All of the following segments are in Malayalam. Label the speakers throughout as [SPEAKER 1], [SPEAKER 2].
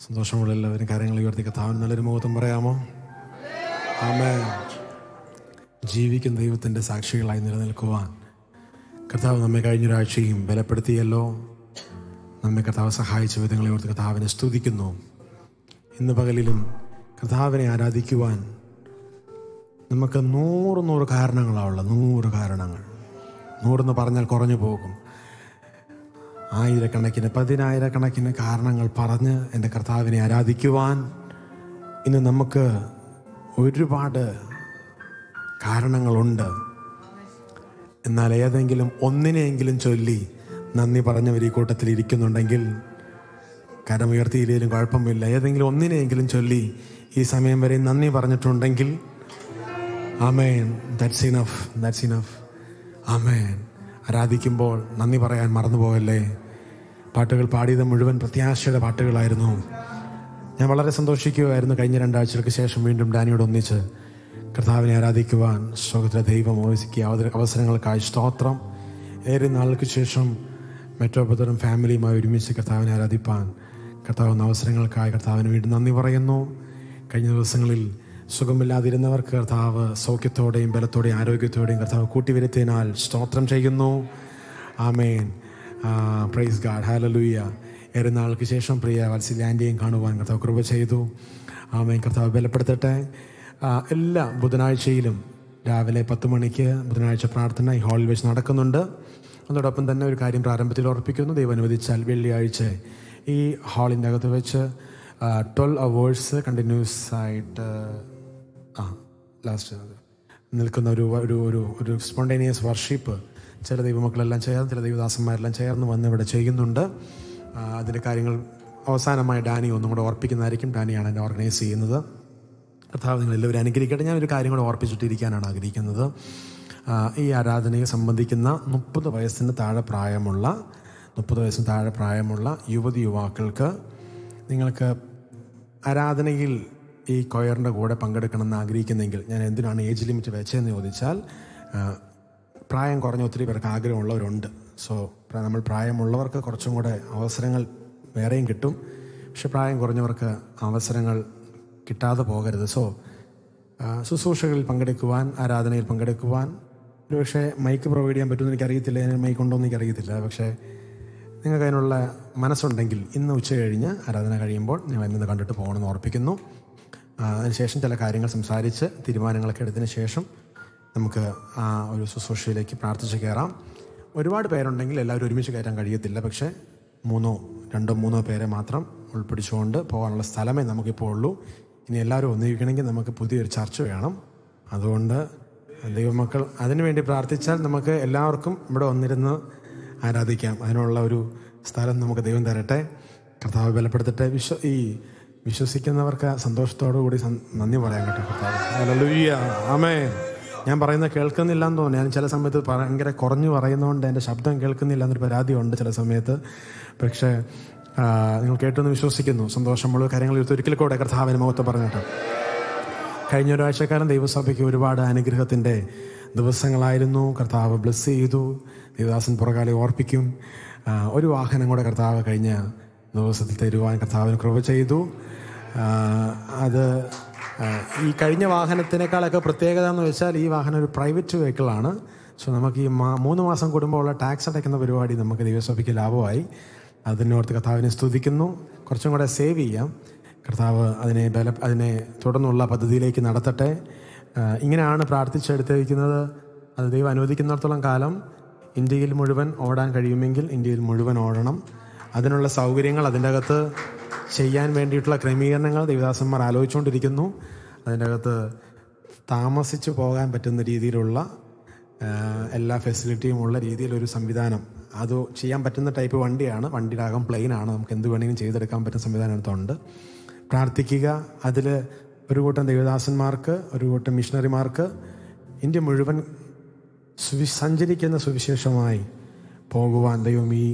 [SPEAKER 1] സന്തോഷമുള്ള എല്ലാവരും കാര്യങ്ങൾ ഉയർത്തി കർത്താവിന് നല്ലൊരു മുഖത്തും പറയാമോ? ആമേൻ. ജീവിക്കുന്ന ദൈവത്തിൻ്റെ സാക്ഷികളായി നിലനിൽക്കുവാൻ കർത്താവ് നമ്മെ കഴിഞ്ഞൊരാഴ്ചയും ബലപ്പെടുത്തിയല്ലോ. നമ്മെ കർത്താവ് സഹായിച്ച വിധങ്ങളെ ഓർത്ത് കർത്താവിനെ സ്തുതിക്കുന്നു. ഇന്ന് പകലിലും കർത്താവിനെ ആരാധിക്കുവാൻ നമുക്ക് 100 കാരണങ്ങളാണുള്ളത്. 100 കാരണങ്ങൾ. 100 പറഞ്ഞാൽ കുറഞ്ഞു പോകും. ആയിരക്കണക്കിന് 10,000 കാരണങ്ങൾ പറഞ്ഞ് എൻ്റെ കർത്താവിനെ ആരാധിക്കുവാൻ ഇന്ന് നമുക്ക് ഒരുപാട് കാരണങ്ങളുണ്ട്. എന്നാൽ ഏതെങ്കിലും ഒന്നിനെയെങ്കിലും ചൊല്ലി നന്ദി പറഞ്ഞവർ ഈ കൂട്ടത്തിൽ ഇരിക്കുന്നുണ്ടെങ്കിൽ കരമുയർത്തിയില്ലെങ്കിലും കുഴപ്പമില്ല. ഏതെങ്കിലും ഒന്നിനെയെങ്കിലും ചൊല്ലി ഈ സമയം വരെ നന്ദി പറഞ്ഞിട്ടുണ്ടെങ്കിൽ amen. That's enough. That's enough. Amen. ആരാധിക്കുമ്പോൾ നന്ദി പറയാൻ മറന്നു പോകല്ലേ. പാട്ടുകൾ പാടിയത് മുഴുവൻ പ്രത്യാശയുടെ പാട്ടുകളായിരുന്നു. ഞാൻ വളരെ സന്തോഷിക്കുകയായിരുന്നു. കഴിഞ്ഞ 2 ആഴ്ചകൾക്ക് ശേഷം വീണ്ടും ഡാനിയോട് ഒന്നിച്ച് കർത്താവിനെ ആരാധിക്കുവാൻ സ്വർഗ്ഗത്തിലെ ദൈവം ഒരുക്കിയ അവസരങ്ങൾക്കായി സ്തോത്രം. ഏറെ നാളുകൾക്ക് ശേഷം മെട്രോപൊളിറ്റൻ ഫാമിലിയുമായി ഒരുമിച്ച് കർത്താവിനെ ആരാധിപ്പാൻ കർത്താവിന് അവസരങ്ങൾക്കായി കർത്താവിന് വീണ്ടും നന്ദി പറയുന്നു. കഴിഞ്ഞ ദിവസങ്ങളിൽ സുഖമില്ലാതിരുന്നവർക്ക് കർത്താവ് സൗഖ്യത്തോടെയും ബലത്തോടെയും ആരോഗ്യത്തോടെയും കർത്താവ് കൂട്ടിവരുത്തിയതിനാൽ സ്തോത്രം ചെയ്യുന്നു. ആമേൻ. Praise God. ഹല്ലേലൂയ. ഏറെ നാൾക്ക് ശേഷം പ്രിയ വത്സല്യാൻ്റെയും കാണുവാൻ കർത്താവ് കൃപ ചെയ്തു. ആമേൻ. കർത്താവ് ബലപ്പെടുത്തട്ടെ. എല്ലാ ബുധനാഴ്ചയിലും രാവിലെ 10 മണിക്ക് ബുധനാഴ്ച പ്രാർത്ഥന ഈ ഹാളിൽ വെച്ച് നടക്കുന്നുണ്ട്. അതോടൊപ്പം തന്നെ ഒരു കാര്യം പ്രാരംഭത്തിൽ ഓർപ്പിക്കുന്നു. ദൈവം അനുവദിച്ചാൽ വെള്ളിയാഴ്ച ഈ ഹാളിൻ്റെ അകത്ത് വെച്ച് 12 hours കണ്ടിന്യൂസ് ആയിട്ട് ലാസ്റ്റ് നിൽക്കുന്ന ഒരു സ്പോണ്ടേനിയസ് വർഷിപ്പ് ചില ദൈവമക്കളെല്ലാം ചേർന്ന് ചില ദൈവദാസന്മാരെല്ലാം ചേർന്ന് വന്ന് ഇവിടെ ചെയ്യുന്നുണ്ട്. അതിൻ്റെ കാര്യങ്ങൾ അവസാനമായി ഡാനി ഒന്നും കൂടെ ഓർപ്പിക്കുന്നതായിരിക്കും. ഡാനിയാണ് എന്നെ ഓർഗനൈസ് ചെയ്യുന്നത്. കർത്താവ് നിങ്ങളെല്ലാവരും അനുഗ്രഹിക്കട്ടെ. ഞാനൊരു കാര്യം കൂടെ ഓർപ്പിച്ചിട്ടിരിക്കാനാണ് ആഗ്രഹിക്കുന്നത്. ഈ ആരാധനയെ സംബന്ധിക്കുന്ന 30 വയസ്സിന് താഴെ പ്രായമുള്ള യുവതി യുവാക്കൾക്ക് നിങ്ങൾക്ക് ആരാധനയിൽ ഈ കൊയറിൻ്റെ കൂടെ പങ്കെടുക്കണമെന്ന് ആഗ്രഹിക്കുന്നെങ്കിൽ, ഞാൻ എന്തിനാണ് ഏജ് ലിമിറ്റ് വെച്ചതെന്ന് ചോദിച്ചാൽ, പ്രായം കുറഞ്ഞ ഒത്തിരി പേർക്ക് ആഗ്രഹമുള്ളവരുണ്ട്. സോ നമ്മൾ പ്രായമുള്ളവർക്ക് കുറച്ചും കൂടെ അവസരങ്ങൾ വേറെയും കിട്ടും. പക്ഷെ പ്രായം കുറഞ്ഞവർക്ക് അവസരങ്ങൾ കിട്ടാതെ പോകരുത്. സോ ശുശ്രൂഷകളിൽ പങ്കെടുക്കുവാൻ, ആരാധനയിൽ പങ്കെടുക്കുവാൻ ഒരു പക്ഷേ മൈക്ക് പ്രൊവൈഡ് ചെയ്യാൻ പറ്റുമെന്ന് എനിക്കറിയത്തില്ല. ഞാൻ മൈക്ക് ഉണ്ടോ എന്ന് എനിക്കറിയത്തില്ല. പക്ഷേ നിങ്ങൾക്ക് അതിനുള്ള മനസ്സുണ്ടെങ്കിൽ ഇന്ന് ഉച്ച കഴിഞ്ഞ് ആരാധന കഴിയുമ്പോൾ ഞാൻ ഇന്ന് കണ്ടിട്ട് പോകണമെന്ന് ഓർപ്പിക്കുന്നു. അതിനുശേഷം ചില കാര്യങ്ങൾ സംസാരിച്ച് തീരുമാനങ്ങളൊക്കെ എടുത്തതിന് ശേഷം നമുക്ക് ആ ഒരു ശുശ്രൂഷയിലേക്ക് പ്രാർത്ഥിച്ച് കയറാം. ഒരുപാട് പേരുണ്ടെങ്കിൽ എല്ലാവരും ഒരുമിച്ച് കയറാൻ കഴിയത്തില്ല. പക്ഷേ 2-3 പേരെ മാത്രം ഉൾപ്പിടിച്ചുകൊണ്ട് പോകാനുള്ള സ്ഥലമേ നമുക്കിപ്പോൾ ഉള്ളൂ. ഇനി എല്ലാവരും ഒന്നിരിക്കണമെങ്കിൽ നമുക്ക് പുതിയൊരു ചർച്ച വേണം. അതുകൊണ്ട് ദൈവമക്കൾ അതിനുവേണ്ടി പ്രാർത്ഥിച്ചാൽ നമുക്ക് എല്ലാവർക്കും ഇവിടെ വന്നിരുന്ന് ആരാധിക്കാം. അതിനുള്ള ഒരു സ്ഥലം നമുക്ക് ദൈവം തരട്ടെ. കർത്താവ് ബലപ്പെടുത്തട്ടെ. വിശ്വസിക്കുന്നവർക്ക് സന്തോഷത്തോടു കൂടി നന്ദി പറയാൻ കേട്ടോ കർത്താവ്. ഹല്ലേലൂയ. ആമേൻ. ഞാൻ പറയുന്നത് കേൾക്കുന്നില്ലെന്ന് തോന്നുന്നു. ഞാൻ ചില സമയത്ത് ഭയങ്കര കുറഞ്ഞു പറയുന്നതുകൊണ്ട് എൻ്റെ ശബ്ദം കേൾക്കുന്നില്ല എന്നൊരു പരാതിയുണ്ട് ചില സമയത്ത്. പക്ഷേ നിങ്ങൾ കേട്ടെന്ന് വിശ്വസിക്കുന്നു. സന്തോഷമുള്ള കാര്യങ്ങൾ ഒരിക്കൽ കൂടെ കർത്താവിന് മുഖത്ത് പറഞ്ഞിട്ട് കഴിഞ്ഞ ഒരാഴ്ചക്കാലം ദൈവസഭയ്ക്ക് ഒരുപാട് അനുഗ്രഹത്തിൻ്റെ ദിവസങ്ങളായിരുന്നു. കർത്താവ് ബ്ലെസ് ചെയ്തു. ദേവദാസൻ പുറകാലെ ഓർപ്പിക്കും. ഒരു വാഹനം കൂടെ കർത്താവ് കഴിഞ്ഞ ദിവസത്തിൽ തരുവാൻ കർത്താവിന് കൃപ ചെയ്തു. അത് ഈ കഴിഞ്ഞ വാഹനത്തിനേക്കാളൊക്കെ പ്രത്യേകത എന്ന് വെച്ചാൽ ഈ വാഹനം ഒരു പ്രൈവറ്റ് വെഹിക്കിളാണ്. സോ നമുക്ക് ഈ 3 മാസം കൂടുമ്പോഴുള്ള ടാക്സ് അടയ്ക്കുന്ന പരിപാടി നമുക്ക് ദൈവസഭയ്ക്ക് ലാഭമായി. അതിനോർത്ത് കർത്താവിനെ സ്തുതിക്കുന്നു. കുറച്ചും കൂടെ സേവ് ചെയ്യാം. കർത്താവ് അതിനെ തുടർന്നുള്ള പദ്ധതിയിലേക്ക് നടത്തട്ടെ. ഇങ്ങനെയാണ് പ്രാർത്ഥിച്ചെടുത്തിരിക്കുന്നത്. അത് ദൈവം അനുവദിക്കുന്നിടത്തോളം കാലം ഇന്ത്യയിൽ മുഴുവൻ ഓടാൻ കഴിയുമെങ്കിൽ ഇന്ത്യയിൽ മുഴുവൻ ഓടണം. അതിനുള്ള സൗകര്യങ്ങൾ അതിൻ്റെ അകത്ത് ചെയ്യാൻ വേണ്ടിയിട്ടുള്ള ക്രമീകരണങ്ങൾ ദൈവദാസന്മാർ ആലോചിച്ചുകൊണ്ടിരിക്കുന്നു. അതിൻ്റെ അകത്ത് താമസിച്ച് പോകാൻ പറ്റുന്ന രീതിയിലുള്ള എല്ലാ ഫെസിലിറ്റിയും ഉള്ള രീതിയിലൊരു സംവിധാനം, അത് ചെയ്യാൻ പറ്റുന്ന ടൈപ്പ് വണ്ടിയാണ്. വണ്ടിയുടെ അകം പ്ലെയിനാണ്. നമുക്ക് എന്ത് വേണമെങ്കിലും ചെയ്തെടുക്കാൻ പറ്റുന്ന സംവിധാനം അടുത്തുണ്ട്. പ്രാർത്ഥിക്കുക. അതിൽ ഒരു കൂട്ടം ദൈവദാസന്മാർക്ക്, ഒരു കൂട്ടം മിഷണറിമാർക്ക് ഇന്ത്യ മുഴുവൻ സഞ്ചരിക്കുന്ന സുവിശേഷമായി പോകുവാൻ ദൈവം ഈ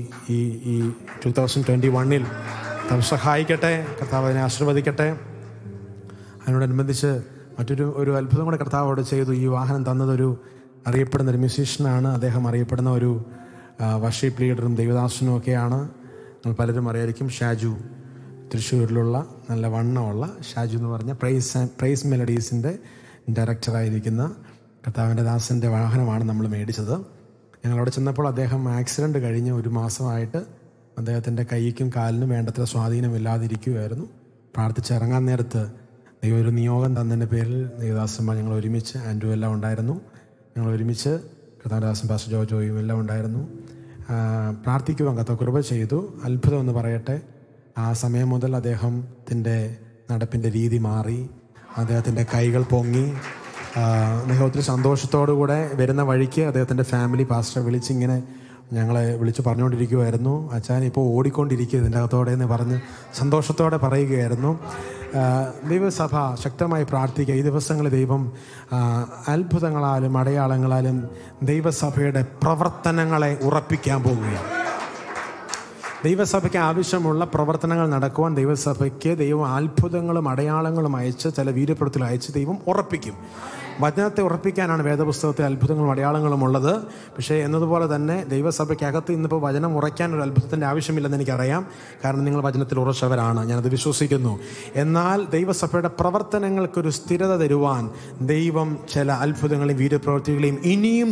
[SPEAKER 1] 2021 സഹായിക്കട്ടെ. കർത്താവ് അതിനെ ആശീർവദിക്കട്ടെ. അതിനോടനുബന്ധിച്ച് മറ്റൊരു അത്ഭുതം കൂടെ കർത്താവോട് ചെയ്തു. ഈ വാഹനം തന്നതൊരു അറിയപ്പെടുന്ന ഒരു മ്യൂസീഷ്യനാണ്. അദ്ദേഹം അറിയപ്പെടുന്ന ഒരു വർഷിപ്പ് ലീഡറും ദൈവദാസനും ഒക്കെയാണ്. നിങ്ങൾ പലരും അറിയായിരിക്കും. ഷാജു തൃശ്ശൂരിലുള്ള നല്ല വണ്ണമുള്ള ഷാജു എന്ന് പറഞ്ഞ പ്രൈസ് മെലഡീസിൻ്റെ ഡയറക്ടറായിരിക്കുന്ന കർത്താവിൻ്റെ ദാസൻ്റെ വാഹനമാണ് നമ്മൾ മേടിച്ചത്. ഞങ്ങളവിടെ ചെന്നപ്പോൾ അദ്ദേഹം ആക്സിഡൻറ്റ് കഴിഞ്ഞ് 1 മാസമായിട്ട് അദ്ദേഹത്തിൻ്റെ കൈക്കും കാലിനും വേണ്ടത്ര സ്വാധീനമില്ലാതിരിക്കുകയായിരുന്നു. പ്രാർത്ഥിച്ചിറങ്ങാൻ നേരത്ത് ദൈവം ഒരു നിയോഗം തന്നതിൻ്റെ പേരിൽ ദൈവദാസന്മാർ ഞങ്ങൾ ഒരുമിച്ച്, ആൻഡ്രു എല്ലാം ഉണ്ടായിരുന്നു, ഞങ്ങൾ ഒരുമിച്ച് കർത്താവിൻ്റെ പാസ്റ്റർ ജോയും എല്ലാം ഉണ്ടായിരുന്നു. പ്രാർത്ഥിക്കുവാൻ കർത്താവ് കൃപ ചെയ്തു. അത്ഭുതം എന്ന് പറയട്ടെ, ആ സമയം മുതൽ അദ്ദേഹത്തിൻ്റെ നടപ്പിൻ്റെ രീതി മാറി, അദ്ദേഹത്തിൻ്റെ കൈകൾ പൊങ്ങി. അദ്ദേഹം ഒത്തിരി സന്തോഷത്തോടു കൂടെ വരുന്ന വഴിക്ക് അദ്ദേഹത്തിൻ്റെ ഫാമിലി പാസ്റ്ററെ വിളിച്ചിങ്ങനെ ഞങ്ങളെ വിളിച്ച് പറഞ്ഞുകൊണ്ടിരിക്കുമായിരുന്നു, അച്ഛൻ ഇപ്പോൾ ഓടിക്കൊണ്ടിരിക്കുക ഇതിൻ്റെ അകത്തോടെ എന്ന് പറഞ്ഞ് സന്തോഷത്തോടെ പറയുകയായിരുന്നു. ദൈവസഭ ശക്തമായി പ്രാർത്ഥിക്കുക. ഈ ദിവസങ്ങളിൽ ദൈവം അത്ഭുതങ്ങളാലും അടയാളങ്ങളാലും ദൈവസഭയുടെ പ്രവർത്തനങ്ങളെ ഉറപ്പിക്കാൻ പോവുകയാണ്. ദൈവസഭയ്ക്ക് ആവശ്യമുള്ള പ്രവർത്തനങ്ങൾ നടക്കുവാൻ ദൈവം അത്ഭുതങ്ങളും അടയാളങ്ങളും അയച്ച്, ചില വീര്യപ്രവൃത്തികൾ അയച്ച് ദൈവം ഉറപ്പിക്കും. വചനത്തെ ഉറപ്പിക്കാനാണ് വേദപുസ്തകത്തിൽ അത്ഭുതങ്ങളും അടയാളങ്ങളും ഉള്ളത്. പക്ഷേ എന്നതുപോലെ തന്നെ ദൈവസഭയ്ക്കകത്ത് ഇന്നിപ്പോൾ വചനം ഉറയ്ക്കാനൊരു അത്ഭുതത്തിൻ്റെ ആവശ്യമില്ലെന്ന് എനിക്കറിയാം, കാരണം നിങ്ങൾ വചനത്തിൽ ഉറച്ചവരാണ്, ഞാനത് വിശ്വസിക്കുന്നു. എന്നാൽ ദൈവസഭയുടെ പ്രവർത്തനങ്ങൾക്കൊരു സ്ഥിരത തരുവാൻ ദൈവം ചില അത്ഭുതങ്ങളെയും വീര്യപ്രവൃത്തികളെയും ഇനിയും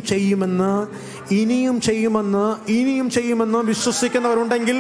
[SPEAKER 1] ചെയ്യുമെന്ന് വിശ്വസിക്കുന്നവരുണ്ടെങ്കിൽ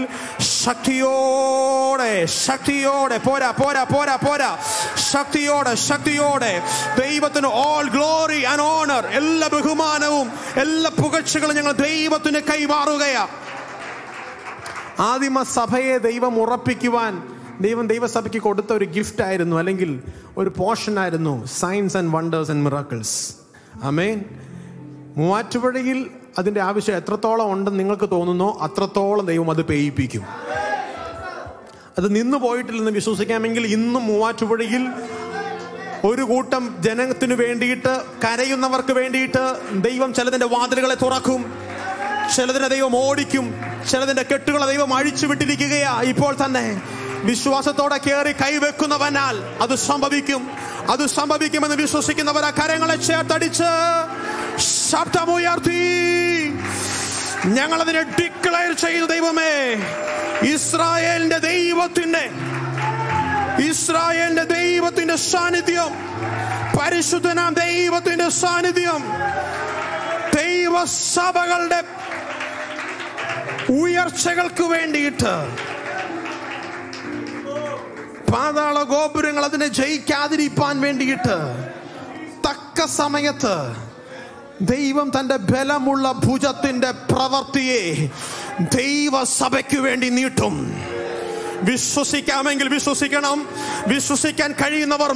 [SPEAKER 1] ശക്തിയോടെ പോരാ ശക്തിയോടെ ദൈവത്തിന് all glory and honor, എല്ലാ ബഹുമാനവും എല്ലാ പുകഴ്ചകളും ഞങ്ങൾ ദൈവത്തിന് കൈമാറുകയാണ്. ആദിമ സഭയെ ദൈവം ഉറപ്പിക്കുവാൻ ദൈവസഭയ്ക്ക് കൊടുത്ത ഒരു ഗിഫ്റ്റ് ആയിരുന്നു, അല്ലെങ്കിൽ ഒരു പോർഷൻ ആയിരുന്നു, science and wonders and miracles. Amen. മൂവാറ്റുപുഴയിൽ അതിൻ്റെ ആവശ്യം എത്രത്തോളം ഉണ്ടെന്ന് നിങ്ങൾക്ക് തോന്നുന്നോ അത്രത്തോളം ദൈവം അത് പെയ്യിപ്പിക്കും. അത് നിന്ന് പോയിട്ടില്ലെന്ന് വിശ്വസിക്കാമെങ്കിൽ ഇന്നും മൂവാറ്റുപുഴയിൽ ഒരു കൂട്ടം ജനത്തിന് വേണ്ടിയിട്ട്, കരയുന്നവർക്ക് വേണ്ടിയിട്ട് ദൈവം ചിലതിൻ്റെ വാതിലുകളെ തുറക്കും, ചിലതിനെ ദൈവം ഓടിക്കും, ചിലതിൻ്റെ കെട്ടുകളെ ദൈവം അഴിച്ചു വിട്ടിരിക്കുകയാ. ഇപ്പോൾ തന്നെ വിശ്വാസത്തോടെ കയറി കൈവെക്കുന്നവനാൽ അത് സംഭവിക്കുമെന്ന് വിശ്വസിക്കുന്നവർ ആ കരങ്ങളെ ചേർത്തടിച്ച് ശബ്ദമുയർത്തി ഞങ്ങളതിനെ ഡിക്ലെയർ ചെയ്തു. ദൈവമേ, ഇസ്രായേലിന്റെ ദൈവത്തിന്റെ സാന്നിധ്യം, പരിശുദ്ധനാം ദൈവത്തിന്റെ സാന്നിധ്യം ദൈവസഭകളുടെ ഉയർച്ചകൾക്ക് വേണ്ടിയിട്ട്, പാതാള ഗോപുരങ്ങൾ അതിനെ ജയിക്കാതിരിക്കാൻ വേണ്ടിയിട്ട് തക്ക സമയത്ത് ദൈവം തന്റെ ബലമുള്ള ഭുജത്തിന്റെ പ്രവൃത്തിയെ ദൈവസഭയ്ക്ക് വേണ്ടി നീട്ടും. വിശ്വസിക്കാമെങ്കിൽ വിശ്വസിക്കണം. വിശ്വസിക്കാൻ കഴിയുന്നവർ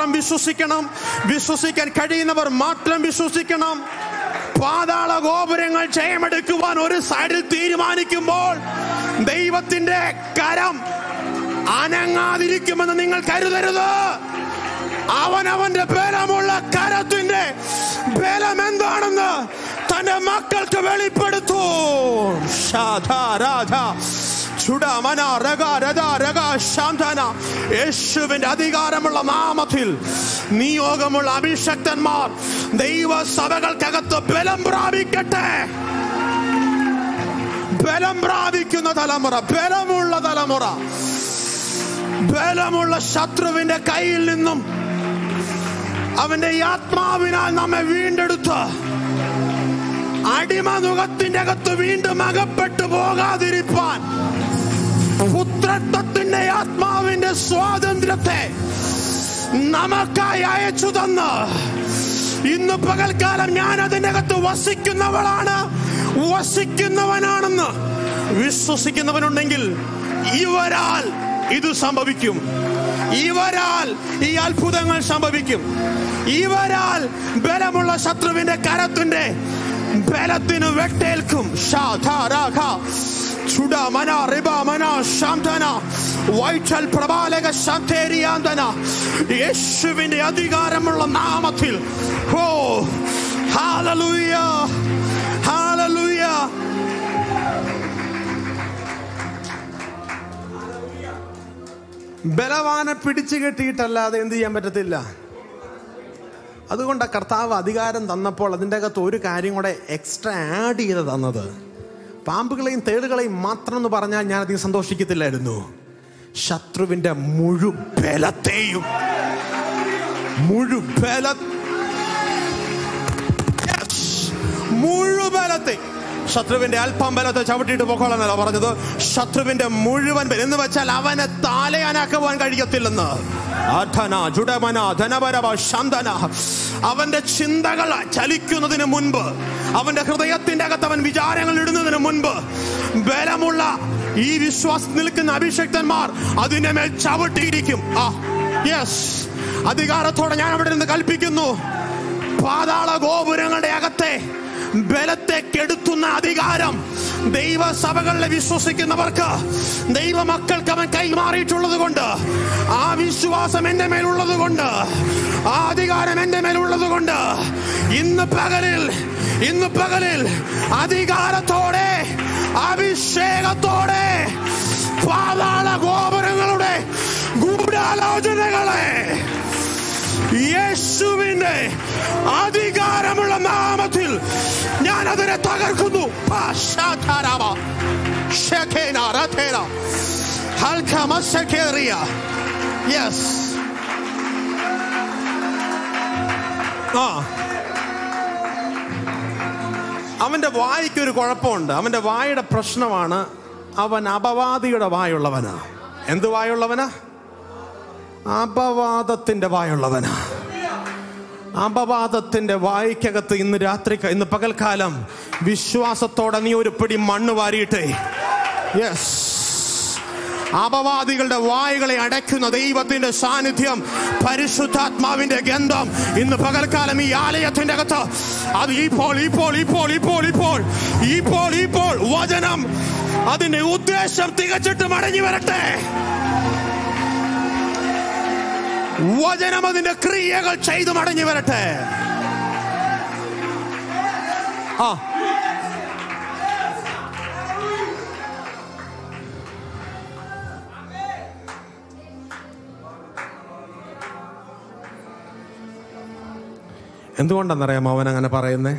[SPEAKER 1] മാത്രം വിശ്വസിക്കണം. പാതാള ഗോപുരങ്ങൾ ജയമെടുക്കുവാൻ ഒരു സൈഡിൽ തീരുമാനിക്കുമ്പോൾ ദൈവത്തിന്റെ കരം അനങ്ങാതിരിക്കുമെന്ന് നിങ്ങൾ കരുതരുത്. അവനവന്റെ ബലമുള്ള കരത്തിന്റെ ബലം എന്താണെന്ന് തന്റെ മക്കൾക്ക് വെളിപ്പെടുത്തൂ. യേശുവിന്റെ അധികാരമുള്ള നാമത്തിൽ നിയോഗമുള്ള അഭിഷക്തന്മാർ ദൈവസഭകൾക്കകത്ത് ബലം പ്രാപിക്കട്ടെ. ബലം പ്രാപിക്കുന്ന തലമുറ, ബലമുള്ള ശത്രുവിന്റെ കയ്യിൽ നിന്നും അവന്റെ ആത്മാവിനാൽ നമ്മെ വീണ്ടെടുത്ത് അടിമനുഖത്തിന്റെ അകത്ത് വീണ്ടും അകപ്പെട്ടു പോകാതിരിപ്പാൻ പുത്രത്വത്തിന്റെ ആത്മാവിന്റെ സ്വാതന്ത്ര്യത്തെ നമുക്കായി അയച്ചു തന്ന് ഇന്ന് പകൽക്കാലം ഞാൻ അതിന്റെ അകത്ത് വസിക്കുന്നവനാണെന്ന് വിശ്വസിക്കുന്നവനുണ്ടെങ്കിൽ ഇവരാൽ ഇത് സംഭവിക്കും. ഇവരാൽ ഈ അത്ഭുതങ്ങൾ സംഭവിക്കും. ഇവരാൽ ബലമുള്ള ശത്രുവിന്റെ കരത്തിന്റെ ബലത്തിന് വെട്ടേൽക്കും. യേശുവിന്റെ അധികാരമുള്ള നാമത്തിൽ ഹല്ലേലൂയ, ഹല്ലേലൂയ. ബലവാനെ പിടിച്ചു കെട്ടിയിട്ടല്ലാതെ എന്ത് ചെയ്യാൻ പറ്റത്തില്ല. അതുകൊണ്ട് കർത്താവ് അധികാരം തന്നപ്പോൾ അതിൻ്റെ അകത്ത് ഒരു കാര്യം കൂടെ എക്സ്ട്രാ ആഡ് ചെയ്ത് തന്നത്, പാമ്പുകളെയും തേളുകളെയും മാത്രം എന്ന് പറഞ്ഞാൽ ഞാൻ അധികം സന്തോഷിക്കത്തില്ലായിരുന്നു. ശത്രുവിന്റെ മുഴുബലത്തെയും മുഴുബലത്തെ, ശത്രുവിന്റെ അല്പം ബലത്തെ ചവിട്ടിയിട്ട് പോക്കോളാന്നല്ല പറഞ്ഞത്. ശത്രുവിന്റെ മുഴുവൻ ബലം എന്ന് വെച്ചാൽ അവനെ താലയാനാക്കുവാൻ കഴിയത്തില്ലെന്ന്. അവന്റെ ചിന്തകൾ ചലിക്കുന്നതിന് മുൻപ്, അവന്റെ ഹൃദയത്തിന്റെ അകത്ത് അവൻ വിചാരങ്ങൾ ഇടുന്നതിന് മുൻപ് ബലമുള്ള ഈ വിശ്വാസം നിൽക്കുന്ന അഭിഷക്തന്മാർ അതിന്റെ മേൽ ചവിട്ടിയിരിക്കും. അധികാരത്തോടെ ഞാൻ അവിടെ നിന്ന് കൽപ്പിക്കുന്നു, പാതാള ഗോപുരങ്ങളുടെ അകത്തെ ബലത്തെ കെടുത്തുന്ന അധികാരം ദൈവസഭകളിൽ വിശ്വസിക്കുന്നവർക്ക്, ദൈവമക്കൾക്ക് അവൻ കൈമാറിയിട്ടുള്ളത് കൊണ്ട്, ആ വിശ്വാസം എന്റെ മേലുള്ളത് കൊണ്ട്, ആ അധികാരം എന്റെ മേലുള്ളത് കൊണ്ട് ഇന്ന് പകലിൽ അധികാരത്തോടെ, അഭിഷേകത്തോടെ പാതാള ഗോപുരങ്ങളുടെ ഗൂഢാലോചനകളെ യേശുവിന്റെ അധികാരമുള്ള നാമത്തിൽ ഞാൻ അതിനെ തകർക്കുന്നു. അവന്റെ വായിക്കൊരു കുഴപ്പമുണ്ട്. അവന്റെ വായുടെ പ്രശ്നമാണ്, അവൻ അപവാദിയുടെ വായുള്ളവനാ. എന്ത് വായുള്ളവനാ? അപവാദത്തിന്റെ വായുള്ളവനാ. അപവാദത്തിന്റെ വായ്ക്കകത്ത് ഇന്ന് പകൽക്കാലം വിശ്വാസത്തോടെ നീ ഒരു പിടി മണ്ണ് വാരിയിട്ടേ. അപവാദികളുടെ വായുകളെ അടയ്ക്കുന്ന ദൈവത്തിന്റെ സാന്നിധ്യം, പരിശുദ്ധാത്മാവിന്റെ ഗന്ധം ഇന്ന് പകൽക്കാലം ഈ ആലയത്തിന്റെ അകത്ത് അത് ഇപ്പോൾ വചനം അതിന്റെ ഉദ്ദേശം തികച്ചിട്ട് മടങ്ങി വരട്ടെ. വചനം അതിന്റെ ക്രിയകൾ ചെയ്തു മടങ്ങി വരട്ടെ. എന്തുകൊണ്ടാണെന്നറിയാമോ അവൻ അങ്ങനെ പറയുന്നേ?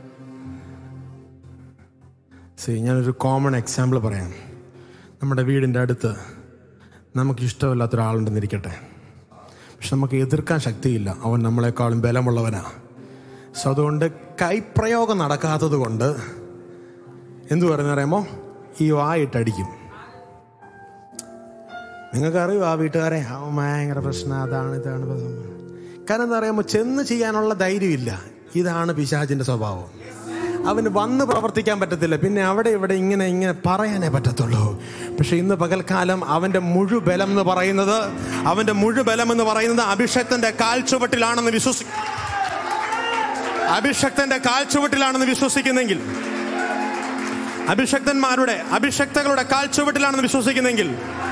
[SPEAKER 1] ഞാനൊരു കോമൺ എക്സാമ്പിൾ പറയാം. നമ്മുടെ വീടിൻ്റെ അടുത്ത് നമുക്കിഷ്ടമില്ലാത്തൊരാളുണ്ടെന്നിരിക്കട്ടെ, പക്ഷെ നമുക്ക് എതിർക്കാൻ ശക്തിയില്ല. അവൻ നമ്മളെക്കാളും ബലമുള്ളവനാ. സോ അതുകൊണ്ട് കൈപ്രയോഗം നടക്കാത്തത് കൊണ്ട് എന്തു പറയുന്നറിയാമോ? ഈ വായിട്ടടിക്കും. നിങ്ങൾക്കറിയോ ആ വീട്ടുകാരെ, അവൻ ഭയങ്കര പ്രശ്നം, ഇതാണ്. കാരണം എന്താ പറയുമ്പോൾ ചെന്ന് ചെയ്യാനുള്ള ധൈര്യമില്ല. ഇതാണ് പിശാചിന്റെ സ്വഭാവം. അവന് വന്ന് പ്രവർത്തിക്കാൻ പറ്റത്തില്ല. പിന്നെ അവിടെ ഇവിടെ ഇങ്ങനെ പറയാനേ പറ്റത്തുള്ളൂ. പക്ഷെ ഇന്ന് പകൽക്കാലം അവന്റെ മുഴുബലം എന്ന് പറയുന്നത് അഭിഷക്തന്റെ കാൽച്ചുവട്ടിലാണെന്ന് വിശ്വസിക്കുന്നെങ്കിൽ, അഭിഷക്തകളുടെ കാൽച്ചുവട്ടിലാണെന്ന് വിശ്വസിക്കുന്നെങ്കിൽ,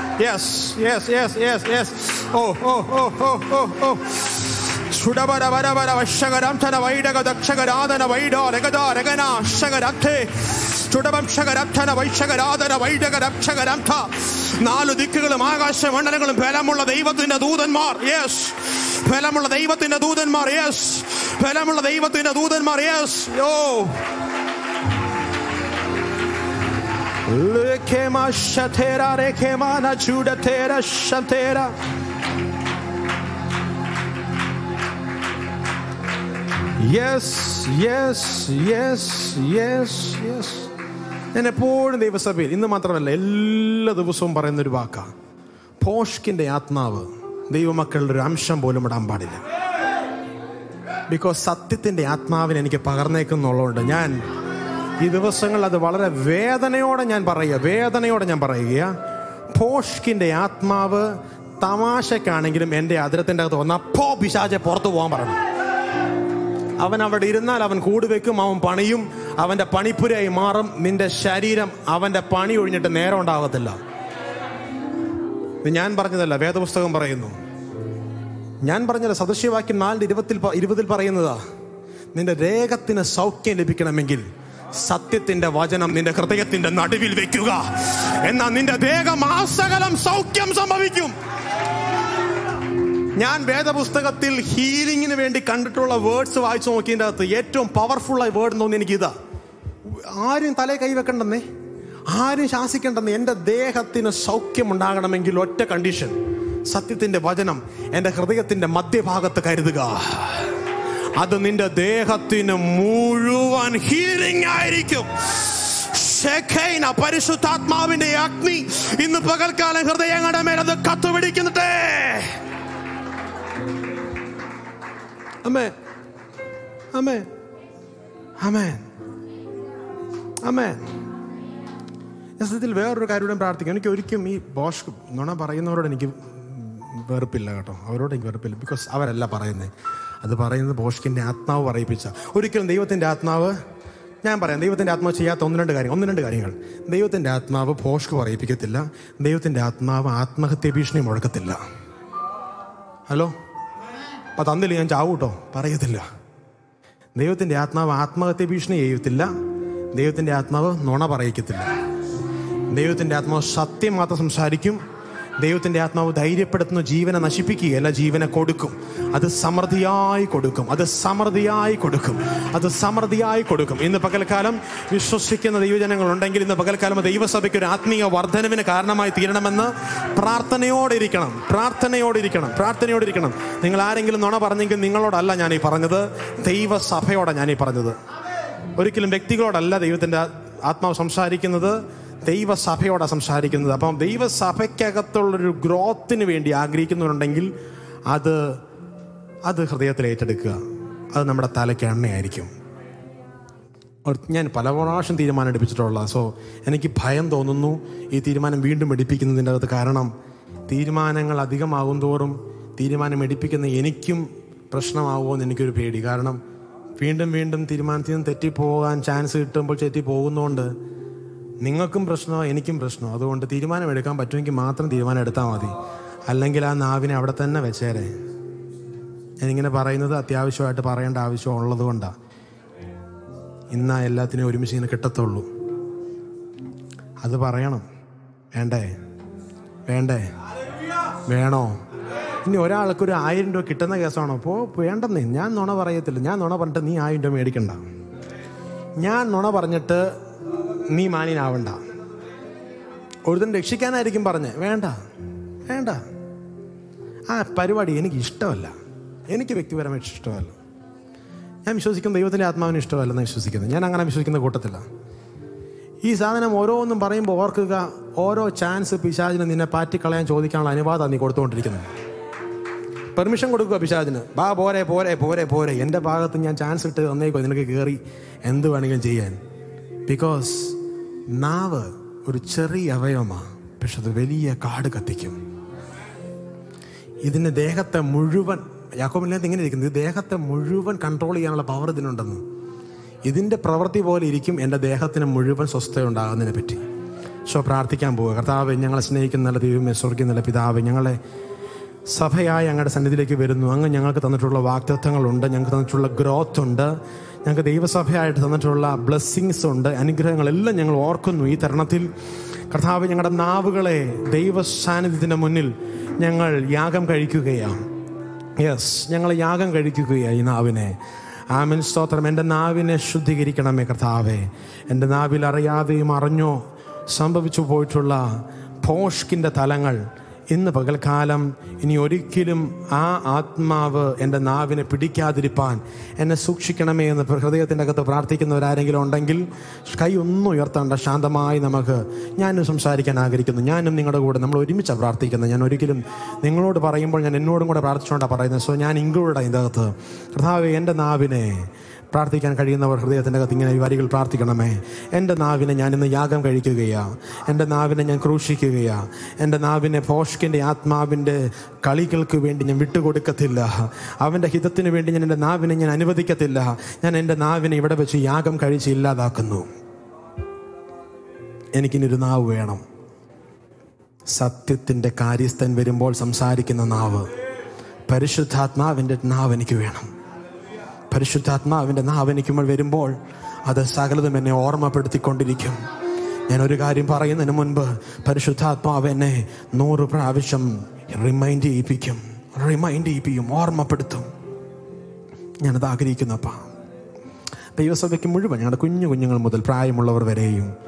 [SPEAKER 1] നാലു ദിക്കുകളും ആകാശമണ്ഡലങ്ങളും ബലമുള്ള ദൈവത്തിന്റെ ദൂതന്മാർ. ബലമുള്ള ദൈവത്തിന്റെ ദൂതന്മാർ. ഞാൻ എപ്പോഴും ദൈവസഭയിൽ, ഇന്ന് മാത്രമല്ല എല്ലാ ദിവസവും പറയുന്നൊരു വാക്കാ, പോഷ്കിന്റെ ആത്മാവ് ദൈവമക്കളുടെ ഒരു അംശം പോലും ഇടാൻ പാടില്ല. ബിക്കോസ് സത്യത്തിന്റെ ആത്മാവിനെ എനിക്ക് പകർന്നേക്കുന്നുള്ളതുകൊണ്ട് ഞാൻ ഈ ദിവസങ്ങൾ അത് വളരെ വേദനയോടെ ഞാൻ പറയുക. പോഷ്കിന്റെ ആത്മാവ് തമാശക്കാണെങ്കിലും എൻ്റെ അതിരത്തിൻ്റെ അകത്ത് വന്നാൽ പിശാചെ പുറത്തു പോകാൻ പറയണം. അവൻ അവിടെ ഇരുന്നാൽ അവൻ കൂടുവെക്കും, അവൻ പണിയും, അവന്റെ പണിപ്പുരയായി മാറും. നിന്റെ ശരീരം അവന്റെ പണി ഒഴിഞ്ഞിട്ട് നേരം ഉണ്ടാകത്തില്ല. ഇത് ഞാൻ പറഞ്ഞതല്ല, വേദപുസ്തകം പറയുന്നു. ഞാൻ പറഞ്ഞത് സദൃശ്യവാക്യം 4:20 പറയുന്നതാ. നിന്റെ രേഖത്തിന് സൗഖ്യം ലഭിക്കണമെങ്കിൽ സത്യത്തിന്റെ വചനം നിന്റെ ഹൃദയത്തിന്റെ നടുവിൽ വെക്കുക. എന്നാൽ നിന്റെ ദേഹമാസകലം സൗഖ്യം സംഭവിക്കും. ഞാൻ വേദപുസ്തകത്തിൽ ഹീലിങ്ങിന് വേണ്ടി കണ്ടിട്ടുള്ള വേർഡ്സ് വായിച്ചു നോക്കിയതിൻ്റെ അകത്ത് ഏറ്റവും പവർഫുൾ ആയ വേർഡ് എന്ന് തോന്നി എനിക്ക് ഇതാ. ആരും തലേ കൈവെക്കണ്ടെന്നേ, ആരും ശാസിക്കേണ്ടെന്ന്. എൻ്റെ ദേഹത്തിന് സൗഖ്യമുണ്ടാകണമെങ്കിൽ ഒറ്റ കണ്ടീഷൻ: സത്യത്തിൻ്റെ വചനം എൻ്റെ ഹൃദയത്തിൻ്റെ മധ്യഭാഗത്ത് കരുതുക. അത് നിന്റെ ദേഹത്തിന് മുഴുവൻ ഹീലിംഗ് ആയിരിക്കും. പരിശുദ്ധാത്മാവിന്റെ അഗ്നി ഇന്ന് പകൽക്കാലം ഹൃദയങ്ങളുടെ മേൽ അത് കത്തുപിടിക്കുന്നുണ്ടേ. ആമേൻ, ആമേൻ, ആമേൻ, ആമേൻ. സത്യത്തിൽ വേറൊരു കാര്യം പ്രാർത്ഥിക്കാം. എനിക്ക് ഒരിക്കലും ഈ ബോഷ് നുണ പറയുന്നവരോട് എനിക്ക് വെറുപ്പില്ല കേട്ടോ. അവരോട് എനിക്ക് വെറുപ്പില്ല. ബിക്കോസ് അവരല്ല പറയുന്നത്. അത് പറയുന്നത് ബോഷ്കിൻ്റെ ആത്മാവ് പറയിപ്പിച്ച. ഒരിക്കലും ദൈവത്തിൻ്റെ ആത്മാവ്, ഞാൻ പറയാം, ദൈവത്തിൻ്റെ ആത്മാവ് ചെയ്യാത്ത ഒന്ന് രണ്ട് കാര്യങ്ങൾ. ദൈവത്തിൻ്റെ ആത്മാവ് ഭോഷ്ക്ക് പറയിപ്പിക്കത്തില്ല. ദൈവത്തിൻ്റെ ആത്മാവ് ആത്മഹത്യ ഭീഷണി മുഴക്കത്തില്ല. ഹലോ, അപ്പം തന്നില്ല ഞാൻ ചാവൂ കേട്ടോ പറയത്തില്ല. ദൈവത്തിൻ്റെ ആത്മാവ് ആത്മഹത്യ ഭീഷണി ചെയ്യത്തില്ല. ദൈവത്തിൻ്റെ ആത്മാവ് നുണ പറയിക്കത്തില്ല. ദൈവത്തിൻ്റെ ആത്മാവ് സത്യം മാത്രം സംസാരിക്കും. ദൈവത്തിൻ്റെ ആത്മാവ് ധൈര്യപ്പെടുത്തുന്നു. ജീവനെ നശിപ്പിക്കുകയല്ല, ജീവനെ കൊടുക്കും. അത് സമൃദ്ധിയായി കൊടുക്കും. അത് സമൃദ്ധിയായി കൊടുക്കും. അത് സമൃദ്ധിയായി കൊടുക്കും. ഇന്ന് പകൽക്കാലം വിശ്വസിക്കുന്ന ദൈവജനങ്ങളുണ്ടെങ്കിൽ ഇന്ന് പകൽക്കാലം ദൈവസഭയ്ക്ക് ഒരു ആത്മീയ വർധനവിന് കാരണമായി തീരണമെന്ന് പ്രാർത്ഥനയോടിരിക്കണം. നിങ്ങൾ ആരെങ്കിലും നുണ പറഞ്ഞെങ്കിൽ നിങ്ങളോടല്ല ഞാനീ പറഞ്ഞത്, ദൈവസഭയോടാണ് ഞാനീ പറഞ്ഞത്. ഒരിക്കലും വ്യക്തികളോടല്ല ദൈവത്തിൻ്റെ ആത്മാവ് സംസാരിക്കുന്നത്, ദൈവസഭയോടാണ് സംസാരിക്കുന്നത്. അപ്പം ദൈവസഭയ്ക്കകത്തുള്ളൊരു ഗ്രോത്തിന് വേണ്ടി ആഗ്രഹിക്കുന്നുണ്ടെങ്കിൽ അത് ഹൃദയത്തിൽ ഏറ്റെടുക്കുക. അത് നമ്മുടെ തലയ്ക്ക് എണ്ണയായിരിക്കും. ഞാൻ പല പ്രാവശ്യം തീരുമാനം എടുപ്പിച്ചിട്ടുള്ളത്. സോ എനിക്ക് ഭയം തോന്നുന്നു ഈ തീരുമാനം വീണ്ടും എടുപ്പിക്കുന്നതിൻ്റെ അകത്ത്. കാരണം തീരുമാനങ്ങൾ അധികമാകും തോറും തീരുമാനം എടുപ്പിക്കുന്ന എനിക്കും പ്രശ്നമാകുമോ എന്ന് എനിക്കൊരു പേടി. കാരണം വീണ്ടും തീരുമാനത്തിൽ നിന്ന് തെറ്റിപ്പോകാൻ ചാൻസ് കിട്ടുമ്പോൾ തെറ്റിപ്പോകുന്നതുകൊണ്ട് നിങ്ങൾക്കും പ്രശ്നമോ എനിക്കും പ്രശ്നമോ. അതുകൊണ്ട് തീരുമാനം എടുക്കാൻ പറ്റുമെങ്കിൽ മാത്രം തീരുമാനം എടുത്താൽ മതി. അല്ലെങ്കിൽ ആ നാവിനെ അവിടെ തന്നെ വെച്ചേരെ. ഞാനിങ്ങനെ പറയുന്നത് അത്യാവശ്യമായിട്ട് പറയേണ്ട ആവശ്യം ഉള്ളത് കൊണ്ടാണ്. ഇന്നാ എല്ലാത്തിനും ഒരുമിച്ച് ഇങ്ങനെ കിട്ടത്തുള്ളൂ. അത് പറയണം. വേണ്ടേ വേണോ? ഇനി ഒരാൾക്കൊരു 1000 രൂപ കിട്ടുന്ന കേസാണോ? വേണ്ടെന്നേ. ഞാൻ നുണ പറയത്തില്ല. ഞാൻ നുണ പറഞ്ഞിട്ട് നീ 1000 രൂപ മേടിക്കണ്ട. ഞാൻ നുണ പറഞ്ഞിട്ട് നീ മാന്യനാവണ്ട. ഒരുത്തൻ രക്ഷിക്കാനായിരിക്കും പറഞ്ഞേ. വേണ്ട. ആ പരിപാടി എനിക്ക് ഇഷ്ടമല്ല. എനിക്ക് വ്യക്തിപരമായിട്ട് ഇഷ്ടമല്ല. ഞാൻ വിശ്വസിക്കുന്ന ദൈവത്തിൻ്റെ ആത്മാവിന് ഇഷ്ടമല്ലെന്ന് വിശ്വസിക്കുന്നത്. ഞാൻ അങ്ങനെ വിശ്വസിക്കുന്ന കൂട്ടത്തില്ല. ഈ സാധനം ഓരോന്നും പറയുമ്പോൾ ഓർക്കുക, ഓരോ ചാൻസ് പിശാചിന് നിന്നെ പാറ്റിക്കളയാൻ ചോദിക്കാനുള്ള അനുവാദമാണ് നീ കൊടുത്തുകൊണ്ടിരിക്കുന്നത്. പെർമിഷൻ കൊടുക്കുക പിശാചിന്. പോരെ എൻ്റെ ഭാഗത്ത് ഞാൻ ചാൻസ് ഇട്ട് തന്നേക്കോ നിനക്ക് കയറി എന്ത് വേണമെങ്കിലും ചെയ്യാൻ. ബിക്കോസ് നാവ് ഒരു ചെറിയ അവയവമാണ്, പക്ഷെ അത് വലിയ കാട് കത്തിക്കും. ഇതിന് ദേഹത്തെ മുഴുവൻ, യാക്കോബിനകത്ത് ഇങ്ങനെ ഇരിക്കുന്നത്, ദേഹത്തെ മുഴുവൻ കൺട്രോൾ ചെയ്യാനുള്ള പവർ ഇതിനുണ്ടെന്ന്. ഇതിൻ്റെ പ്രവൃത്തി പോലെ ഇരിക്കും എൻ്റെ ദേഹത്തിന് മുഴുവൻ സ്വസ്ഥയുണ്ടാകുന്നതിനെ പറ്റി. സോ പ്രാർത്ഥിക്കാൻ പോവുക. കർത്താവേ, ഞങ്ങളെ സ്നേഹിക്കുന്ന നല്ല ദൈവമേ, സ്വർഗ്ഗീയ നല്ല പിതാവേ, ഞങ്ങളെ സഭയായി അങ്ങയുടെ സന്നിധിയിലേക്ക് വരുന്നു. അങ്ങ് ഞങ്ങൾക്ക് തന്നിട്ടുള്ള വാഗ്ദത്തങ്ങളുണ്ട്, ഞങ്ങൾക്ക് തന്നിട്ടുള്ള ഗ്രോത്ത് ഉണ്ട്, ഞങ്ങൾക്ക് ദൈവസഭയായിട്ട് തന്നിട്ടുള്ള ബ്ലെസ്സിങ്സ് ഉണ്ട്, അനുഗ്രഹങ്ങളെല്ലാം ഞങ്ങൾ ഓർക്കുന്നു. ഈ തരുണത്തിൽ കർത്താവ്, ഞങ്ങളുടെ നാവുകളെ ദൈവ സാന്നിധ്യത്തിൻ്റെ മുന്നിൽ ഞങ്ങൾ യാഗം കഴിക്കുകയാണ്. ഞങ്ങൾ യാഗം കഴിക്കുകയാണ് ഈ നാവിനെ. ആമേൻ, സ്തോത്രം. എൻ്റെ നാവിനെ ശുദ്ധീകരിക്കണമേ കർത്താവേ. എൻ്റെ നാവിൽ അറിയാതെയും അറിഞ്ഞോ സംഭവിച്ചു പോയിട്ടുള്ള ഭോഷ്കിൻ്റെ തലങ്ങൾ ഇന്ന് പകൽക്കാലം ഇനി ഒരിക്കലും ആ ആത്മാവ് എൻ്റെ നാവിനെ പിടിക്കാതിരിപ്പാൻ എന്നെ സൂക്ഷിക്കണമേ എന്ന് ഹൃദയത്തിൻ്റെ അകത്ത് പ്രാർത്ഥിക്കുന്നവരാരെങ്കിലും ഉണ്ടെങ്കിൽ കൈ ഒന്നും ഉയർത്തേണ്ട. ശാന്തമായി ഞാനും സംസാരിക്കാൻ ആഗ്രഹിക്കുന്നു. ഞാനും നിങ്ങളുടെ കൂടെ നമ്മൾ ഒരുമിച്ചാണ് പ്രാർത്ഥിക്കുന്നത്. ഞാൻ ഒരിക്കലും നിങ്ങളോട് പറയുമ്പോൾ ഞാൻ എന്നോടും കൂടെ പ്രാർത്ഥിച്ചുകൊണ്ടാണ് പറയുന്നത്. സോ ഞാൻ ഇൻക്ലൂഡ് ഇതിൻ്റെ അകത്ത്. കർത്താവേ, എൻ്റെ നാവിനെ പ്രാർത്ഥിക്കാൻ കഴിയുന്നവർ ഹൃദയത്തിൻ്റെ അകത്ത് ഇങ്ങനെ ഈ വരികൾ പ്രാർത്ഥിക്കണമേ. എൻ്റെ നാവിനെ ഞാൻ ഇന്ന് യാഗം കഴിക്കുകയാണ്. എൻ്റെ നാവിനെ ഞാൻ ക്രൂശിക്കുകയാണ്. എൻ്റെ നാവിനെ ഭോഷ്കിൻ്റെ ആത്മാവിൻ്റെ കളികൾക്ക് വേണ്ടി ഞാൻ വിട്ടുകൊടുക്കത്തില്ല. അവൻ്റെ ഹിതത്തിന് വേണ്ടി ഞാൻ എൻ്റെ നാവിനെ ഞാൻ അനുവദിക്കത്തില്ല. ഞാൻ എൻ്റെ നാവിനെ ഇവിടെ വെച്ച് യാഗം കഴിച്ച് ഇല്ലാതാക്കുന്നു. എനിക്കിനൊരു നാവ് വേണം. സത്യത്തിൻ്റെ കാര്യസ്ഥൻ വരുമ്പോൾ സംസാരിക്കുന്ന നാവ്. പരിശുദ്ധാത്മാവിൻ്റെ നാവ് എനിക്ക് വേണം. പരിശുദ്ധാത്മാവിൻ്റെ നാവ് എനിക്ക് വരുമ്പോൾ അത് സകലതും എന്നെ ഓർമ്മപ്പെടുത്തിക്കൊണ്ടിരിക്കും. ഞാനൊരു കാര്യം പറയുന്നതിന് മുൻപ് പരിശുദ്ധാത്മാവ് എന്നെ 100 പ്രാവശ്യം റിമൈൻഡ് ചെയ്യിപ്പിക്കും, ഓർമ്മപ്പെടുത്തും. ഞാനത് ആഗ്രഹിക്കുന്നപ്പാ. ദൈവസഭയ്ക്ക് മുഴുവൻ, ഞങ്ങളുടെ കുഞ്ഞുങ്ങൾ മുതൽ പ്രായമുള്ളവർ വരെയും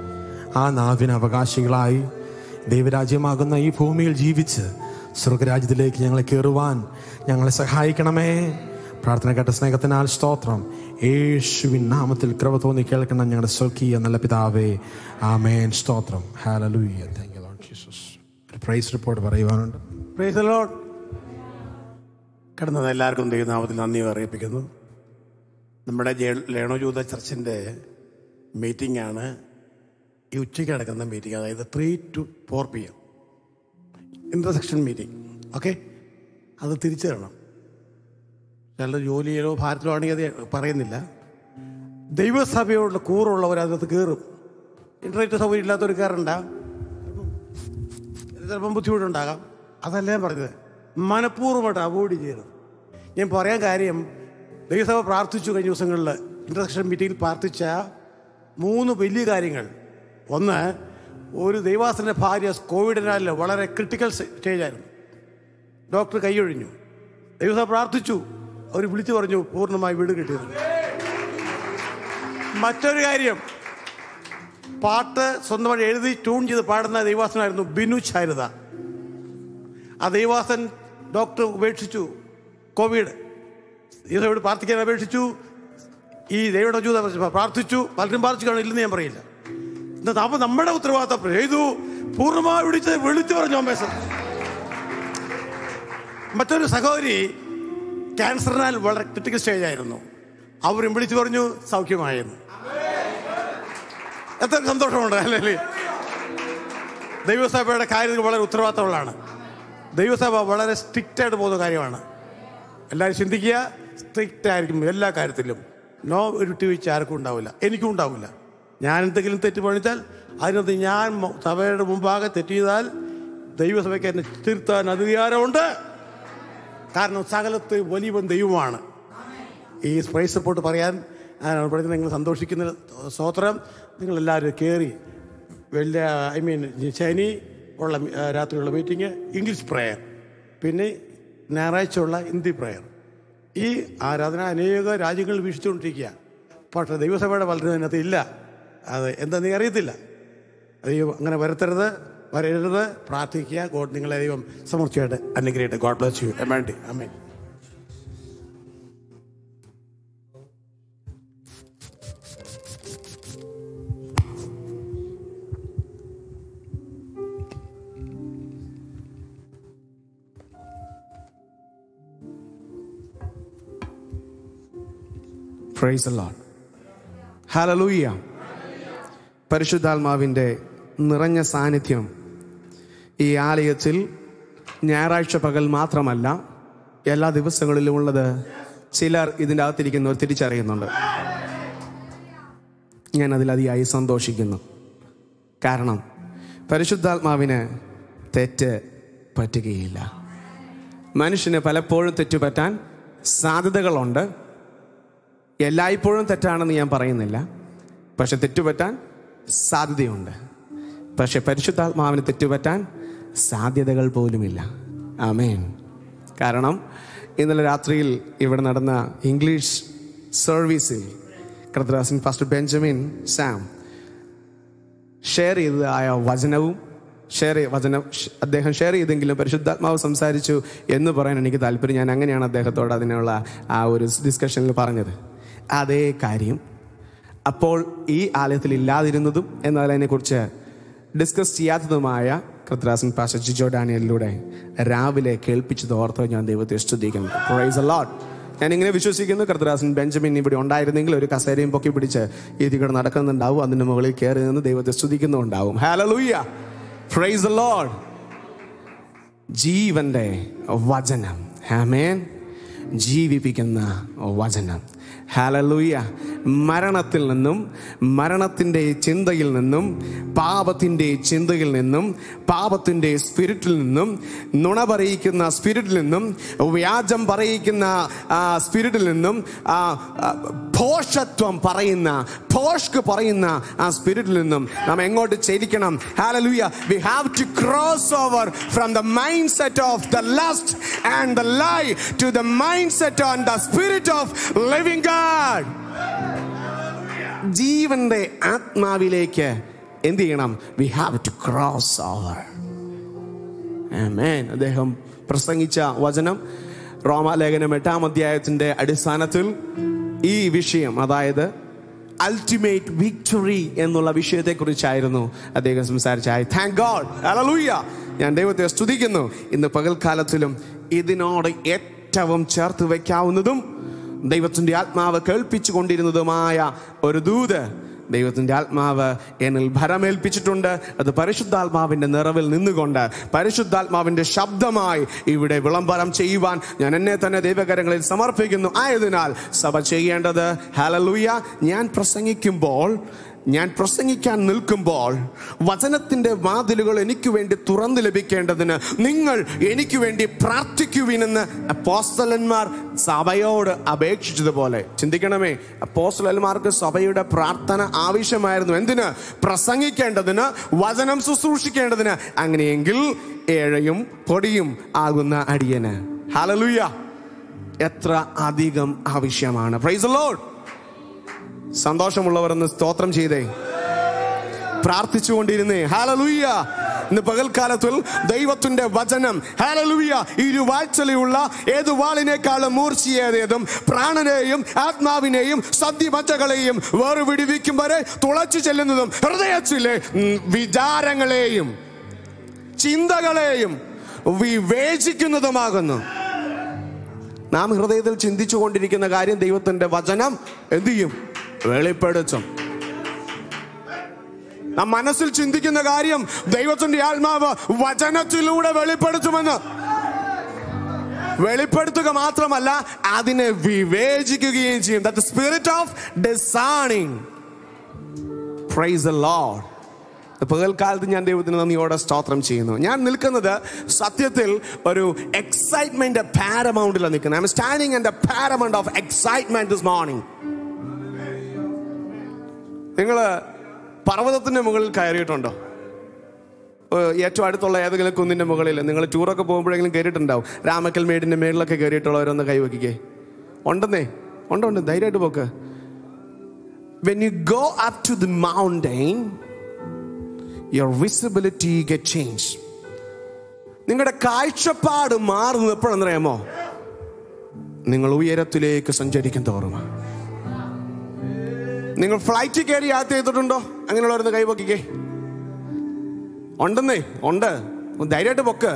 [SPEAKER 1] ആ നാവിന് അവകാശികളായി ദൈവരാജ്യമാകുന്ന ഈ ഭൂമിയിൽ ജീവിച്ച് സ്വർഗരാജ്യത്തിലേക്ക് ഞങ്ങളെ കയറുവാൻ ഞങ്ങളെ സഹായിക്കണമേ. പ്രാർത്ഥന കേട്ട സ്നേഹത്തിനാൽ സ്തോത്രം. യേശുവിൻ നാമത്തിൽ കൃപ തോന്നി കേൾക്കണം ഞങ്ങളുടെ സ്വർഗീയ നല്ല പിതാവേ. ആമേൻ. സ്തോത്രം. Hallelujah. Thank you Lord Jesus. Praise report പറയുവാനുണ്ട്.
[SPEAKER 2] Praise the Lord. കിടന്നത് എല്ലാവർക്കും ദൈവനാമത്തിൽ നന്ദി അറിയിപ്പിക്കുന്നു. നമ്മുടെ ലേണോജൂത ചർച്ചിൻ്റെ മീറ്റിംഗ് ആണ് ഈ ഉച്ചയ്ക്ക് നടക്കുന്ന മീറ്റിംഗ്. അതായത് 3 to 4 PM intersection meeting. Okay, അത് തിരിച്ചു തരണം. ചില ജോലിയിലോ ഭാരത്തിലോ ആണെങ്കിൽ അത് പറയുന്നില്ല. ദൈവസഭയോടുള്ള കൂറുള്ളവർ അതിനകത്ത് കയറും. ഇൻ്റർനെറ്റ് സൗകര്യം ഇല്ലാത്തവർ കയറണ്ട, ചിലപ്പം ബുദ്ധിമുട്ടുണ്ടാകാം. അതല്ല ഞാൻ പറഞ്ഞത്, മനഃപൂർവ്വമായിട്ട് അവോയ്ഡ് ചെയ്യരുത്. ഞാൻ പറയാൻ കാര്യം, ദൈവസഭ പ്രാർത്ഥിച്ചു കഴിഞ്ഞ ദിവസങ്ങളിൽ ഇൻ്റർസെക്ഷൻ മീറ്റിങ്ങിൽ പ്രാർത്ഥിച്ച 3 വലിയ കാര്യങ്ങൾ. ഒന്ന്, ഒരു ദൈവാസൻ്റെ ഭാര്യ കോവിഡിനാൽ വളരെ ക്രിട്ടിക്കൽ സ്റ്റേജായിരുന്നു. ഡോക്ടർ കൈയൊഴിഞ്ഞു. ദൈവസഭ പ്രാർത്ഥിച്ചു, അവർ വിളിച്ചു പറഞ്ഞു പൂർണ്ണമായി വീട് കിട്ടിയത്. മറ്റൊരു കാര്യം, പാട്ട് സ്വന്തമായി എഴുതി ട്യൂൺ ചെയ്ത് പാടുന്ന ദൈവാസനായിരുന്നു ബിനു ചാരുത. ആ ദൈവാസൻ ഡോക്ടർ ഉപേക്ഷിച്ചു. കോവിഡ് ദൈവസഭയോട് പ്രാർത്ഥിക്കാൻ അപേക്ഷിച്ചു. ഈ ദൈവയുടെ ജൂത പ്രാർത്ഥിച്ചു. പലരും പ്രാർത്ഥിച്ചു കാണില്ലെന്ന് ഞാൻ പറയില്ല. അപ്പോൾ നമ്മുടെ ഉത്തരവാദിത്തം ചെയ്തു, പൂർണ്ണമായി വിളിച്ചു പറഞ്ഞു അമ്മേശം. മറ്റൊരു സഹോദരി ക്യാൻസറിനാൽ വളരെ ക്രിട്ടിക്കൽ സ്റ്റേജായിരുന്നു. അവരും വിളിച്ചു പറഞ്ഞു സൗഖ്യമായെന്ന്. എത്ര സന്തോഷമുണ്ട് അല്ലേ? ദൈവസഭയുടെ കാര്യത്തിൽ വളരെ ഉത്തരവാദിത്തമുള്ളതാണ്. ദൈവസഭ വളരെ സ്ട്രിക്റ്റായിട്ട് പോകുന്ന കാര്യമാണ്. എല്ലാവരും ചിന്തിക്കുക, സ്ട്രിക്റ്റ് ആയിരിക്കും എല്ലാ കാര്യത്തിലും. നോ ഒരു വീഴ്ച ആർക്കും ഉണ്ടാവില്ല, എനിക്കും ഉണ്ടാവില്ല. ഞാൻ എന്തെങ്കിലും തെറ്റ് പണിച്ചാൽ അതിനകത്ത് ഞാൻ സഭയുടെ മുമ്പാകെ തെറ്റ് ചെയ്താൽ ദൈവസഭയ്ക്ക് എന്നെ തിരുത്താൻ അധികാരമുണ്ട്. കാരണം സകലത്ത് വലിയവൻ ദൈവമാണ്. ഈ പ്രൈസ് റിപ്പോർട്ട് പറയാൻ നിങ്ങൾ സന്തോഷിക്കുന്ന സ്തോത്രം. നിങ്ങളെല്ലാവരും കയറി ശനി ഉള്ള രാത്രിയുള്ള മീറ്റിംഗ്, ഇംഗ്ലീഷ് പ്രയർ, പിന്നെ ഞായറാഴ്ചയുള്ള ഹിന്ദി പ്രയർ. ഈ ആരാധന അനേക രാജ്യങ്ങളിൽ വീക്ഷിച്ചുകൊണ്ടിരിക്കുക. പക്ഷേ ദൈവസഭയുടെ പലരും അതിനകത്ത് ഇല്ല. അത് എന്താ നീ അറിയത്തില്ല. ദൈവം അങ്ങനെ വരരുത്. പ്രാർത്ഥിക്കുക. ഗോഡ് നിങ്ങളെ ദൈവം സമൃദ്ധിയായിട്ട് അനുഗ്രഹിക്കട്ടെ. God bless you. Amen. Amen.
[SPEAKER 3] Praise the Lord. Hallelujah. പരിശുദ്ധാത്മാവിൻ്റെ നിറഞ്ഞ സാന്നിധ്യം ഈ ആലയത്തിൽ ഞായറാഴ്ച പകൽ മാത്രമല്ല എല്ലാ ദിവസങ്ങളിലും ഉള്ളത് ചിലർ ഇതിൻ്റെ അകത്തിരിക്കുന്നവർ തിരിച്ചറിയുന്നുണ്ട്. ഞാൻ അതിലതിയായി സന്തോഷിക്കുന്നു. കാരണം പരിശുദ്ധാത്മാവിന് തെറ്റ് പറ്റുകയില്ല. മനുഷ്യന് പലപ്പോഴും തെറ്റുപറ്റാൻ സാധ്യതകളുണ്ട്. എല്ലായ്പ്പോഴും തെറ്റാണെന്ന് ഞാൻ പറയുന്നില്ല, പക്ഷെ തെറ്റുപറ്റാൻ സാധ്യതയുണ്ട്. പക്ഷെ പരിശുദ്ധാത്മാവിന് തെറ്റുപറ്റാൻ സാധ്യതകൾ പോലുമില്ല. ആമേൻ. കാരണം ഇന്നലെ രാത്രിയിൽ ഇവിടെ നടന്ന ഇംഗ്ലീഷ് സർവീസിൽ കർത്തദാസൻ പാസ്റ്റർ ബെഞ്ചമിൻ സാം ഷെയർ ചെയ്തതായ വചനവും അദ്ദേഹം ഷെയർ ചെയ്തെങ്കിലും പരിശുദ്ധാത്മാവ് സംസാരിച്ചു എന്ന് പറയാൻ എനിക്ക് താല്പര്യം. ഞാൻ അങ്ങനെയാണ് അദ്ദേഹത്തോട് അതിനുള്ള ആ ഒരു ഡിസ്കഷനിൽ പറഞ്ഞത്. അതേ കാര്യം അപ്പോൾ ഈ ആലയത്തിൽ ഇല്ലാതിരുന്നതും എന്നാൽ അതിനെക്കുറിച്ച് ഡിസ്കസ് ചെയ്യാത്തതുമായ കർത്തദാസൻ പാസ്റ്റർ ജിജോ ഡാനിയലിലൂടെ രാവിലെ കേൾപ്പിച്ചത് ഓർത്ത് ഞാൻ ദൈവത്തെ സ്തുതിക്കുന്നു. Praise the Lord. ഞാനിങ്ങനെ വിശ്വസിക്കുന്നു, കർത്തദാസൻ ബെഞ്ചമിൻ ഇവിടെ ഉണ്ടായിരുന്നെങ്കിൽ ഒരു കസേരയും പൊക്കി പിടിച്ച് ഇതികൂടെ നടക്കുന്നുണ്ടാവും, അതിൻ്റെ മുകളിൽ കയറി നിന്ന് ദൈവത്തെ സ്തുതിക്കുന്നുണ്ടാവും. ഹല്ലേലൂയ. Praise the Lord. ജീവന്റെ വചനം. ആമേൻ. ജീവിപ്പിക്കുന്ന വചനം. ഹല്ലേലൂയ. മരണത്തിൽ നിന്നും, മരണത്തിൻ്റെ ചിന്തയിൽ നിന്നും, പാപത്തിൻ്റെ ചിന്തയിൽ നിന്നും, പാപത്തിൻ്റെ സ്പിരിറ്റിൽ നിന്നും, നുണ പറയിക്കുന്ന സ്പിരിറ്റിൽ നിന്നും, വ്യാജം പറയിക്കുന്ന സ്പിരിറ്റിൽ നിന്നും, ഭോഷത്വം പറയുന്ന, ഭോഷ്ക് പറയുന്ന ആ സ്പിരിറ്റിൽ നിന്നും നാം എങ്ങോട്ട് ചലിക്കണം? Hallelujah. We have to cross over from the mindset of the lust and the lie to the mindset on the spirit of living God. ജീവന്റെ ആത്മാവിലേക്ക് എന്ത് ചെയ്യണം? We have to cross over. Amen. അദ്ദേഹം പ്രസംഗിച്ച വചനം റോമാലേഖനം 8-ാം അധ്യായത്തിന്റെ അടിസ്ഥാനത്തിൽ ഈ വിഷയം, അതായത് അൾട്ടിമേറ്റ് വിക്ടറി എന്നുള്ള വിഷയത്തെക്കുറിച്ചായിരുന്നു അദ്ദേഹം സംസാരിച്ചായി. Thank God, hallelujah. ഞാൻ ദൈവത്തെ സ്തുതിക്കുന്നു. ഇന്ന് പകൽക്കാലത്തിലും ഇതിനോട് ഏറ്റവും ചേർത്ത് വയ്ക്കാവുന്നതും ദൈവത്തിൻ്റെ ആത്മാവ് കേൾപ്പിച്ചു കൊണ്ടിരുന്നതുമായ ഒരു ദൂത് ദൈവത്തിൻ്റെ ആത്മാവ് എന്നിൽ ഭരമേൽപ്പിച്ചിട്ടുണ്ട്. അത് പരിശുദ്ധാത്മാവിൻ്റെ നിറവിൽ നിന്നുകൊണ്ട് പരിശുദ്ധാത്മാവിൻ്റെ ശബ്ദമായി ഇവിടെ വിളംബരം ചെയ്യുവാൻ ഞാൻ എന്നെ തന്നെ ദൈവകരങ്ങളിൽ സമർപ്പിക്കുന്നു. ആയതിനാൽ സഭ ചെയ്യേണ്ടത്, ഹല്ലേലൂയ, ഞാൻ പ്രസംഗിക്കാൻ നിൽക്കുമ്പോൾ വചനത്തിൻ്റെ വാതിലുകൾ എനിക്ക് വേണ്ടി തുറന്നു ലഭിക്കേണ്ടതിന് നിങ്ങൾ എനിക്ക് വേണ്ടി പ്രാർത്ഥിക്കുവിനെന്ന് അപ്പോസ്തലന്മാർ സഭയോട് അപേക്ഷിച്ചതുപോലെ. ചിന്തിക്കണമേ, അപ്പോസ്തലന്മാർക്ക് സഭയുടെ പ്രാർത്ഥന ആവശ്യമായിരുന്നു. എന്തിന്? പ്രസംഗിക്കേണ്ടതിന്, വചനം ശുശ്രൂഷിക്കേണ്ടതിന്. അങ്ങനെയെങ്കിൽ ഏഴയും പൊടിയും ആകുന്ന അടിയന്, ഹല്ലേലൂയ, എത്ര അധികം ആവശ്യമാണ്. Price the Lord. സന്തോഷമുള്ളവർ എന്ന് സ്തോത്രം ചെയ്തേ, പ്രാർത്ഥിച്ചുകൊണ്ടിരുന്നേ. ഹല്ലേലൂയ. ഇന്ന് പകൽക്കാലത്തിൽ ദൈവത്തിന്റെ വചനം, ഹല്ലേലൂയ, ഇരുവാഴ്ചയുള്ള ഏതു വാളിനേക്കാളും മൂർച്ചയേറിയതും പ്രാണനെയും ആത്മാവിനെയും സന്ധിമജ്ജകളെയും വേർപിടിവിക്കും വരെ തുളച്ചു ചെല്ലുന്നതും ഹൃദയത്തിലെ വിചാരങ്ങളെയും ചിന്തകളെയും വിവേചിക്കുന്നതുമാകുന്നു. നാം ഹൃദയത്തിൽ ചിന്തിച്ചു കൊണ്ടിരിക്കുന്ന കാര്യം ദൈവത്തിന്റെ വചനം എന്ത് ചെയ്യും? വെളിപ്പെടുത്തും. നാം മനസ്സിൽ ചിന്തിക്കുന്ന കാര്യം ദൈവത്തിന്റെ ആത്മാവ് വചനത്തിലൂടെ വെളിപ്പെടുത്തുമെന്ന്. വെളിപ്പെടുത്തുക മാത്രമല്ല, അതിനെ വിവേചിക്കുകയും ചെയ്യും. That the spirit of discerning. Praise the Lord. പകൽക്കാലത്ത് ഞാൻ ദൈവത്തിന് നന്ദിയോടെ സ്തോത്രം ചെയ്യുന്നു. ഞാൻ നിൽക്കുന്നത് സത്യത്തിൽ ഒരു എക്സൈറ്റ്മെന്റ് പാരമൗണ്ടിലാണ് നിൽക്കുന്നത്. I am standing in the paramount of excitement this morning. നിങ്ങൾ പർവ്വതത്തിന്റെ മുകളിൽ കയറിയിട്ടുണ്ടോ? ഏറ്റവും അടുത്തുള്ള ഏതെങ്കിലും കുന്നിന്റെ മുകളിൽ നിങ്ങൾ ടൂറൊക്കെ പോകുമ്പോഴെങ്കിലും കയറിയിട്ടുണ്ടാവും. രാമക്കൽ മേടിന്റെ മേളിലൊക്കെ കയറിയിട്ടുള്ളവരൊന്ന് കൈവയ്ക്കേ. ഉണ്ടെന്നേ, ഉണ്ട്, ധൈര്യമായിട്ട് പോക്ക്. When you go up to the mountain, your visibility get changed. നിങ്ങളുടെ കാഴ്ചപ്പാട് മാറുന്നത് എപ്പോഴെന്നറിയാമോ? നിങ്ങൾ ഉയരത്തിലേക്ക് സഞ്ചരിക്കും തോറും. നിങ്ങൾ ഫ്ലൈറ്റ് കയറി യാത്ര ചെയ്തിട്ടുണ്ടോ? അങ്ങനെയുള്ളവരൊന്ന് കൈവക്കിക്കേ. ഉണ്ടെന്നേ, ഉണ്ട്, ധൈര്യമായിട്ട് പൊക്ക്.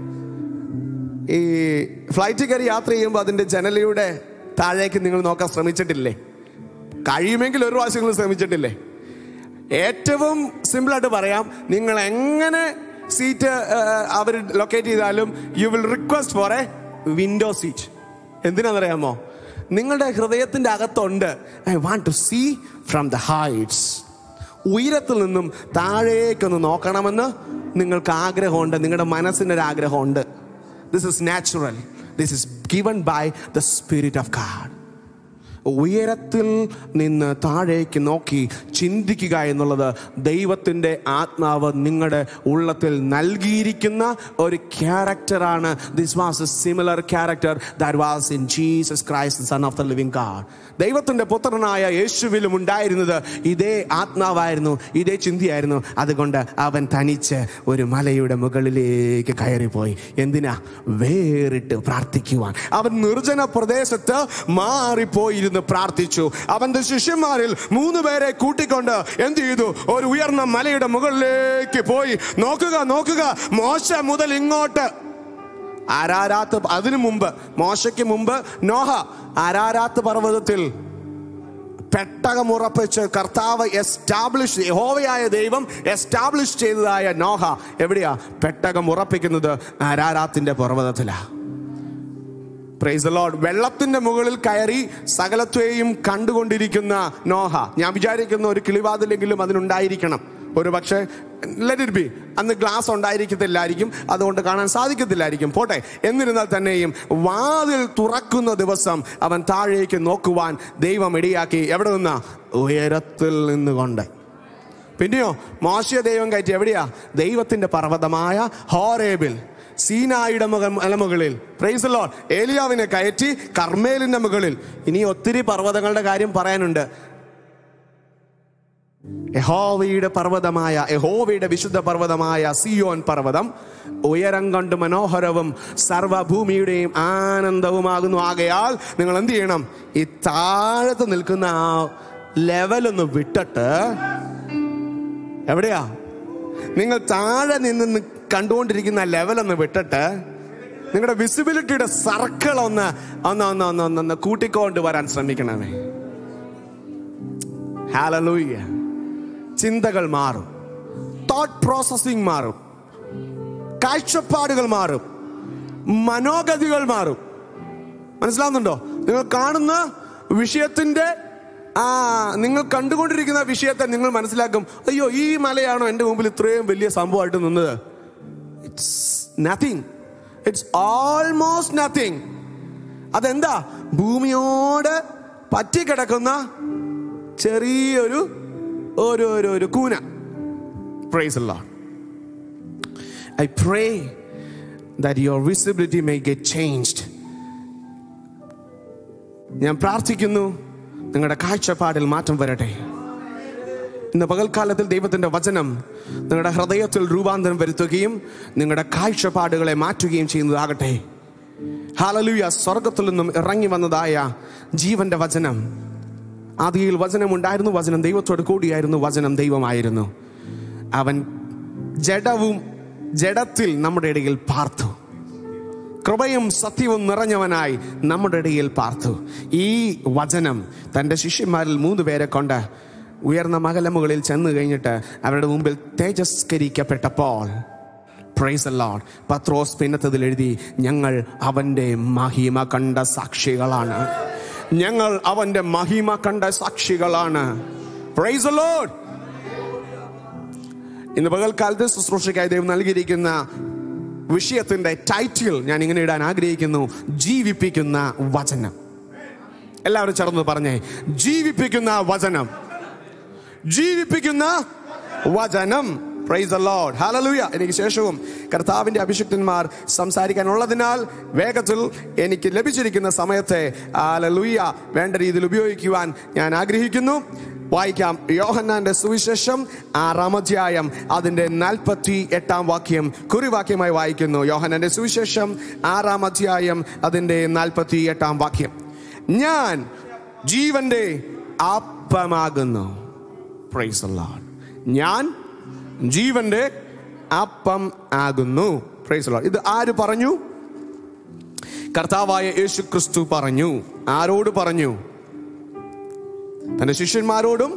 [SPEAKER 3] ഈ ഫ്ലൈറ്റ് കയറി യാത്ര ചെയ്യുമ്പോൾ അതിന്റെ ജനലയുടെ താഴേക്ക് നിങ്ങൾ നോക്കാൻ ശ്രമിച്ചിട്ടില്ലേ? കഴിയുമെങ്കിൽ ഒരു പ്രാവശ്യം നിങ്ങൾ ശ്രമിച്ചിട്ടില്ലേ? ഏറ്റവും സിമ്പിളായിട്ട് പറയാം, നിങ്ങൾ എങ്ങനെ സീറ്റ് അവർ ലൊക്കേറ്റ് ചെയ്താലും you will request for a window seat. എന്തിനാണെന്നറിയാമോ? നിങ്ങളുടെ ഹൃദയത്തിന്റെ അകത്തുണ്ട്, I want to see from the heights. ഉയരത്തിൽ നിന്നും താഴേക്കൊന്ന് നോക്കണമെന്ന് നിങ്ങൾക്ക് ആഗ്രഹമുണ്ട്. നിങ്ങളുടെ മനസ്സിനൊരു ആഗ്രഹമുണ്ട്. This is natural. This is given by the spirit of God. ഉയരത്തിൽ നിന്ന് താഴേക്ക് നോക്കി ചിന്തിക്കുക എന്നുള്ളത് ദൈവത്തിൻ്റെ ആത്മാവ് നിങ്ങളുടെ ഉള്ളത്തിൽ നൽകിയിരിക്കുന്ന ഒരു ക്യാരക്ടറാണ്. This was a similar character that was in Jesus Christ, son of the living God. ദൈവത്തിൻ്റെ പുത്രനായ യേശുവിലും ഉണ്ടായിരുന്നത് ഇതേ ആത്മാവായിരുന്നു, ഇതേ ചിന്തയായിരുന്നു. അതുകൊണ്ട് അവൻ തനിച്ച് ഒരു മലയുടെ മുകളിലേക്ക് കയറിപ്പോയി. എന്തിനാ? വേറിട്ട് പ്രാർത്ഥിക്കുവാൻ. അവൻ നിർജ്ജന പ്രദേശത്ത് മാറിപ്പോയിരുന്നു പ്രാർത്ഥിച്ചു. അവന്റെ ശിഷ്യന്മാരിൽ 3 പേരെ കൂട്ടിക്കൊണ്ട് എന്ത് ചെയ്തു? ഒരു ഉയർന്ന മലയുടെ മുകളിലേക്ക് പോയി. നോക്കുക, മോശ മുതൽ ഇങ്ങോട്ട് ആരാരാത്ത്, അതിനു മുമ്പ്, മോശയ്ക്ക് മുമ്പ് നോഹ ആരാരാത്ത് പർവ്വതത്തിൽ പെട്ടകമുറപ്പിച്ച് കർത്താവ് എസ്റ്റാബ്ലിഷ്, യഹോവയായ ദൈവം എസ്റ്റാബ്ലിഷ് ചെയ്തതായ നോഹ എവിടെയാ? പെട്ടകം ഉറപ്പിക്കുന്നത് ആരാരാത്തിന്റെ പർവ്വതത്തിലാ. Praise the Lord. വെള്ളത്തിന്റെ മുകളിൽ കയറി സകലത്തെയും കണ്ടുകൊണ്ടിരിക്കുന്ന നോഹ. ഞാൻ വിചാരിക്കുന്ന ഒരു കിളിവാതിലെങ്കിലും അതിനുണ്ടായിരിക്കണം. ഒരു പക്ഷേ ലെറ്റ് ഇറ്റ് ബി, അന്ന് ഗ്ലാസ് ഉണ്ടായിരിക്കത്തില്ലായിരിക്കും, അതുകൊണ്ട് കാണാൻ സാധിക്കത്തില്ലായിരിക്കും. പോട്ടെ, എന്നിരുന്നാൽ തന്നെയും വാതിൽ തുറക്കുന്ന ദിവസം അവൻ താഴേക്ക് നോക്കുവാൻ ദൈവം ഇടയാക്കി. എവിടെ നിന്നാ? ഉയരത്തിൽ നിന്നുകൊണ്ട്. പിന്നെയോ മോശയെ ദൈവം കയറ്റി എവിടെയാ? ദൈവത്തിന്റെ പർവ്വതമായ ഹോരേബിൽ, സീനായുടെ മലമുകളിൽ. Praise the Lord. ഏലിയാവിനെ കയറ്റി കർമ്മേലിന്റെ മുകളിൽ. ഇനി ഒത്തിരി പർവ്വതങ്ങളുടെ കാര്യം പറയാനുണ്ട്. യഹോവയുടെ പർവ്വതമായ, യഹോവയുടെ വിശുദ്ധ പർവ്വതമായ സിയോൻ പർവ്വതം ഉയരം കൊണ്ട് മനോഹരവും സർവഭൂമിയുടെയും ആനന്ദവുമാകുന്നു. ആകയാൽ നിങ്ങൾ എന്ത് ചെയ്യണം? ഈ താഴത്ത് നിൽക്കുന്ന ആ ലെവലൊന്ന് വിട്ടിട്ട്, എവിടെയാ നിങ്ങൾ താഴെ നിന്ന് കണ്ടുകൊണ്ടിരിക്കുന്ന ലെവലൊന്ന് വിട്ടിട്ട് നിങ്ങളുടെ വിസിബിലിറ്റിയുടെ സർക്കിൾ ഒന്ന് കൂട്ടിക്കൊണ്ട് വരാൻ ശ്രമിക്കണമേ. ഹല്ലേലൂയ. ചിന്തകൾ മാറും, തോട്ട് പ്രോസസ്സിംഗ് മാറും, കാഴ്ചപ്പാടുകൾ മാറും, മനോഗതികൾ മാറും. മനസ്സിലാവുന്നുണ്ടോ? നിങ്ങൾ കാണുന്ന വിഷയത്തിന്റെ നിങ്ങൾ കണ്ടുകൊണ്ടിരിക്കുന്ന വിഷയത്തെ നിങ്ങൾ മനസ്സിലാക്കും, അയ്യോ ഈ മലയാണോ എൻ്റെ മുമ്പിൽ ഇത്രയും വലിയ സംഭവമായിട്ട് നിന്നത്? It's nothing, it's almost nothing. അതെന്താ? ഭൂമിയോട് പറ്റിക്കിടക്കുന്ന ചെറിയൊരു ഒരു കൂന. Praise the Lord. I pray that your visibility may get changed. ഞാൻ പ്രാർത്ഥിക്കുന്നു നിങ്ങളുടെ കാഴ്ചപ്പാടിൽ മാറ്റം വരട്ടെ. ഇന്ന് പകൽക്കാലത്തിൽ ദൈവത്തിന്റെ വചനം നിങ്ങളുടെ ഹൃദയത്തിൽ രൂപാന്തരം വരുത്തുകയും നിങ്ങളുടെ കാഴ്ചപ്പാടുകളെ മാറ്റുകയും ചെയ്യുന്നതാകട്ടെ. ഹല്ലേലൂയ. സ്വർഗത്തിൽ നിന്നും ഇറങ്ങി വന്നതായ ജീവന്റെ വചനം. ആദിയിൽ വചനം ഉണ്ടായിരുന്നു, വചനം ദൈവത്തോട് കൂടിയായിരുന്നു, വചനം ദൈവമായിരുന്നു. അവൻ ജഡത്തിൽ നമ്മുടെ ഇടയിൽ പാർത്തു, കൃപയും സത്യവും നിറഞ്ഞവനായി നമ്മുടെ ഇടയിൽ പാർത്തു. ഈ വചനം തൻ്റെ ശിഷ്യന്മാരിൽ 3 പേരെ കൊണ്ട് ഉയർന്ന മകലമുകളിൽ ചെന്ന് കഴിഞ്ഞിട്ട് അവരുടെ മുമ്പിൽ തേജസ്കരിക്കപ്പെട്ടപ്പോൾ, പ്രൈസ് ദി ലോർഡ്, പത്രോസ് പിന്നത്തതിൽ എഴുതി, ഞങ്ങൾ അവൻ്റെ മഹിമ കണ്ട സാക്ഷികളാണ്. ഞങ്ങൾ അവൻ്റെ മഹിമ കണ്ട സാക്ഷികളാണ്. Price the Lord. ഇന്ന് പകൽക്കാലത്ത് ശുശ്രൂഷയ്ക്കായി ദൈവം നൽകിയിരിക്കുന്ന വിഷയത്തിന്റെ ടൈറ്റിൽ ഞാൻ ഇങ്ങനെ ഇടാൻ ആഗ്രഹിക്കുന്നു: ജീവിപ്പിക്കുന്ന വചനം. എല്ലാവരും ചേർന്ന് പറഞ്ഞേ, ജീവിപ്പിക്കുന്ന വചനം. ജീവിപ്പിക്കുന്ന വചനം. Praise the Lord. ഹല്ലേലൂയ. എനിക്ക് ശേഷവും കർത്താവിന്റെ അഭിഷിക്തന്മാർ സംസാരിക്കാനുള്ളതിനാൽ വേഗത്തിൽ എനിക്ക് ലഭിച്ചിരിക്കുന്ന സമയത്തെ ഹല്ലേലൂയ വേണ്ട രീതിയിൽ ഉപയോഗിക്കുവാൻ ഞാൻ ആഗ്രഹിക്കുന്നു. വായിക്കാം. യോഹന്നാന്റെ സുവിശേഷം 6-ാം അധ്യായം അതിന്റെ 48-ാം വാക്യം കുറിവാക്യമായി വായിക്കുന്നു. യോഹന്നാന്റെ സുവിശേഷം 6-ാം അധ്യായം അതിന്റെ 48-ാം വാക്യം. ഞാൻ ജീവന്റെ അപ്പമാകുന്നു. Price the Lord. ഞാൻ ജീവന്റെ അപ്പം ആകുന്നു. Praise the Lord. ഇത് ആര് പറഞ്ഞു? കർത്താവായ യേശു ക്രിസ്തു പറഞ്ഞു. ആരോട് പറഞ്ഞു? തന്റെ ശിഷ്യന്മാരോടും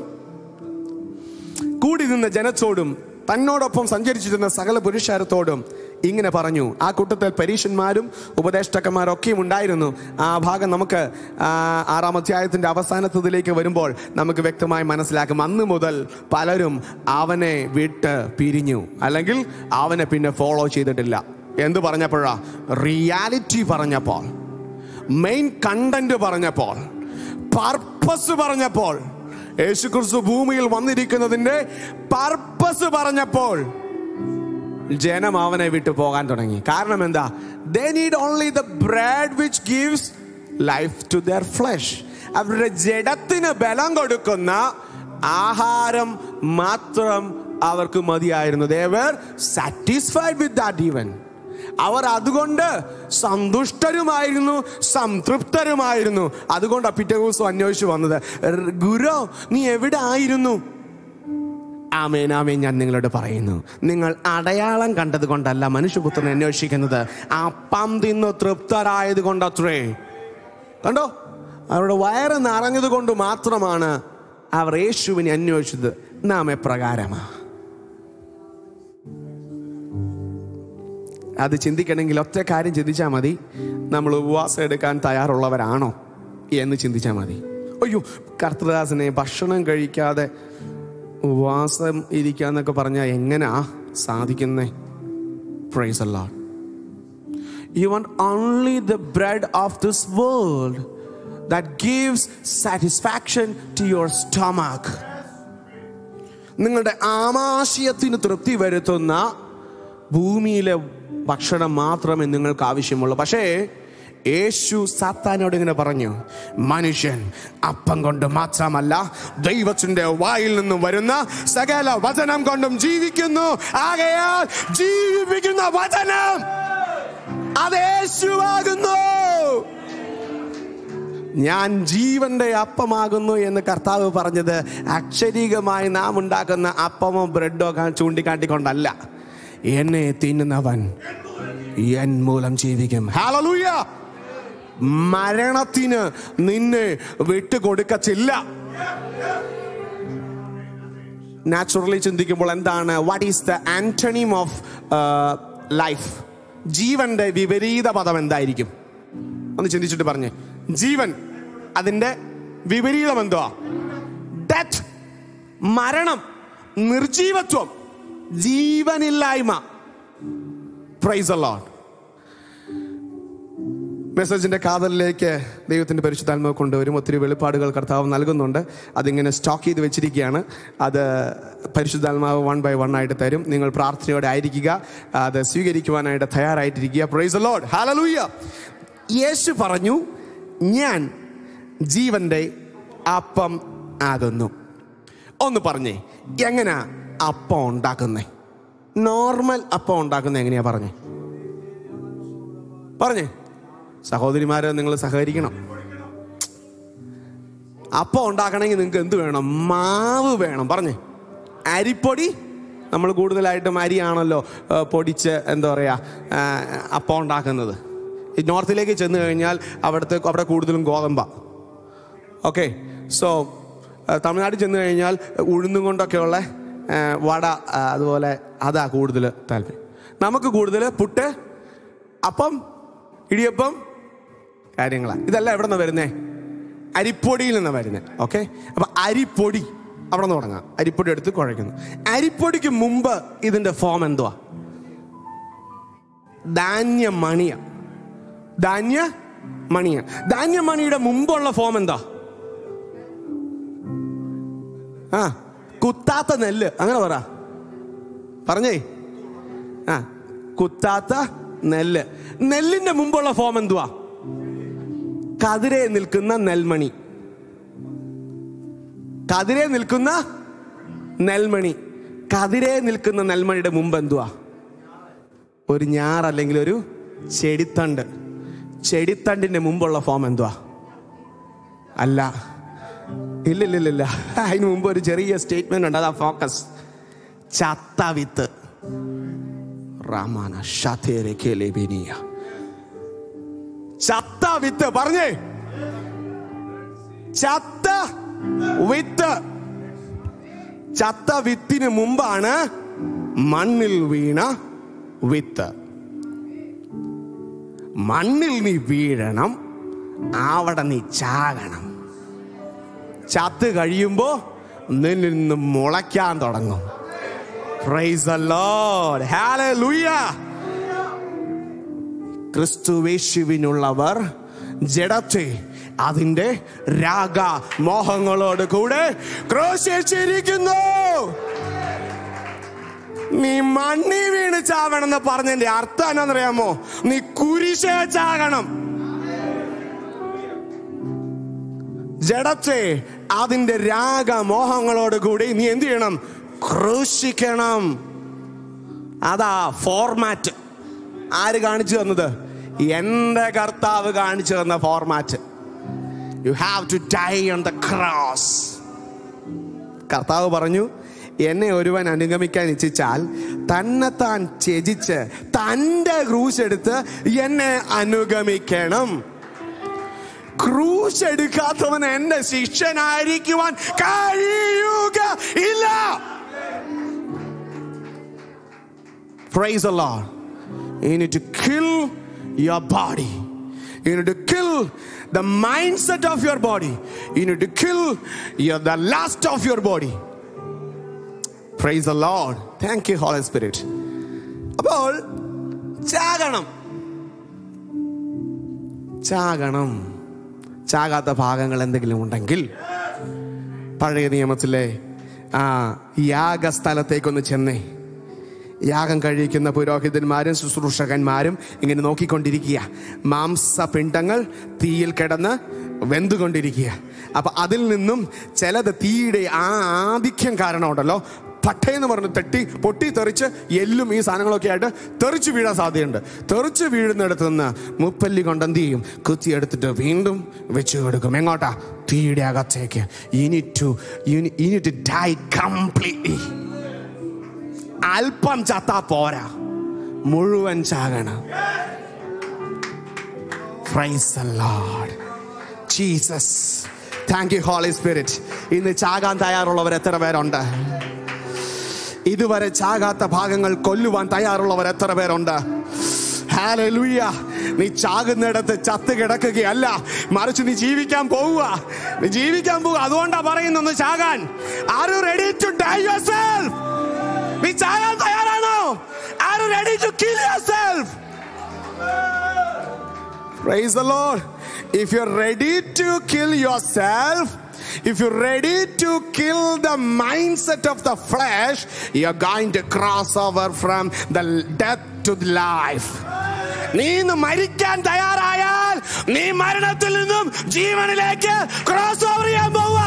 [SPEAKER 3] കൂടി നിന്ന ജനത്തോടും തന്നോടൊപ്പം സഞ്ചരിച്ചിരുന്ന സകല പുരുഷാരത്തോടും ഇങ്ങനെ പറഞ്ഞു. ആ കൂട്ടത്തിൽ പരീശന്മാരും ഉപദേഷ്ടാക്കന്മാരും ഒക്കെയും ഉണ്ടായിരുന്നു. ആ ഭാഗം നമുക്ക് 6-ാം അധ്യായത്തിന്റെ അവസാനത്തിലേക്ക് വരുമ്പോൾ നമുക്ക് വ്യക്തമായി മനസ്സിലാക്കും. അന്ന് മുതൽ പലരും അവനെ വിട്ട് പിരിഞ്ഞു, അല്ലെങ്കിൽ അവനെ പിന്നെ ഫോളോ ചെയ്തിട്ടില്ല. എന്ത് പറഞ്ഞപ്പോഴാ? റിയാലിറ്റി പറഞ്ഞപ്പോൾ, മെയിൻ കണ്ടന്റ് പറഞ്ഞപ്പോൾ, പർപ്പസ് പറഞ്ഞപ്പോൾ, യേശുക്രിസ്തു ഭൂമിയിൽ വന്നിരിക്കുന്നതിന്റെ പർപ്പസ് പറഞ്ഞപ്പോൾ ജനം അവനെ വിട്ടു പോകാൻ തുടങ്ങി. കാരണം എന്താ? they need only the bread which gives life to their flesh. അവരുടെ ജഡത്തിന് ബലം കൊടുക്കുന്ന ആഹാരം മാത്രം അവർക്ക് മതിയായിരുന്നു. they were satisfied with that even. അവർ അതുകൊണ്ട് സന്തുഷ്ടരുമായിരുന്നു, സംതൃപ്തരുമായിരുന്നു. അതുകൊണ്ട് പിറ്റേ ദിവസം അന്വേഷിച്ചു വന്നത്, ഗുരു നീ എവിടെ ആയിരുന്നു? ആമേൻ, ആമേൻ, ഞാൻ നിങ്ങളോട് പറയുന്നു, നിങ്ങൾ അടയാളം കണ്ടത് കൊണ്ടല്ല മനുഷ്യപുത്രനെ അന്വേഷിക്കുന്നത്, അപ്പം തിന്ന് തൃപ്തരായത് കൊണ്ടത്രേ. കണ്ടോ? അവരുടെ വയറ് നിറഞ്ഞത് കൊണ്ട് മാത്രമാണ് അവർ യേശുവിനെ അന്വേഷിച്ചത്. നാം എപ്രകാരമാ? അത് ചിന്തിക്കണമെങ്കിൽ ഒറ്റ കാര്യം ചിന്തിച്ചാൽ മതി. നമ്മൾ ഉപവാസം എടുക്കാൻ തയ്യാറുള്ളവരാണോ എന്ന് ചിന്തിച്ചാൽ മതി. അയ്യോ, കർത്തൃദാസനെ ഭക്ഷണം കഴിക്കാതെ ഉപവാസം ഇരിക്കാന്നൊക്കെ പറഞ്ഞാൽ എങ്ങനെയാ സാധിക്കുന്നേ? Praise the Lord. You want only the bread of this world that gives satisfaction to your stomach. നിങ്ങളുടെ ആമാശയത്തിന് തൃപ്തി വരുത്തുന്ന ഭൂമിയിലെ ഭക്ഷണം മാത്രമേ നിങ്ങൾക്ക് ആവശ്യമുള്ളൂ. പക്ഷേ യേശു സാത്താനോട് ഇങ്ങനെ പറഞ്ഞു, മനുഷ്യൻ അപ്പം കൊണ്ട് മാത്രമല്ല ദൈവത്തിന്റെ വായിൽ നിന്നും വരുന്ന സകല വചനം കൊണ്ടും ജീവിക്കുന്നു. ആകയാൽ ജീവിപ്പിക്കുന്ന വചനം അത് യേശുവാകുന്നു. ഞാൻ ജീവന്റെ അപ്പമാകുന്നു എന്ന് കർത്താവ് പറഞ്ഞത് അക്ഷരീകമായി നാം ഉണ്ടാക്കുന്ന അപ്പമോ ബ്രെഡോ ചൂണ്ടിക്കാട്ടിക്കൊണ്ടല്ല. എന്നെ തിന്നുന്നവൻ എൻ മൂലം ജീവിക്കും. ഹല്ലേലൂയ. മരണത്തിന് നിന്നെ വിട്ടുകൊടുക്കത്തില്ല. നാച്ചുറലി ചിന്തിക്കുമ്പോൾ എന്താണ്, what is the antonym of life? ജീവന്റെ വിപരീത പദം എന്തായിരിക്കും? ഒന്ന് ചിന്തിച്ചിട്ട് പറഞ്ഞേ. ജീവൻ, അതിന്റെ വിപരീതം എന്തുവാ? ഡെത്ത്, മരണം, നിർജീവത്വം, ജീവനില്ലായ്മ. Praise the Lord. മെസ്സേജിന്റെ കാതലിലേക്ക് ദൈവത്തിന്റെ പരിശുദ്ധാത്മാവ് കൊണ്ടുവരും. ഒത്തിരി വെളിപ്പാടുകൾ കർത്താവ് നൽകുന്നുണ്ട്. അതിങ്ങനെ സ്റ്റോക്ക് ചെയ്ത് വെച്ചിരിക്കുകയാണ്. അത് പരിശുദ്ധാത്മാവ് 1 by 1 ആയിട്ട് തരും. നിങ്ങൾ പ്രാർത്ഥനയോടെ ആയിരിക്കുക, അത് സ്വീകരിക്കുവാനായിട്ട് തയ്യാറായിട്ടിരിക്കുക. Praise the Lord. ഹല്ലേലൂയ. യേശു പറഞ്ഞു, ഞാൻ ജീവന്റെ അപ്പം ആകുന്നു. ഒന്ന് പറഞ്ഞേ, എങ്ങനാ അപ്പം ഉണ്ടാക്കുന്നേ? നോർമൽ അപ്പം ഉണ്ടാക്കുന്നത് എങ്ങനെയാ പറഞ്ഞേ? സഹോദരിമാരെ, നിങ്ങൾ സഹകരിക്കണം. അപ്പം ഉണ്ടാക്കണമെങ്കിൽ നിങ്ങൾക്ക് എന്ത് വേണം? മാവ് വേണം. പറഞ്ഞേ. അരിപ്പൊടി. നമ്മൾ കൂടുതലായിട്ടും അരിയാണല്ലോ പൊടിച്ച് എന്താ പറയുക അപ്പം ഉണ്ടാക്കുന്നത്. ഈ നോർത്തിലേക്ക് ചെന്ന് കഴിഞ്ഞാൽ അവിടെ കൂടുതലും ഗോതമ്പ. ഓക്കെ. സോ തമിഴ്നാട്ടിൽ ചെന്ന് കഴിഞ്ഞാൽ ഉഴുന്നും കൊണ്ടൊക്കെയുള്ള വട, അതുപോലെ അതാ കൂടുതൽ താല്പര്യം. നമുക്ക് കൂടുതൽ പുട്ട്, അപ്പം, ഇടിയപ്പം കാര്യങ്ങളാണ്. ഇതെല്ലാം എവിടെ നിന്നാണ് വരുന്നത്? അരിപ്പൊടിയിൽ നിന്നാണ് വരുന്നത്. ഓക്കെ. അപ്പം അരിപ്പൊടി അവിടെ നിന്ന് തുടങ്ങാം. അരിപ്പൊടി എടുത്ത് കുഴയ്ക്കുന്നു. അരിപ്പൊടിക്ക് മുമ്പ് ഇതിൻ്റെ ഫോം എന്തുവാ? ധാന്യമണിയ. ധാന്യമണിയുടെ മുമ്പുള്ള ഫോം എന്താ? കുത്താത്ത നെല്ല്. അങ്ങനെ പറഞ്ഞേ. കുത്താത്ത നെല്ല്. നെല്ലിന്റെ മുമ്പുള്ള ഫോം എന്തുവാ? കതിരെ നിൽക്കുന്ന നെൽമണി. കതിരെ നിൽക്കുന്ന നെൽമണിയുടെ മുമ്പ് എന്തുവാ? ഒരു ഞാർ അല്ലെങ്കിൽ ഒരു ചെടിത്തണ്ട്. ചെടിത്തണ്ടിന്റെ മുമ്പുള്ള ഫോം എന്തുവാ? അല്ല, ഇല്ല. അതിന് മുമ്പ് ഒരു ചെറിയ സ്റ്റേറ്റ്മെന്റ് ഉണ്ട്. അതാ ഫോക്കസ്. ചത്ത വിത്ത്. ചത്ത വിത്ത്. പറഞ്ഞേ. ചത്ത വിത്ത്. ചത്ത വിത്തിന് മുമ്പാണ് മണ്ണിൽ വീണ വിത്ത്. മണ്ണിൽ നീ വീഴണം, അവിടെ നീ ചാകണം. ചത്ത് കഴിയുമ്പോ നിന്നിൽ നിന്ന് മുളയ്ക്കാൻ തുടങ്ങും. Praise the Lord. ഹല്ലേലൂയ. ക്രിസ്തുവേശുവിനുള്ളവർ ജഡത്തെ അതിന്റെ രാഗ മോഹങ്ങളോട് കൂടെ ക്രൂശിച്ചിരിക്കുന്നു. നീ മണ്ണി വീണ് ചാവണമെന്ന് പറഞ്ഞതിന്റെ അർത്ഥം എന്നാന്നറിയാമോ? നീ കുരിശേ ചാകണം. ജഡത്തെ അതിന്റെ രാഗമോഹങ്ങളോട് കൂടി നീ എന്ത് ചെയ്യണം? ക്രൂശിക്കണം. അതാ ഫോർമാറ്റ്. ആര് കാണിച്ചു തന്നത്? എന്റെ കർത്താവ് കാണിച്ചു തന്ന format. You have to die on the cross. കർത്താവ് പറഞ്ഞു, എന്നെ ഒരുവൻ അനുഗമിക്കാൻ ഇച്ഛിച്ചാൽ തന്നെത്താൻ ത്യജിച്ച് തൻ്റെ ക്രൂശ് എടുത്ത് എന്നെ അനുഗമിക്കണം. ക്രൂശ് എടുക്കാത്തവൻ എന്റെ ശിഷ്യനായിരിക്കുവാൻ കഴിയുകയില്ല. Praise the Lord. You need to kill your body. You need to kill the mindset of your body. You need to kill the lust of your body. Praise the Lord. Thank you, Holy Spirit. അപ്പോൾ ചാകണം. ചാകാത്ത ഭാഗങ്ങൾ എന്തെങ്കിലും ഉണ്ടെങ്കിൽ പഴയ നിയമത്തിലെ യാഗസ്ഥലത്തേക്കൊന്ന് ചെന്നേ. യാഗം കഴിക്കുന്ന പുരോഹിതന്മാരും ശുശ്രൂഷകന്മാരും ഇങ്ങനെ നോക്കിക്കൊണ്ടിരിക്കുക. മാംസപിണ്ഡങ്ങൾ തീയിൽ കിടന്ന് വെന്തുകൊണ്ടിരിക്കുക. അപ്പം അതിൽ നിന്നും ചിലത് തീയുടെ ആ ആധിക്യം കാരണമുണ്ടല്ലോ, പട്ടയെന്ന് പറഞ്ഞ് പൊട്ടിത്തെറിച്ച് എല്ലും ഈ സാധനങ്ങളൊക്കെ ആയിട്ട് തെറിച്ച് വീഴാൻ സാധ്യതയുണ്ട്. തെറിച്ച് വീഴുന്നിടത്ത് നിന്ന് മുപ്പല്ലി കൊണ്ടെന്ത് ചെയ്യും? കുത്തിയെടുത്തിട്ട് വീണ്ടും വെച്ച് കൊടുക്കും. എങ്ങോട്ടാ? തീയുടെ അകത്തേക്ക്. You need to die completely. അല്പം ചത്താ പോരാ, മുഴുവൻ ചാകണം. Praise the Lord. Jesus. Thank you, Holy Spirit. ഇന്ന് ചാകാൻ തയ്യാറുള്ളവർ എത്ര പേരുണ്ട്? ഇതുവരെ ചാകാത്ത ഭാഗങ്ങൾ കൊല്ലുവാൻ തയ്യാറുള്ളവർ എത്ര പേരുണ്ട്? ഹല്ലേലൂയ. നീ ചാകുന്നിടത്ത് ചത്ത് കിടക്കുകയല്ല, മറിച്ച് നീ ജീവിക്കാൻ പോവുക. അതുകൊണ്ടാ പറയുന്നു ചാകാൻ. Are you ready to die yourself? നീ ചാകാൻ തയ്യാറാണോ? Are you ready to kill yourself? Praise the Lord. If you're ready to kill yourself, if you're ready to kill the mindset of the flesh, you're going to cross over from the death to the life. നീ ഇന്ന് മരിക്കാൻ തയ്യാറായാൽ നീ മരണത്തിൽ നിന്നും ജീവനിലേക്ക് ക്രോസ് ഓവർ ചെയ്യാൻ പോവുക.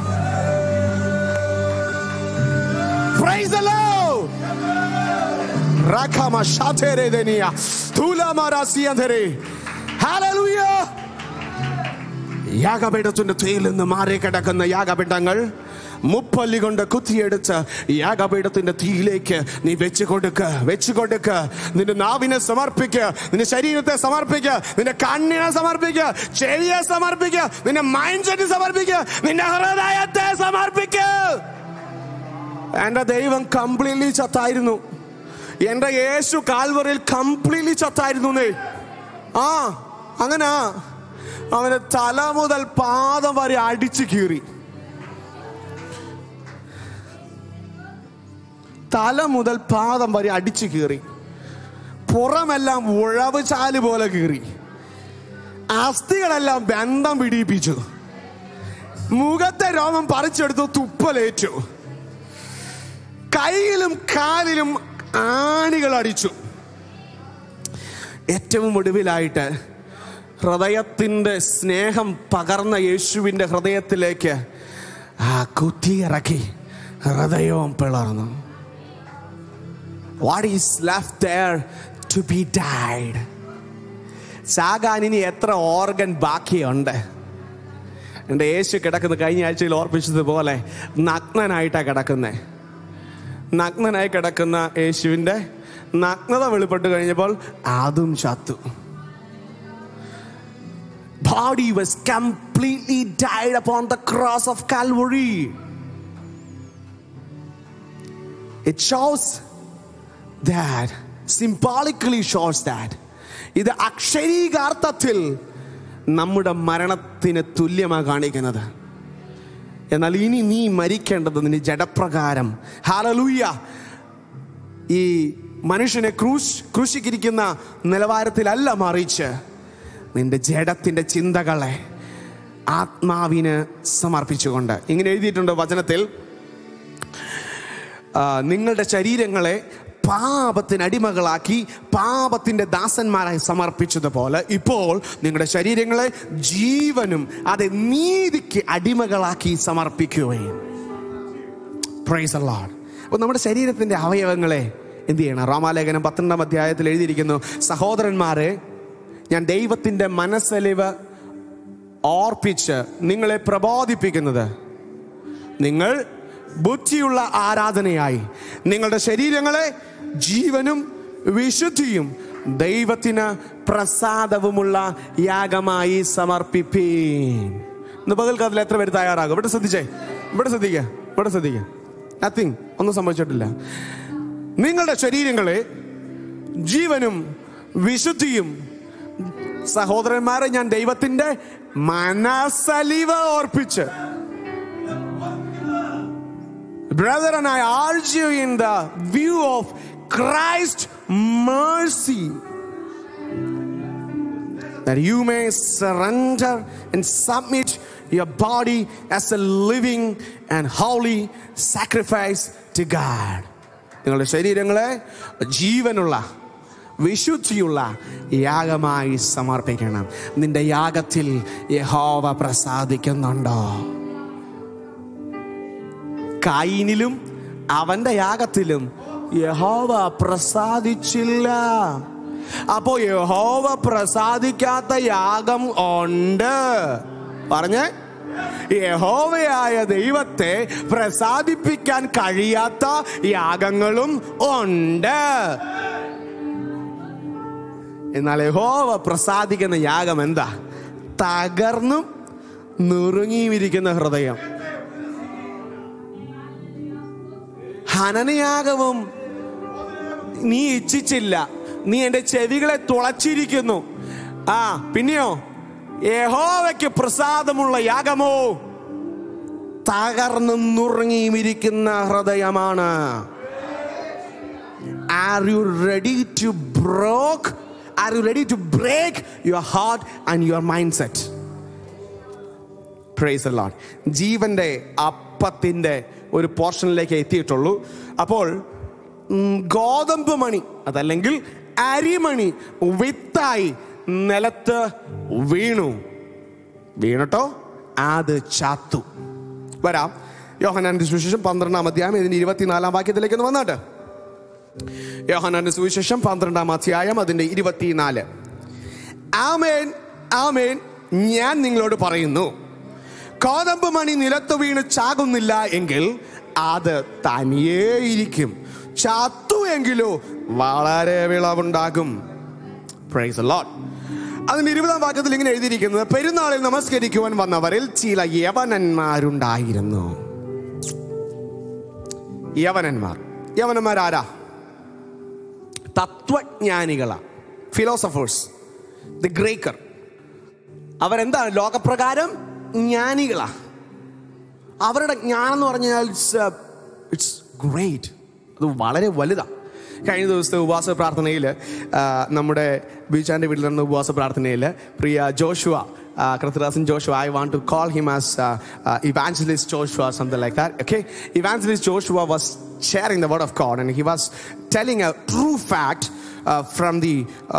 [SPEAKER 3] Praise the Lord. Rakama shatere denia tula marasiandere. Hallelujah. യാഗപീഠത്തിന്റെ തീയിൽ നിന്ന് മാറി കിടക്കുന്ന യാഗപീഠങ്ങൾ മുപ്പല്ലി കൊണ്ട് കുത്തിയെടുത്ത് യാഗപീഠത്തിന്റെ തീയിലേക്ക് നീ വെച്ചു കൊടുക്ക. നിന്റെ നാവിനെ സമർപ്പിക്കുക, നിന്റെ ശരീരത്തെ സമർപ്പിക്കുക, നിന്റെ കണ്ണിനെ സമർപ്പിക്കുക, ചെവിയെ സമർപ്പിക്കുക, നിന്റെ മൈൻഡ് സെറ്റ് സമർപ്പിക്കുക, നിന്റെ ഹൃദയത്തെ സമർപ്പിക്കുക. എന്റെ ദൈവം കംപ്ലീറ്റ്ലി ചത്തായിരുന്നു. എന്റെ യേശു കാൽവറിയിൽ കംപ്ലീറ്റ്ലി ചത്തായിരുന്നു. അങ്ങനെ അവന് തല മുതൽ പാദം വരെ അടിച്ചു കീറി. തല മുതൽ പാദം വരെ അടിച്ചു കീറി. പുറമെല്ലാം ഉഴവ് ചാല് പോലെ കീറി. അസ്ഥികളെല്ലാം ബന്ധം പിടിപ്പിച്ചു. മുഖത്തെ രോമം പറിച്ചെടുത്തു, തുപ്പലേറ്റു. കൈയിലും കാലിലും ആണികൾ അടിച്ചു. ഏറ്റവും ഒടുവിലായിട്ട് ഹൃദയത്തിന്റെ സ്നേഹം പകർന്ന യേശുവിന്റെ ഹൃദയത്തിലേക്ക് ആ കുത്തിയിറക്കി ഹൃദയവും പിളർന്നു. What is left there to be died? ചാകാൻ ഇനി എത്ര ഓർഗൻ ബാക്കിയുണ്ട്? എൻ്റെ യേശു കിടക്കുന്ന കഴിഞ്ഞ ആഴ്ചയിൽ ഓർപ്പിച്ചതുപോലെ നഗ്നനായിട്ടാണ് കിടക്കുന്നത്. നഗ്നനായി കിടക്കുന്ന യേശുവിൻ്റെ നഗ്നത വെളിപ്പെട്ട് കഴിഞ്ഞപ്പോൾ അതും ചത്തു. Body was completely died upon the cross of Calvary. It shows that, symbolically shows that, ഇത് അക്ഷരീകാർത്ഥത്തിൽ നമ്മുടെ മരണത്തിന് തുല്യമാണ് കാണിക്കുന്നത്. എന്നാൽ ഇനി നീ മരിക്കേണ്ടത് നിന്റെ ജഡപ്രകാരം. ഹല്ലേലൂയ. ഈ മനുഷ്യനെ ക്രൂശിക്കിരിക്കുന്ന നിലവാരത്തിലല്ല, മറിച്ച് നിന്റെ ജഡത്തിന്റെ ചിന്തകളെ ആത്മാവിന് സമർപ്പിച്ചുകൊണ്ട്. ഇങ്ങനെ എഴുതിയിട്ടുണ്ട് വചനത്തിൽ, നിങ്ങളുടെ ശരീരങ്ങളെ പാപത്തിന് അടിമകളാക്കി പാപത്തിന്റെ ദാസന്മാരായി സമർപ്പിച്ചതുപോലെ ഇപ്പോൾ നിങ്ങളുടെ ശരീരങ്ങളെ ജീവനും അതെ നീതിക്ക് അടിമകളാക്കി സമർപ്പിക്കുകയും. Praise the Lord. അപ്പോൾ നമ്മുടെ ശരീരത്തിന്റെ അവയവങ്ങളെ എന്ത് ചെയ്യണം? റോമാലേഖനം 12-ാം അധ്യായത്തിൽ എഴുതിയിരിക്കുന്നു, സഹോദരന്മാരെ, ഞാൻ ദൈവത്തിന്റെ മനസ്സലിവ് ഓർപ്പിച്ച് നിങ്ങളെ പ്രബോധിപ്പിക്കുന്നത്, നിങ്ങൾ ബുദ്ധിയുള്ള ആരാധനയായി നിങ്ങളുടെ ശരീരങ്ങളെ ജീവനും വിശുദ്ധിയും ദൈവത്തിന് പ്രസാദവുമുള്ള യാഗമായി സമർപ്പിപ്പീൻ. ഇന്ന് പകൽക്കാലത്തിൽ എത്ര പേര് തയ്യാറാകും? ഇവിടെ ശ്രദ്ധിക്കുക. നത്തിങ്, ഒന്നും സംഭവിച്ചിട്ടില്ല. നിങ്ങളുടെ ശരീരങ്ങളെ ജീവനും വിശുദ്ധിയും, സഹോദരന്മാരെ, ഞാൻ ദൈവത്തിന്റെ മനസ്സലിവ് ഓർപ്പിച്ച്. Brethren, I urge you in the view of Christ's mercy that you may surrender and submit your body as a living and holy sacrifice to God. നിങ്ങളുടെ ശരീരങ്ങളെ ജീവനുള്ള വിശുദ്ധിയുള്ള യാഗമായി സമർപ്പിക്കണം. നിന്റെ യാഗത്തിൽ യഹോവ പ്രസാദിക്കുന്നുണ്ടോ? കായീനിലും അവന്റെ യാഗത്തിലും യഹോവ പ്രസാദിച്ചില്ല. അപ്പോ യഹോവ പ്രസാദിക്കാത്ത യാഗം ഉണ്ട്. പറഞ്ഞേ, യഹോവയായ ദൈവത്തെ പ്രസാദിപ്പിക്കാൻ കഴിയാത്ത യാഗങ്ങളും ഉണ്ട്. എന്നാൽ യഹോവ പ്രസാദിക്കുന്ന യാഗം എന്താ? തകർന്നും നുറുങ്ങിയിരിക്കുന്ന ഹൃദയം. ഹനനയാഗവും നീ ഇച്ഛിച്ചില്ല, നീ എന്റെ ചെവികളെ തുളച്ചിരിക്കുന്നു. പിന്നെയോ യഹോവയ്ക്ക് പ്രസാദമുള്ള യാഗമോ തകർന്നും നുറുങ്ങിയിരിക്കുന്ന ഹൃദയമാണ്. Are you ready to break your heart and your mindset? Praise the Lord. ജീവന്റെ അപ്പത്തിന്റെ ഒരു പോർഷനിലേക്ക് എത്തിയിട്ടുള്ളൂ. അപ്പോൾ ഗോതമ്പ് മണി അതല്ലെങ്കിൽ അരിമണി വിത്തായി നിലത്ത് വീണട്ടോ അത് ചാത്തു. വരാം, യോഹന്നാന്റെ സുവിശേഷം 12-ാം അധ്യായം ഇതിന്റെ 24-ാം വാക്യത്തിലേക്ക് ഒന്ന് വന്നാട്ടെ. യോഹന്നാന്റെ സുവിശേഷം 12-ാം അധ്യായം അതിന്റെ 24. ആമേൻ ആമേൻ ഞാൻ നിങ്ങളോട് പറയുന്നു, ഗോതമ്പ് മണി നിലത്ത് വീണ് ചാകുന്നില്ല എങ്കിൽ അത് തനിയേ ഇരിക്കും, ചാത്തു എങ്കിലോ വളരെ വിളവുണ്ടാകും. Price the Lord. അതിന്റെ 20-ാം വാക്യത്തിൽ ഇങ്ങനെ എഴുതിയിരിക്കുന്നത്, പെരുന്നാളിൽ നമസ്കരിക്കുവാൻ വന്നവരിൽ ചില യവനന്മാരുണ്ടായിരുന്നു. യവനന്മാർ ആരാ? തത്വജ്ഞാനികളാ, ഫിലോസഫേഴ്സ്, ദി ഗ്രേക്കർ. അവരെന്താണ്? ലോകപ്രകാരം ജ്ഞാനികളാ. അവരുടെ ജ്ഞാനം എന്ന് പറഞ്ഞാൽ ഇറ്റ്സ് ഗ്രേറ്റ്, അത് വളരെ വലുതാ. കഴിഞ്ഞ ദിവസത്തെ ഉപവാസ പ്രാർത്ഥനയിൽ നമ്മുടെ ബീച്ചാൻ്റെ വീട്ടിൽ നടന്ന ഉപവാസ പ്രാർത്ഥനയിൽ പ്രിയ Joshua, Krathidasan Joshua, I want to call him as Evangelist Joshua or something like that. Okay, Evangelist Joshua was sharing the word of God and he was telling a true fact from the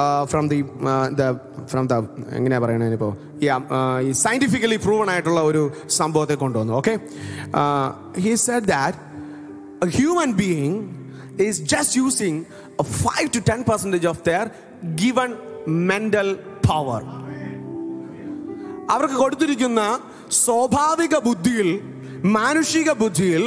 [SPEAKER 3] എങ്ങനെയാ പറയുന്നത് ഇപ്പോൾ, scientifically proven ആയിട്ടുള്ള ഒരു സംഭവത്തെ കൊണ്ടുവന്നു. Okay, he said that a human being is just using 5 to 10% of their given mental power. അവർക്ക് കൊടുത്തിരിക്കുന്ന സ്വാഭാവിക ബുദ്ധിയിൽ, മാനുഷിക ബുദ്ധിയിൽ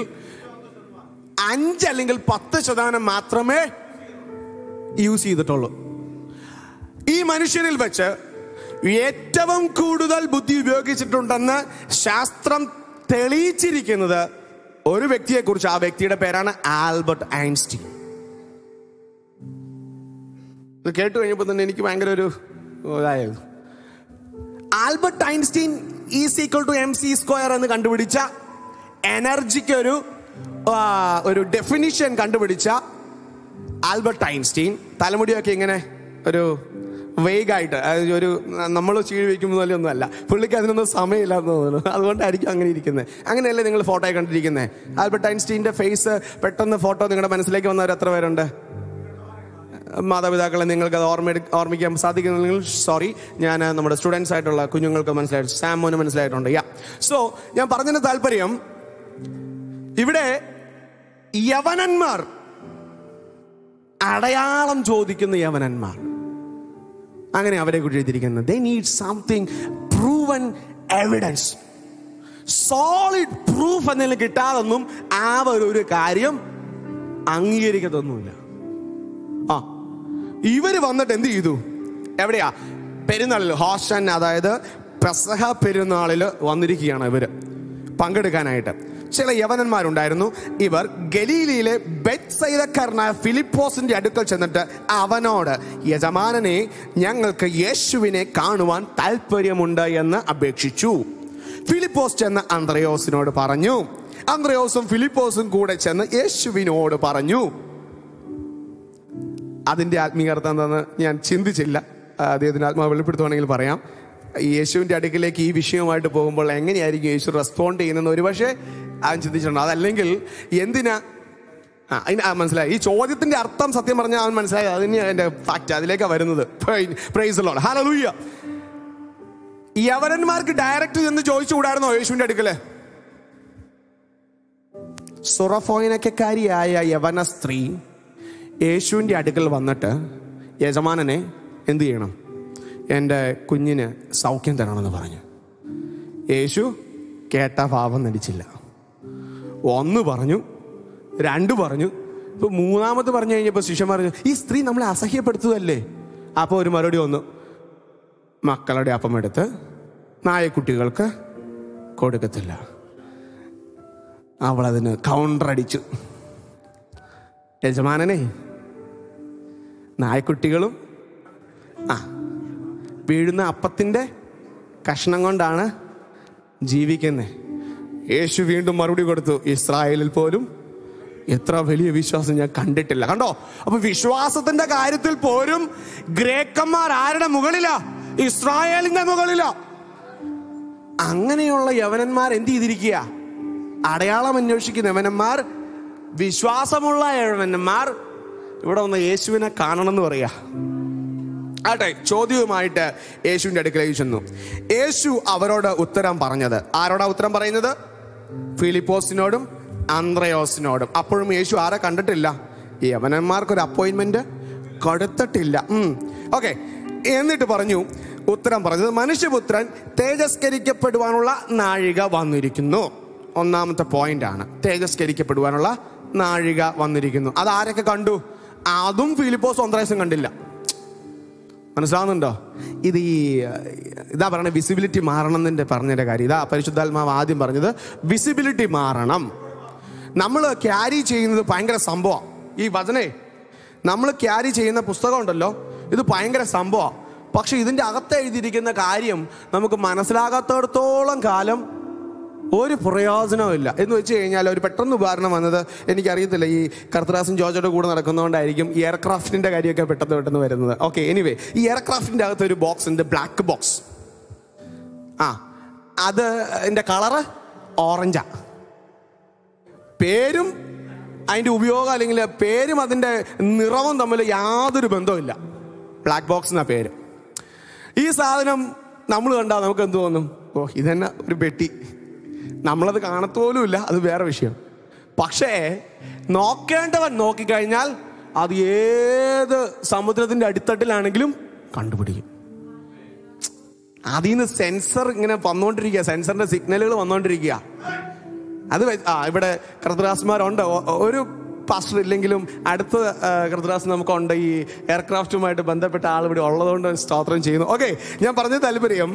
[SPEAKER 3] 5 അല്ലെങ്കിൽ 10% മാത്രമേ യൂസ് ചെയ്തിട്ടുള്ളൂ. ഈ മനുഷ്യരിൽ വെച്ച് ഏറ്റവും കൂടുതൽ ബുദ്ധി ഉപയോഗിച്ചിട്ടുണ്ടെന്ന് ശാസ്ത്രം തെളിയിച്ചിരിക്കുന്നത് ഒരു വ്യക്തിയെ കുറിച്ച്. ആ വ്യക്തിയുടെ പേരാണ് ആൽബർട്ട് ഐൻസ്റ്റീൻ. ഇത് കേട്ടു കഴിഞ്ഞപ്പോൾ തന്നെ എനിക്ക് ഭയങ്കര ഒരു ഇതായിരുന്നു. Albert Einstein is equal to mc² എന്ന് കണ്ടുപിടിച്ച, എനർജിക്ക് ഒരു ഡെഫിനിഷൻ കണ്ടുപിടിച്ച ആൽബർട്ട് ഐൻസ്റ്റീൻ തലമുടിയൊക്കെ ഇങ്ങനെ ഒരു വേഗായിട്ട്, ഒരു നമ്മൾ ചീഴ് വയ്ക്കുന്നത് പോലെ ഒന്നും അല്ല. പുള്ളിക്ക് അതിനൊന്നും സമയമില്ലാന്ന് തോന്നുന്നു, അതുകൊണ്ടായിരിക്കും അങ്ങനെ ഇരിക്കുന്നത്. അങ്ങനെയല്ലേ നിങ്ങൾ ഫോട്ടോയെ കണ്ടിരിക്കുന്നത്? ആൽബർട്ട് ഐൻസ്റ്റീൻ്റെ ഫേസ് പെട്ടെന്ന് ഫോട്ടോ നിങ്ങളുടെ മനസ്സിലേക്ക് വന്നവർ എത്ര പേരുണ്ട്? മാതാപിതാക്കളെ നിങ്ങൾക്കത് ഓർമ്മിക്കാൻ സാധിക്കുന്നില്ലെങ്കിൽ സോറി, ഞാൻ നമ്മുടെ സ്റ്റുഡൻസ് ആയിട്ടുള്ള കുഞ്ഞുങ്ങൾക്ക് മനസ്സിലായിട്ട്, സാമോന് മനസ്സിലായിട്ടുണ്ട്. സോ ഞാൻ പറഞ്ഞതിന് താല്പര്യം, ഇവിടെ യവനന്മാർ, അടയാളം ചോദിക്കുന്ന യവനന്മാർ, അങ്ങനെ അവരെ കുറിച്ച് എഴുതിയിരിക്കുന്നത്. They need something proven evidence, solid proof എന്തെങ്കിലും കിട്ടാതൊന്നും ഒരു കാര്യം അംഗീകരിക്കത്തൊന്നുമില്ല. ഇവര് വന്നിട്ട് എന്ത് ചെയ്തു? എവിടെയാ? പെരുന്നാളിൽ, ഹോഷൻ, അതായത് പെസഹ പെരുന്നാളിൽ വന്നിരിക്കുകയാണ് ഇവര് പങ്കെടുക്കാനായിട്ട്. ചില യവനന്മാരുണ്ടായിരുന്നു. ഇവർ ഗലീലയിലെ ബെത്സയിദക്കാരനായ ഫിലിപ്പോസിന്റെ അടുക്കൽ ചെന്നിട്ട് അവനോട്, യജമാനനെ, ഞങ്ങൾക്ക് യേശുവിനെ കാണുവാൻ താല്പര്യമുണ്ട് എന്ന് അപേക്ഷിച്ചു. ഫിലിപ്പോസ് ചെന്ന് അന്ത്രയോസിനോട് പറഞ്ഞു. അന്ത്രയോസും ഫിലിപ്പോസും കൂടെ ചെന്ന് യേശുവിനോട് പറഞ്ഞു. അതിൻ്റെ ആത്മീയർത്ഥം എന്താണെന്ന് ഞാൻ ചിന്തിച്ചില്ല. അദ്ദേഹത്തിന് ആത്മാവ് വെളിപ്പെടുത്തുവാണെങ്കിൽ പറയാം. യേശുവിൻ്റെ അടുക്കിലേക്ക് ഈ വിഷയവുമായിട്ട് പോകുമ്പോൾ എങ്ങനെയായിരിക്കും യേശു റെസ്പോണ്ട് ചെയ്യുന്നതെന്ന് ഒരുപക്ഷെ അവൻ ചിന്തിച്ചിട്ടുണ്ട്. അതല്ലെങ്കിൽ എന്തിനാ മനസ്സിലായി. ഈ ചോദ്യത്തിന്റെ അർത്ഥം സത്യം പറഞ്ഞാൽ അവൻ മനസ്സിലായി. അതിന് എന്റെ ഫാക്ട് അതിലേക്കാണ് വരുന്നത്. Praise the Lord, hallelujah. യവനന്മാർക്ക് ഡയറക്റ്റ് എന്ന് ചോദിച്ചുകൂടായിരുന്നോ യേശുവിന്റെ അടുക്കല്? സുറഫോയിനക്കാരിയായ യവന സ്ത്രീ യേശുവിന്റെ അടുക്കൽ വന്നിട്ട്, യജമാനനെ എന്ത് ചെയ്യണം, എൻ്റെ കുഞ്ഞിന് സൗഖ്യം തരണമെന്ന് പറഞ്ഞു. യേശു കേട്ട പാപം നടിച്ചില്ല. 1 പറഞ്ഞു, 2 പറഞ്ഞു, ഇപ്പൊ 3ാമത് പറഞ്ഞു കഴിഞ്ഞപ്പോൾ ശിഷ്യന്മാർ പറഞ്ഞു, ഈ സ്ത്രീ നമ്മളെ അസഹ്യപ്പെടുത്തുകയല്ലേ? അപ്പോൾ ഒരു മറുപടി വന്നു, മക്കളുടെ അപ്പം എടുത്ത് നായക്കുട്ടികൾക്ക് കൊടുക്കത്തില്ല. അവളതിന് കൗണ്ടർ അടിച്ചു, യജമാനനെ, നായക്കുട്ടികളും വീഴുന്ന അപ്പത്തിൻ്റെ കഷ്ണം കൊണ്ടാണ് ജീവിക്കുന്നത്. യേശു വീണ്ടും മറുപടി കൊടുത്തു, ഇസ്രായേലിൽ പോലും എത്ര വലിയ വിശ്വാസം ഞാൻ കണ്ടിട്ടില്ല. കണ്ടോ? അപ്പൊ വിശ്വാസത്തിന്റെ കാര്യത്തിൽ പോലും ഗ്രേക്കന്മാർ ആരുടെ മുകളിലാ? ഇസ്രായേലിന്റെ മുകളിലാ. അങ്ങനെയുള്ള യവനന്മാർ എന്ത് ചെയ്തിരിക്കുക? അടയാളം അന്വേഷിക്കുന്ന യവനന്മാർ, വിശ്വാസമുള്ള യവനന്മാർ ഇവിടെ വന്ന് യേശുവിനെ കാണണം എന്ന് പറയാ. ആട്ടെ, ചോദ്യവുമായിട്ട് യേശുവിന്റെ അടുക്കലേക്ക് ചെന്നു. യേശു അവരോട് ഉത്തരം പറഞ്ഞത്, ആരോടാ ഉത്തരം പറയുന്നത്? ഫിലിപ്പോസിനോടും അന്ത്രയോസിനോടും. അപ്പോഴും യേശു ആരെ കണ്ടിട്ടില്ല? യവനന്മാർക്കൊരു അപ്പോയിന്റ്മെന്റ് കൊടുത്തിട്ടില്ല. ഓക്കെ, എന്നിട്ട് പറഞ്ഞു, ഉത്തരം പറഞ്ഞത്, മനുഷ്യപുത്രൻ തേജസ്കരിക്കപ്പെടുവാനുള്ള നാഴിക വന്നിരിക്കുന്നു. 1ാമത്തെ പോയിന്റ് ആണ്, തേജസ്കരിക്കപ്പെടുവാനുള്ള നാഴിക വന്നിരിക്കുന്നു. അത് ആരൊക്കെ കണ്ടു? അതും ഫിലിപ്പോസും അന്ത്രയോസും കണ്ടില്ല. മനസ്സിലാവുന്നുണ്ടോ? ഇതാ പറയണ വിസിബിലിറ്റി മാറണം എന്നതിന്റെ പറഞ്ഞതിന്റെ കാര്യം. ഇതാ പരിശുദ്ധാത്മാവ് ആദ്യം പറഞ്ഞത്, വിസിബിലിറ്റി മാറണം. നമ്മൾ ക്യാരി ചെയ്യുന്നത് ഭയങ്കര സംഭവം. ഈ വചനേ നമ്മൾ ക്യാരി ചെയ്യുന്ന പുസ്തകം ഉണ്ടല്ലോ, ഇത് ഭയങ്കര സംഭവം. പക്ഷെ ഇതിന്റെ അകത്ത് എഴുതിയിരിക്കുന്ന കാര്യം നമുക്ക് മനസ്സിലാകാത്തടത്തോളം കാലം ഒരു പ്രയോജനമില്ല. എന്ന് വെച്ച് കഴിഞ്ഞാൽ ഒരു പെട്ടെന്ന് ഉദാഹരണം വന്നത്, എനിക്കറിയത്തില്ല, ഈ കർത്തദാസൻ ജോർജോയുടെ കൂടെ നടക്കുന്നതുകൊണ്ടായിരിക്കും ഈ എയർക്രാഫ്റ്റിന്റെ കാര്യമൊക്കെ പെട്ടെന്ന് വരുന്നത്. ഓക്കെ, എനിവേ, ഈ എയർക്രാഫ്റ്റിന്റെ അകത്ത് ഒരു ബോക്സ് ഉണ്ട്, ബ്ലാക്ക് ബോക്സ്. അത് എൻ്റെ കളറ് ഓറഞ്ചാ. പേരും അതിൻ്റെ ഉപയോഗം, അല്ലെങ്കിൽ പേരും അതിൻ്റെ നിറവും തമ്മിൽ യാതൊരു ബന്ധവുമില്ല. ബ്ലാക്ക് ബോക്സ് എന്നാ പേര്. ഈ സാധനം നമ്മൾ കണ്ടാൽ നമുക്ക് എന്ത് തോന്നും? ഓ, ഇതന്നെ ഒരു പെട്ടി. നമ്മളത് കാണത്തോലുമില്ല, അത് വേറെ വിഷയം. പക്ഷേ നോക്കേണ്ടവൻ നോക്കിക്കഴിഞ്ഞാൽ അത് ഏത് സമുദ്രത്തിന്റെ അടിത്തട്ടിലാണെങ്കിലും കണ്ടുപിടിക്കും. അതിൽ നിന്ന് സെൻസർ ഇങ്ങനെ വന്നുകൊണ്ടിരിക്കുക, സെൻസറിന്റെ സിഗ്നലുകൾ വന്നുകൊണ്ടിരിക്കുക. അത് ഇവിടെ കർത്തദാസന്മാരുണ്ട്. ഒരു പാസ്റ്റർ ഇല്ലെങ്കിലും അടുത്ത കർത്തദാസൻ നമുക്കുണ്ട്. ഈ എയർക്രാഫ്റ്റുമായിട്ട് ബന്ധപ്പെട്ട ആൾ ഇവിടെ ഉള്ളതുകൊണ്ട് സ്തോത്രം ചെയ്യുന്നു. ഓക്കെ, ഞാൻ പറഞ്ഞ താല്പര്യം,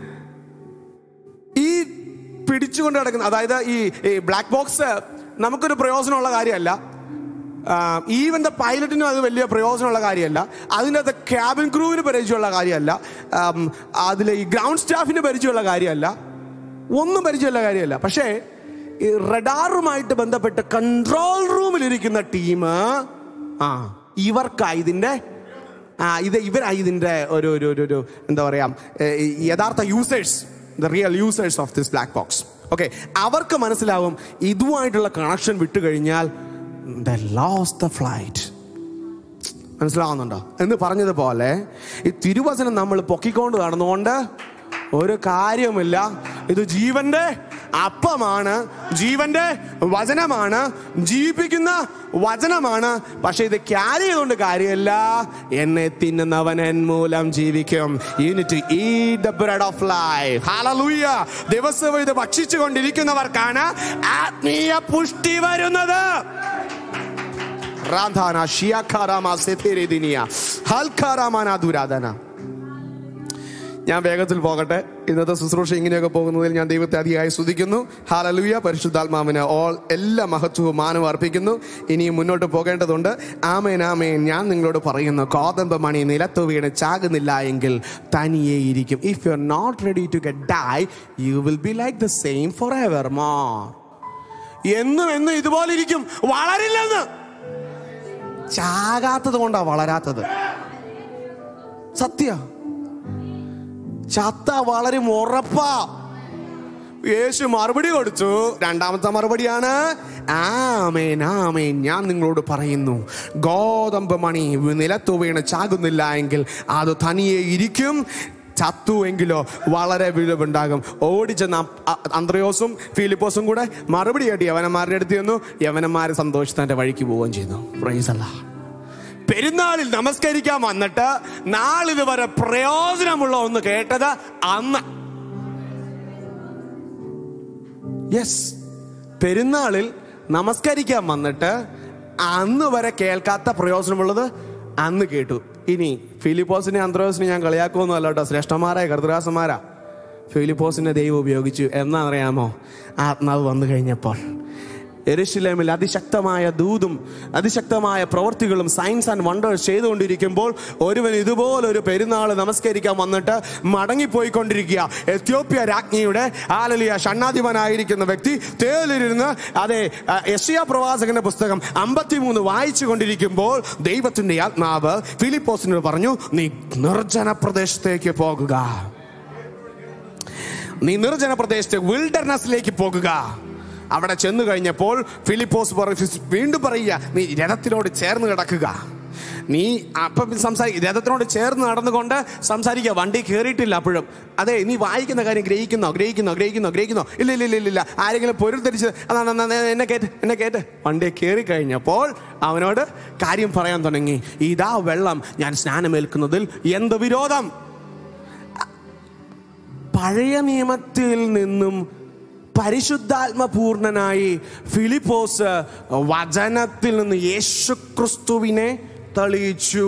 [SPEAKER 3] ഈ പിടിച്ചുകൊണ്ട് കിടക്കുന്ന, അതായത് ഈ ബ്ലാക്ക് ബോക്സ് നമുക്കൊരു പ്രയോജനമുള്ള കാര്യമല്ല. ഈവൻ ദ പൈലറ്റിനും അത് വലിയ പ്രയോജനമുള്ള കാര്യമല്ല. അതിൻ്റെ അകത്ത് ക്യാബിൻ ക്രൂവിന് പരിചയമുള്ള കാര്യമല്ല. അതിൽ ഈ ഗ്രൗണ്ട് സ്റ്റാഫിന് പരിചയമുള്ള കാര്യമല്ല. ഒന്നും പരിചയമുള്ള കാര്യമല്ല. പക്ഷേ ഈ റഡാറുമായിട്ട് ബന്ധപ്പെട്ട് കൺട്രോൾ റൂമിലിരിക്കുന്ന ടീം, ഇവർക്കായി ഇതിൻ്റെ ഒരു എന്താ പറയാ, യഥാർത്ഥ users, the real users of this black box. Okay, അവർക്ക് മനസ്സിലാവും ഇതുമായിട്ടുള്ള കണക്ഷൻ വിട്ടു കഴിഞ്ഞാൽ they lost the flight. മനസ്സിലാവുന്നുണ്ടോ എന്ന് പറഞ്ഞതുപോലെ ഈ തിരുവചനം നമ്മൾ പൊക്കിക്കൊണ്ട് നടന്നുകൊണ്ട് ഒരു കാര്യമില്ല. ഇത് ജീവന്റെ അപ്പമാണ്, ജീവന്റെ വചനമാണ്, ജീവിപ്പിക്കുന്ന വചനമാണ്. പക്ഷെ ഇത് ക്യാരി ചെയ്തുകൊണ്ട് കാര്യമില്ല. എന്നെ തിന്നുന്നവൻ എൻ മൂലം ജീവിക്കും. You need to eat the bread of life. Hallelujah. ദിവസവും ഇത് ഭക്ഷിച്ചു കൊണ്ടിരിക്കുന്നവർക്കാണ് ആത്മീയ പുഷ്ടി വരുന്നത്. റാധാന ഷിയാഖാരാമ സെതേരിദിനിയ ഹൽഖാരാമന ദുരാദന. ഞാൻ വേഗത്തിൽ പോകട്ടെ. ഇന്നത്തെ ശുശ്രൂഷ ഇങ്ങനെയൊക്കെ പോകുന്നതിൽ ഞാൻ ദൈവത്തെ അതിയായി സ്തുതിക്കുന്നു. ഹല്ലേലൂയ. പരിശുദ്ധാത്മാവിന് എല്ലാ മഹത്വവും മാനവും അർപ്പിക്കുന്നു. ഇനിയും മുന്നോട്ട് പോകേണ്ടതുണ്ട്. ആമേൻ, ആമേൻ. ഞാൻ നിങ്ങളോട് പറയുന്നു, കോതമ്പ് മണി നിലത്ത് വീണ് ചാകുന്നില്ല എങ്കിൽ തനിയെ ഇരിക്കും. If you are not ready to get die, you will be like the same for ever more. എന്നും ഇതുപോലെ ഇരിക്കും, വളരില്ലെന്ന്. ചാകാത്തത് കൊണ്ടാ വളരാത്തത്. സത്യ ചത്ത വളരും, ഉറപ്പാ. യേശു മറുപടി കൊടുത്തു. രണ്ടാമത്തെ മറുപടിയാണ്, ആമേൻ ആമേൻ, ഞാൻ നിങ്ങളോട് പറയുന്നു, ഗോതമ്പ് മണി നിലത്തു വീണ് ചാകുന്നില്ല എങ്കിൽ അത് തനിയെ ഇരിക്കും, ചത്തുവെങ്കിലോ വളരെ വിളവുണ്ടാകും. ഓടിച്ചെന്ന അന്ത്രയോസും ഫിലിപ്പോസും കൂടെ മറുപടിയായിട്ട് യവനന്മാരുടെ അടുത്ത് ചെന്നു. യവനന്മാരെ സന്തോഷിച്ച് തന്റെ വഴിക്ക് പോവുകയും ചെയ്തു. പ്രൈസ് അല്ലാഹ്. പെരുന്നാളിൽ നമസ്കരിക്കാൻ വന്നിട്ട് നാളിതുവരെ പ്രയോജനമുള്ള ഒന്ന് കേട്ടത് അന്ന്. യെസ്, പെരുന്നാളിൽ നമസ്കരിക്കാൻ വന്നിട്ട് അന്ന് വരെ കേൾക്കാത്ത പ്രയോജനമുള്ളത് അന്ന് കേട്ടു. ഇനി ഫിലിപ്പോസിനെ അന്ത്രയോസിനെ ഞാൻ കളിയാക്കുമൊന്നും അല്ല കേട്ടോ, ശ്രേഷ്ഠന്മാരായ കർത്തൃദാസന്മാരാ. ഫിലിപ്പോസിനെ ദൈവം ഉപയോഗിച്ചു. എന്നാണെന്നറിയാമോ? ആത്മാവ് വന്നു കഴിഞ്ഞപ്പോൾ യെരുശലേമിൽ അതിശക്തമായ ദൂതും അതിശക്തമായ പ്രവൃത്തികളും സയൻസ് ആൻഡ് വണ്ടേഴ്സ് ചെയ്തുകൊണ്ടിരിക്കുമ്പോൾ ഒരുവൻ ഇതുപോലൊരു പെരുന്നാൾ നമസ്കരിക്കാൻ വന്നിട്ട് മടങ്ങിപ്പോയിക്കൊണ്ടിരിക്കുക. എത്യോപ്യ രാജ്ഞിയുടെ ഹല്ലേലൂയ ഷണ്ണാധിപനായിരിക്കുന്ന വ്യക്തി തേലിരുന്ന് യെശയ്യാ പ്രവാചകന്റെ പുസ്തകം 53 വായിച്ചു കൊണ്ടിരിക്കുമ്പോൾ ദൈവത്തിന്റെ ആത്മാവ് ഫിലിപ്പോസിനോട് പറഞ്ഞു, നീ നിർജ്ജന പ്രദേശത്തേക്ക് പോകുക, നീ നിർജ്ജന പ്രദേശത്ത് വിൽഡർനെസ്സിലേക്ക് പോകുക. അവിടെ ചെന്നു കഴിഞ്ഞപ്പോൾ ഫിലിപ്പോസ് വീണ്ടും പറയുക, നീ രഥത്തിനോട് ചേർന്ന് കിടക്കുക. നീ അപ്പം രഥത്തിനോട് ചേർന്ന് നടന്നുകൊണ്ട് സംസാരിക്കുക. വണ്ടി കയറിയിട്ടില്ല അപ്പോഴും. അതെ, നീ വായിക്കുന്ന കാര്യം ഗ്രഹിക്കുന്നോ? ഇല്ല. ആരെങ്കിലും പൊരുൾ ധരിച്ച് എന്നെ കേട്ട് വണ്ടി കയറി കഴിഞ്ഞപ്പോൾ അവനോട് കാര്യം പറയാൻ തുടങ്ങി. ഇതാ വെള്ളം, ഞാൻ സ്നാനമേൽക്കുന്നതിൽ എന്ത് വിരോധം? പഴയ നിയമത്തിൽ നിന്നും പരിശുദ്ധാത്മപൂർണനായി ഫിലിപ്പോസ് വചനത്തിൽ നിന്ന് യേശുക്രിസ്തുവിനെ തെളിയിച്ചു,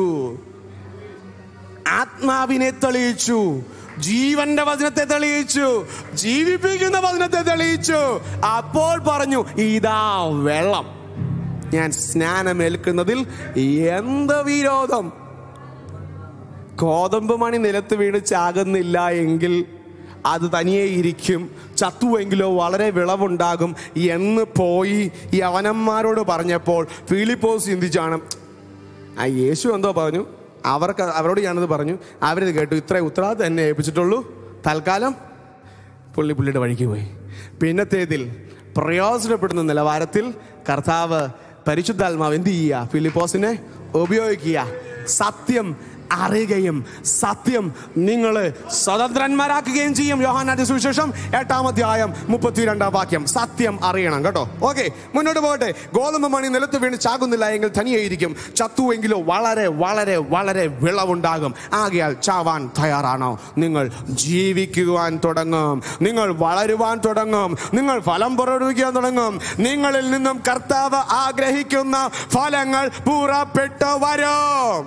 [SPEAKER 3] ആത്മാവിനെ തെളിയിച്ചു, ജീവന്റെ വചനത്തെ തെളിയിച്ചു, ജീവിപ്പിക്കുന്ന വചനത്തെ തെളിയിച്ചു. അപ്പോൾ പറഞ്ഞു, ഇതാ വെള്ളം, ഞാൻ സ്നാനമേൽക്കുന്നതിൽ എന്ത് വിരോധം? ഗോതമ്പ് മണി നിലത്ത് വീണ് ചാകുന്നില്ല എങ്കിൽ അത് തനിയെ ഇരിക്കും, ചത്തുവെങ്കിലോ വളരെ വിളവുണ്ടാകും എന്ന് പോയി യവനന്മാരോട് പറഞ്ഞപ്പോൾ ഫിലിപ്പോസ് ചിന്തിച്ചാണ്, യേശു എന്തോ പറഞ്ഞു, അവരോട് ഞാനത് പറഞ്ഞു, അവരിത് കേട്ടു. ഇത്ര ഉത്തരവാദിത്തം എന്നെ ഏൽപ്പിച്ചിട്ടുള്ളൂ, തൽക്കാലം പുള്ളിയുടെ വഴിക്ക് പോയി. പിന്നത്തേതിൽ പ്രയോജനപ്പെടുന്ന നിലവാരത്തിൽ കർത്താവ് പരിശുദ്ധാത്മാവ് എന്ത് ചെയ്യുക? ഫിലിപ്പോസിനെ ഉപയോഗിക്കുക. സത്യം അറിയുകയും സത്യം നിങ്ങളെ സ്വതന്ത്രന്മാരാക്കുകയും ചെയ്യും. യോഹന്നാന്റെ സുവിശേഷം 8-ാം അധ്യായം 32-ാം വാക്യം. സത്യം അറിയണം കേട്ടോ. ഓക്കെ, മുന്നോട്ട് പോകട്ടെ. ഗോതമ്പ് മണി നിലത്ത് വീണ് ചാകുന്നില്ല എങ്കിൽ തനിയെയിരിക്കും, ചത്തുവെങ്കിലോ വളരെ വളരെ വളരെ വിളവുണ്ടാകും. ആകയാൽ ചാവാൻ തയ്യാറാണോ? നിങ്ങൾ ജീവിക്കുവാൻ തുടങ്ങും, നിങ്ങൾ വളരുവാൻ തുടങ്ങും, നിങ്ങൾ ഫലം പുറപ്പെടുവിക്കാൻ തുടങ്ങും. നിങ്ങളിൽ നിന്നും കർത്താവ് ആഗ്രഹിക്കുന്ന ഫലങ്ങൾ പുറപ്പെട്ടു വരും.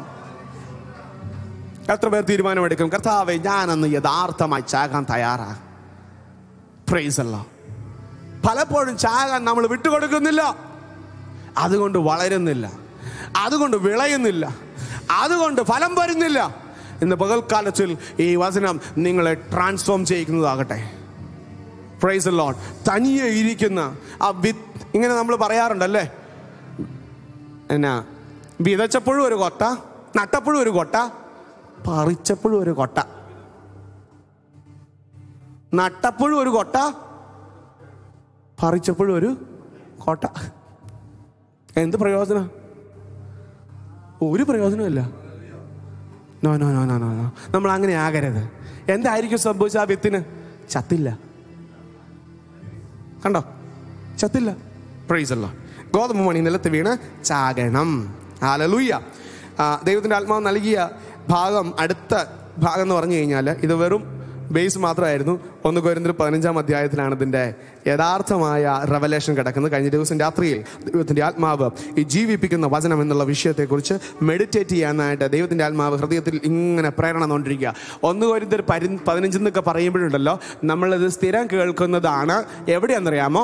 [SPEAKER 3] എത്ര പേർ തീരുമാനമെടുക്കും, കർത്താവേ ഞാനന്ന് യഥാർത്ഥമായി ചാകാൻ തയ്യാറാ? പ്രൈസ് അല്ലാഹ്. പലപ്പോഴും ചാകാൻ നമ്മൾ വിട്ടുകൊടുക്കുന്നില്ല. അതുകൊണ്ട് വളരുന്നില്ല, അതുകൊണ്ട് വിളയുന്നില്ല, അതുകൊണ്ട് ഫലം വരുന്നില്ല. ഇന്ന് പകൽക്കാലത്തിൽ ഈ വചനം നിങ്ങളെ ട്രാൻസ്ഫോം ചെയ്യിക്കുന്നതാകട്ടെ. Praise the Lord. തനിയെ ഇരിക്കുന്ന ആ ഇങ്ങനെ നമ്മൾ പറയാറുണ്ടല്ലേ, എന്നാ വിതച്ചപ്പോഴും ഒരു കൊട്ട, നട്ടപ്പോഴും ഒരു കൊട്ട, പറിച്ചപ്പോഴും ഒരു കൊട്ട. നട്ടപ്പോഴും ഒരു കൊട്ട, പറിച്ചപ്പോഴും ഒരു കൊട്ട. എന്ത് പ്രയോജനം? ഒരു പ്രയോജനമില്ല. No no no no no no നമ്മൾ അങ്ങനെ ആകരുത്. എന്തായിരിക്കും സംഭവിച്ച ആ വിത്തിന്? ചത്തില്ല. കണ്ടോ, ചത്തില്ല. പ്രൈസ് അല്ലാഹ്. ഗോതമ്പ് മണി നിലത്ത് വീണ് ചാകണം. ഹല്ലേലൂയ. ദൈവത്തിൻ്റെ ആത്മാവ് നൽകിയ ഭാഗം, അടുത്ത ഭാഗം എന്ന് പറഞ്ഞു കഴിഞ്ഞാൽ ഇത് വെറും ബേസ് മാത്രമായിരുന്നു. 1 കൊരിന്ത്യർ 15-ാം അധ്യായത്തിലാണ് ഇതിൻ്റെ യഥാർത്ഥമായ റെവലേഷൻ കിടക്കുന്നത്. കഴിഞ്ഞ ദിവസം രാത്രിയിൽ ദൈവത്തിൻ്റെ ആത്മാവ് ഈ ജീവിപ്പിക്കുന്ന വചനം എന്നുള്ള വിഷയത്തെക്കുറിച്ച് മെഡിറ്റേറ്റ് ചെയ്യാനായിട്ട് ദൈവത്തിൻ്റെ ആത്മാവ് ഹൃദയത്തിൽ ഇങ്ങനെ പ്രേരണ കൊണ്ടിരിക്കുക. 1 കൊരിന്ത്യർ 15 എന്നൊക്കെ പറയുമ്പോഴുണ്ടല്ലോ, നമ്മളിത് സ്ഥിരം കേൾക്കുന്നതാണ്. എവിടെയാണെന്നറിയാമോ?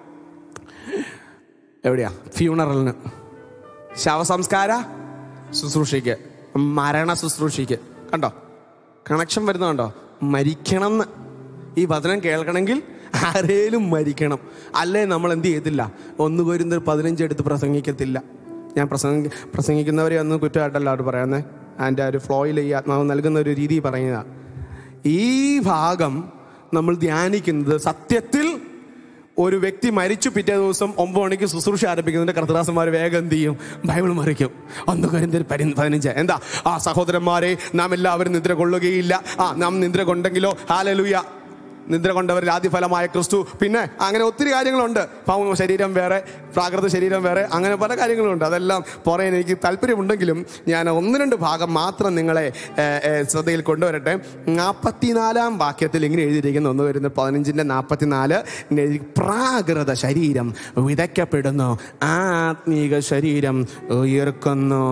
[SPEAKER 3] എവിടെയാ? ഫ്യൂണറലിന്, ശവസംസ്കാര ശുശ്രൂഷയ്ക്ക്, മരണ ശുശ്രൂഷയ്ക്ക്. കണ്ടോ കണക്ഷൻ വരുന്നുണ്ടോ? മരിക്കണം എന്ന്. ഈ വചനം കേൾക്കണമെങ്കിൽ ആരേലും മരിക്കണം, അല്ലേ നമ്മൾ എന്ത് ചെയ്യത്തില്ല? 1 കൊരിന്ത്യർ 15 എടുത്ത് പ്രസംഗിക്കത്തില്ല. ഞാൻ പ്രസംഗിക്കുന്നവരെ ഒന്നും കുറ്റമായിട്ടല്ല അവർ പറയുന്നത്. അതിൻ്റെ ഒരു ഫ്ലോയിൽ ഈ ആത്മാവ് നൽകുന്ന ഒരു രീതി പറയുന്നതാണ്. ഈ ഭാഗം നമ്മൾ ധ്യാനിക്കുന്നത് സത്യത്തിൽ ഒരു വ്യക്തി മരിച്ചു പിറ്റേ ദിവസം 9 മണിക്ക് ശുശ്രൂഷ ആരംഭിക്കുന്നതിന്റെ കർത്തദാസന്മാർ വേഗം എന്ത് ചെയ്യും? ബൈബിൾ മറിക്കും. 1 കൊരിന്ത്യർ 15 എന്താ? സഹോദരന്മാരെ, നാം എല്ലാവരും നിദ്ര കൊള്ളുകയില്ല. നാം നിദ്ര കൊണ്ടെങ്കിലോ ഹല്ലേലൂയ, നിദ്ര കൊണ്ടവരിൽ ആദ്യഫലമായ ക്രിസ്തു. പിന്നെ അങ്ങനെ ഒത്തിരി കാര്യങ്ങളുണ്ട്. ഭൗമ ശരീരം വേറെ, പ്രാകൃത ശരീരം വേറെ, അങ്ങനെ പല കാര്യങ്ങളുണ്ട്. അതെല്ലാം പറയാൻ എനിക്ക് താല്പര്യമുണ്ടെങ്കിലും ഞാൻ 1-2 ഭാഗം മാത്രം നിങ്ങളെ ശ്രദ്ധയിൽ കൊണ്ടുവരട്ടെ. 44-ാം വാക്യത്തിൽ ഇങ്ങനെ എഴുതിയിരിക്കുന്നു. 1 കൊരിന്ത്യർ 15:44 പ്രാകൃത ശരീരം വിതയ്ക്കപ്പെടുന്നു, ആത്മീക ശരീരം ഉയർക്കുന്നു.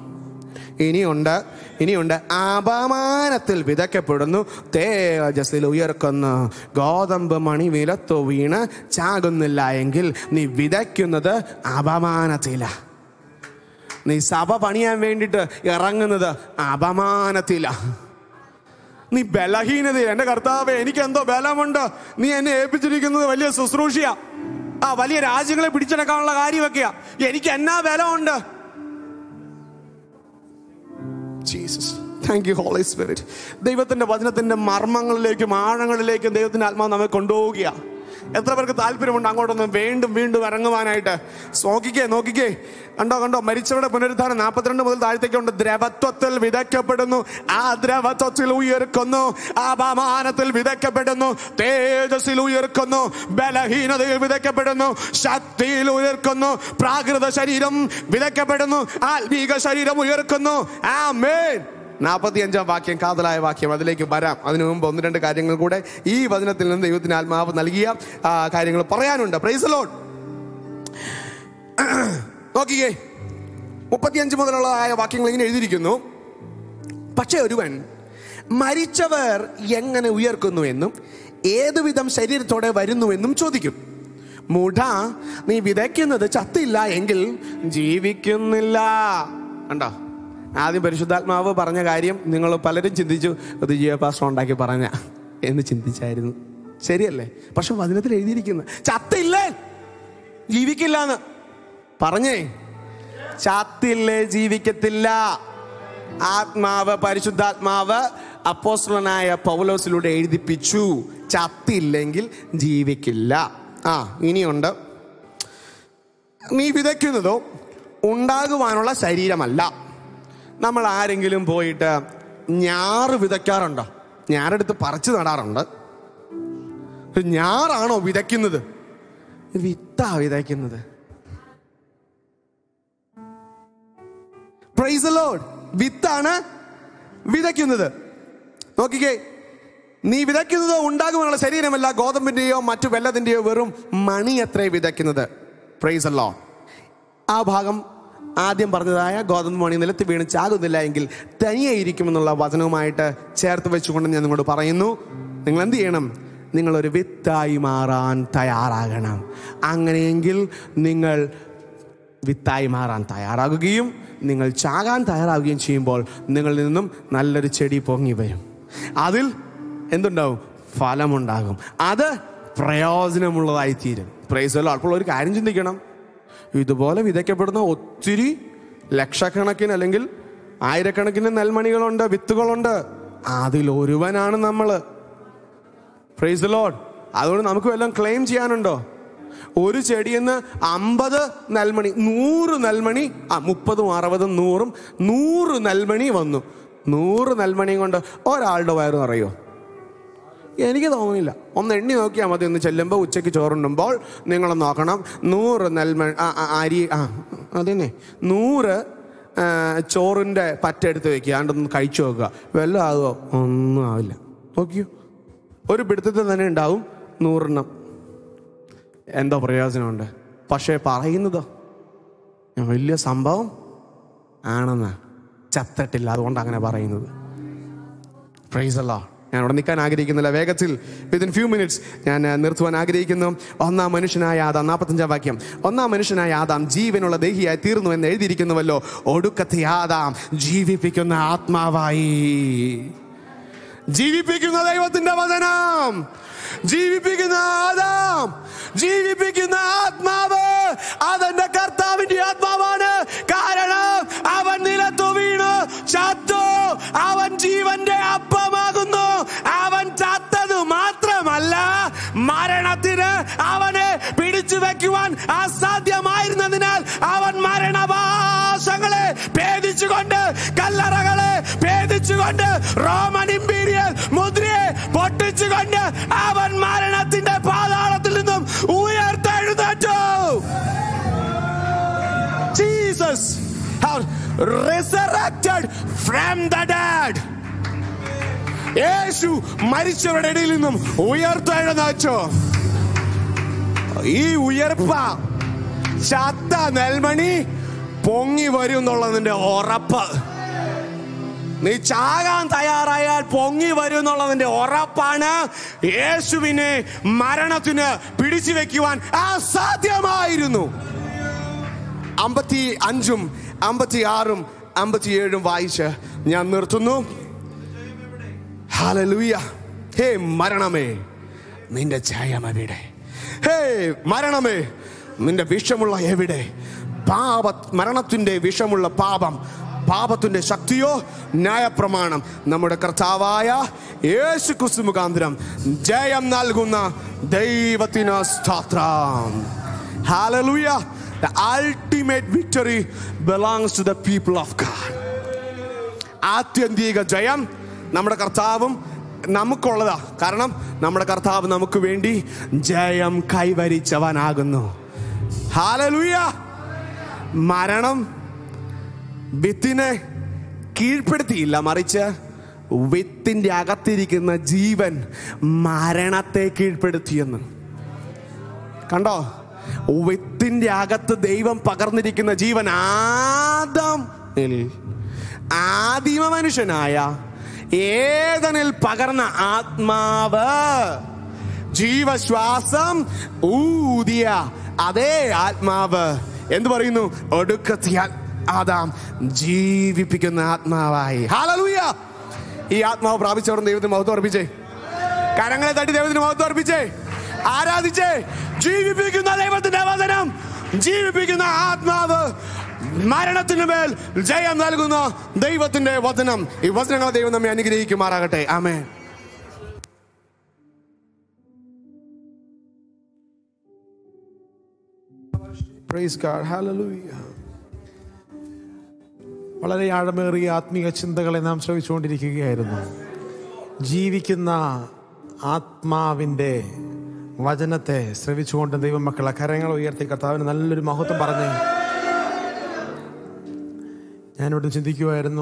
[SPEAKER 3] ഇനിയുണ്ട് അപമാനത്തിൽ വിതയ്ക്കപ്പെടുന്നു, തേജസ്സിൽ ഉയർക്കുന്നു. ഗോതമ്പ് മണി നിലത്തു വീണ് ചാകുന്നില്ല എങ്കിൽ നീ വിതയ്ക്കുന്നത് അപമാനത്തില. നീ സഭ പണിയാൻ വേണ്ടിയിട്ട് ഇറങ്ങുന്നത് അപമാനത്തില. നീ ബലഹീനതയിൽ, എൻ്റെ കർത്താവേ എനിക്കെന്തോ ബലമുണ്ട്, നീ എന്നെ ഏൽപ്പിച്ചിരിക്കുന്നത് വലിയ ശുശ്രൂഷയാ, വലിയ രാജ്യങ്ങളെ പിടിച്ചെടുക്കാനുള്ള കാര്യമൊക്കെയാ, എനിക്ക് എന്നാ ബലമുണ്ട്. Jesus, thank you Holy Spirit. ദൈവത്തിന്റെ വചനത്തിന്റെ മർമ്മങ്ങളിലേക്കും ആഴങ്ങളിലേക്കും ദൈവത്തിന്റെ ആത്മാവ് നമ്മെ കൊണ്ടുപോവുക. എത്ര പേർക്ക് താല്പര്യമുണ്ട് അങ്ങോട്ടൊന്ന് വീണ്ടും വീണ്ടും ഇറങ്ങുവാനായിട്ട്? നോക്കിക്കേ കണ്ടോ മരിച്ചവരുടെ പുനരുദ്ധാനം 42 മുതൽ താഴത്തേക്കുണ്ട്. ദ്രവത്വത്തിൽ വിതയ്ക്കപ്പെടുന്നു, ആ ദ്രവത്വത്തിൽ ഉയർക്കുന്നു. അപമാനത്തിൽ വിതയ്ക്കപ്പെടുന്നു, തേജസ്സിൽ ഉയർക്കുന്നു. ബലഹീനതയിൽ വിതയ്ക്കപ്പെടുന്നു, ശക്തിയിൽ ഉയർക്കുന്നു. പ്രാകൃത ശരീരം വിതയ്ക്കപ്പെടുന്നു, ആത്മീക ശരീരം ഉയർക്കുന്നു. ആമേൻ. 45-ാം വാക്യം, കാതലായ വാക്യം, അതിലേക്ക് വരാം. അതിനു മുമ്പ് 1-2 കാര്യങ്ങൾ കൂടെ ഈ വചനത്തിൽ നിന്ന് ദൈവത്തിന് ആത്മാവ് നൽകിയ കാര്യങ്ങൾ പറയാനുണ്ട്. Praise the Lord. നോക്കിക്കേ, 35 മുതലുള്ളതായ വാക്യങ്ങൾ ഇങ്ങനെ എഴുതിയിരിക്കുന്നു. പക്ഷെ ഒരുവൻ മരിച്ചവർ എങ്ങനെ ഉയർക്കുന്നു എന്നും ഏതുവിധം ശരീരത്തോടെ വരുന്നുവെന്നും ചോദിക്കും. മൂഢ, നീ വിതയ്ക്കുന്നത് ചത്തില്ല എങ്കിൽ ജീവിക്കുന്നില്ല. കണ്ടോ? ആദ്യം പരിശുദ്ധാത്മാവ് പറഞ്ഞ കാര്യം നിങ്ങൾ പലരും ചിന്തിച്ചു, അത് ജീവപാസ്റ്റർ ഉണ്ടാക്കി പറഞ്ഞ എന്ന് ചിന്തിച്ചായിരുന്നു. ശരിയല്ലേ? പക്ഷെ വചനത്തിൽ എഴുതിയിരിക്കുന്നു ചത്തില്ലേ ജീവിക്കില്ല എന്ന്. പറഞ്ഞേ, ചത്തില്ലേ ജീവിക്കത്തില്ല. ആത്മാവ്, പരിശുദ്ധാത്മാവ് അപ്പോസ്തലനായ പൗലോസിലൂടെ എഴുതിപ്പിച്ചു, ചത്തില്ലെങ്കിൽ ജീവിക്കില്ല. ഇനിയുണ്ട്, നീ വിതയ്ക്കുന്നതോ ഉണ്ടാകുവാനുള്ള ശരീരമല്ല. നമ്മൾ ആരെങ്കിലും പോയിട്ട് ഞാറ് വിതയ്ക്കാറുണ്ടോ? ഞാറെടുത്ത് പറിച്ചു നടാറുണ്ട്. ഞാറാണോ വിതയ്ക്കുന്നത്? വിത്താ വിതയ്ക്കുന്നത്. Praise the Lord. വിത്താണ് വിതയ്ക്കുന്നത്. നോക്കിക്കേ, നീ വിതയ്ക്കുന്നത് ഉണ്ടാകുവാനുള്ള ശരീരമല്ല, ഗോതമ്പിന്റെയോ മറ്റു വെല്ലത്തിന്റെയോ വെറും മണി അത്രേ വിതയ്ക്കുന്നത്. Praise the Lord. ആ ഭാഗം ആദ്യം പറഞ്ഞതായ ഗോതമ്പ് മണി നിലത്ത് വീണ് ചാകുന്നില്ല എങ്കിൽ തനിയെ ഇരിക്കുമെന്നുള്ള വചനവുമായിട്ട് ചേർത്ത് വെച്ചുകൊണ്ട് ഞാൻ നിങ്ങളോട് പറയുന്നു, നിങ്ങൾ എന്ത് ചെയ്യണം? നിങ്ങളൊരു വിത്തായി മാറാൻ തയ്യാറാകണം. അങ്ങനെയെങ്കിൽ നിങ്ങൾ വിത്തായി മാറാൻ തയ്യാറാകുകയും നിങ്ങൾ ചാകാൻ തയ്യാറാവുകയും ചെയ്യുമ്പോൾ നിങ്ങളിൽ നിന്നും നല്ലൊരു ചെടി പൊങ്ങി വരും. അതിൽ എന്തുണ്ടാവും? ഫലമുണ്ടാകും. അത് പ്രയോജനമുള്ളതായി തീരും. Praise the Lord. അപ്പോൾ ഒരു കാര്യം ചിന്തിക്കണം, ഇതുപോലെ വിതയ്ക്കപ്പെടുന്ന ഒത്തിരി ലക്ഷക്കണക്കിന് അല്ലെങ്കിൽ ആയിരക്കണക്കിന് നെൽമണികളുണ്ട്, വിത്തുകളുണ്ട്. അതിലൊരുവനാണ് നമ്മൾ. Praise the Lord. അതുകൊണ്ട് നമുക്ക് വല്ലതും ക്ലെയിം ചെയ്യാനുണ്ടോ? ഒരു ചെടിയെന്ന് 50 നെൽമണി, 100 നെൽമണി, 30, 60, 100 നെൽമണി വന്നു. 100 നെൽമണി കൊണ്ട് ഒരാളുടെ വയറ് നിറയോ? എനിക്ക് തോന്നുന്നില്ല. ഒന്ന് എണ്ണി നോക്കിയാൽ മതി. ഒന്ന് ചെല്ലുമ്പോൾ ഉച്ചയ്ക്ക് ചോറുണ്ടുമ്പോൾ നിങ്ങൾ നോക്കണം, 100 നെൽമണി അരി, അതന്നെ 100 ചോറിൻ്റെ പറ്റെടുത്ത് വെക്കുക, അതുകൊണ്ടൊന്ന് കഴിച്ചു നോക്കുക, വല്ലതും ആകുമോ? ഒന്നും ആവില്ല. നോക്കിയോ, ഒരു പിടുത്തത്തിൽ തന്നെ ഉണ്ടാവും 100 എന്തോ പ്രയോജനമുണ്ട്. പക്ഷേ പറയുന്നതോ വലിയ സംഭവം ആണെന്ന്. ചത്തിട്ടില്ല, അതുകൊണ്ട് അങ്ങനെ പറയുന്നത്. Praise the Lord. ഞാൻ അവിടെ നിൽക്കാൻ ആഗ്രഹിക്കുന്നില്ല. വേഗത്തിൽ വിത്തിൻ ഫ്യൂ മിനിറ്റ്സ് ഞാൻ നിർത്തുവാൻ ആഗ്രഹിക്കുന്നു. 1-ാം മനുഷ്യനായ ആദാം, 45-ാം വാക്യം. 1-ാം മനുഷ്യനായ ആദാം ജീവനുള്ള ദേഹിയായി തീർന്നു എന്ന് എഴുതിയിരിക്കുന്നുവല്ലോ. ഒടുക്കത്തെ ആദാം ജീവിപ്പിക്കുന്ന ആത്മാവായി. ജീവിപ്പിക്കുന്ന ദൈവത്തിന്റെ വചനം, ജീവിപ്പിക്കുന്ന ആദാം, ജീവിപ്പിക്കുന്ന ആത്മാവ് അതെന്റെ കർത്താവിന്റെ ആത്മാവാണ്. കാരണം അവൻ നിലത്തു വീണു ചത്തു. അവൻ ജീവന്റെ അപ്പമാകുന്നു. അവൻ ചത്തത് മാത്രമല്ല, കല്ലറകളെ ഭേദിച്ചുകൊണ്ട് റോമൻ ഇമ്പീരിയൽ മുദ്രയെ പൊട്ടിച്ചുകൊണ്ട് അവൻ മരണത്തിന്റെ പാതാളത്തിൽ നിന്നും ഉയർത്തെഴുന്നേറ്റു. Jesus has resurrected from the dead. യേശു മരിച്ചവരുടെ ഇടയിൽ നിന്നും ഉയർത്തെഴുന്നേറ്റു. ഈ ഉയർപ്പ ചത്ത നെൽമണി പൊങ്ങി വരും എന്നുള്ളതിന്റെ ഉറപ്പ്. നീ ചാകാൻ തയ്യാറായാൽ പൊങ്ങി വരും എന്നുള്ളതിന്റെ ഉറപ്പാണ്. യേശുവിനെ മരണത്തിന് പിടിച്ചു വെക്കുവാൻ അസാധ്യമായിരുന്നു. 55, 56, 57 വായിച്ച് ഞാൻ നിർത്തുന്നു. ഹല്ലേലൂയ. ഹേ മരണമേ, നിന്റെ ജയം എവിടെ? ഹേ മരണമേ, നിന്റെ വിഷമുള്ള എവിടെ? മരണത്തിന്റെ വിഷമുള്ള പാപത്തിന്റെ ശക്തിയോ ന്യായപ്രമാണം നമ്മുടെ കർത്താവായ യേശു ക്രിസ്തു മുഖാന്തരം ജയം നൽകുന്ന ദൈവത്തിന് സ്തോത്രം. Hallelujah. The ultimate victory belongs to the people of God. ആത്യന്തിക ജയം നമ്മുടെ കർത്താവും നമുക്കുള്ളതാ. കാരണം നമ്മുടെ കർത്താവ് നമുക്ക് വേണ്ടി ജയം കൈവരിച്ചവനാകുന്നു. ഹല്ലേലൂയ. മരണം വിത്തിനെ കീഴ്പ്പെടുത്തിയില്ല, മറിച്ച് വിത്തിന്റെ അകത്തിരിക്കുന്ന ജീവൻ മരണത്തെ കീഴ്പ്പെടുത്തിയെന്ന്. കണ്ടോ? വിത്തിന്റെ അകത്ത് ദൈവം പകർന്നിരിക്കുന്ന ജീവൻ ആദിമ മനുഷ്യനായ ഏദനിൽ പകർന്ന ആത്മാവ് ജീവശ്വാസം ഊതിയ അതേ ആത്മാവ് എന്ത് പറയുന്നു? ഒടുക്കത്തിയാൽ ആദാം ജീവിപ്പിക്കുന്ന ആത്മാവായി. ഹല്ലേലൂയ. ഈ ആത്മാവ് പ്രാപിച്ചവർ ദൈവത്തിന് മഹത്വം അർപ്പിച്ചേ. കരങ്ങളെ തട്ടി ദൈവത്തിന് മഹത്വം അർപ്പിച്ചേ. ആരാധിച്ചേ. ജീവിപ്പിക്കുന്ന ദൈവത്തിന്റെ വചനം, ജീവിപ്പിക്കുന്ന ആത്മാവ്, മരണത്തിന് മേൽ ജയം നൽകുന്ന ദൈവത്തിന്റെ വചനം. ഈ വചനങ്ങളെ ദൈവം നമ്മെ അനുഗ്രഹിക്കുമാറാകട്ടെ. ആമേൻ.
[SPEAKER 1] Praise God. ഹല്ലേലൂയ. വളരെ ആഴമേറിയ ആത്മീയ ചിന്തകളെ നാം ശ്രവിച്ചുകൊണ്ടിരിക്കുകയായിരുന്നു. ജീവിക്കുന്ന ആത്മാവിൻ്റെ വചനത്തെ ശ്രവിച്ചുകൊണ്ട് ദൈവമക്കളെ കരങ്ങൾ ഉയർത്തി കർത്താവിന് നല്ലൊരു മഹത്വം പറഞ്ഞ് ഞാനിവിടെ ചിന്തിക്കുമായിരുന്നു.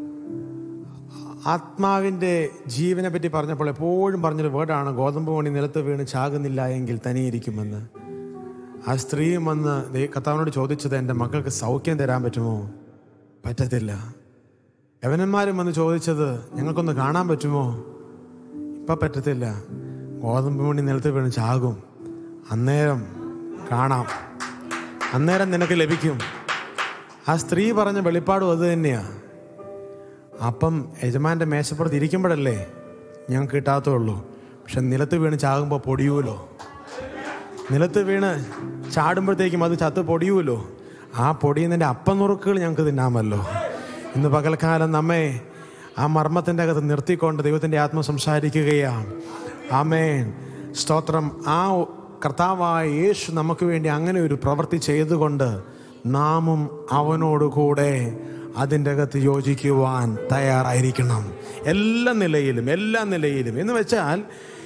[SPEAKER 1] ആത്മാവിൻ്റെ ജീവനെ പറ്റി പറഞ്ഞപ്പോൾ എപ്പോഴും പറഞ്ഞൊരു വേർഡാണ് ഗോതമ്പ് മണി നിലത്ത് വീണ് ചാകുന്നില്ല എങ്കിൽ തനിയിരിക്കുമെന്ന്. ആ സ്ത്രീയും വന്ന് കർത്താവിനോട് ചോദിച്ചത്, എൻ്റെ മക്കൾക്ക് സൗഖ്യം തരാൻ പറ്റുമോ? പറ്റത്തില്ല. യവനന്മാരും വന്ന് ചോദിച്ചത്, ഞങ്ങൾക്കൊന്ന് കാണാൻ പറ്റുമോ? ഇപ്പം പറ്റത്തില്ല. ഗോതമ്പ് മണി നിലത്ത് വീണ് ചാകും, അന്നേരം കാണാം, അന്നേരം നിനക്ക് ലഭിക്കും. ആ സ്ത്രീ പറഞ്ഞ വെളിപ്പാടും അത് തന്നെയാണ്. അപ്പം യജമാൻ്റെ മേശപ്പുറത്ത് ഇരിക്കുമ്പോഴല്ലേ ഞങ്ങൾക്ക് കിട്ടാത്തുള്ളൂ. പക്ഷെ നിലത്ത് വീണ് ചാകുമ്പോൾ പൊടിയൂലോ. നിലത്ത് വീണ് ചാടുമ്പോഴത്തേക്കും അത് ചത്ത് പൊടിയൂലോ. ആ പൊടിയുന്നതിൻ്റെ അപ്പം നുറുക്കുകൾ ഞങ്ങൾക്ക് തിന്നാമല്ലോ. ഇന്ന് പകൽക്കാലം നമ്മെ ആ മർമ്മത്തിൻ്റെ അകത്ത് നിർത്തിക്കൊണ്ട് ദൈവത്തിൻ്റെ ആത്മ സംസാരിക്കുകയാണ്. ആമേൻ. സ്തോത്രം. ആ കർത്താവായ യേശു നമുക്ക് വേണ്ടി അങ്ങനെ ഒരു പ്രവൃത്തി ചെയ്തുകൊണ്ട് നാമും അവനോടുകൂടെ അതിൻ്റെ അകത്ത് യോജിക്കുവാൻ തയ്യാറായിരിക്കണം. എല്ലാ നിലയിലും എന്ന് വെച്ചാൽ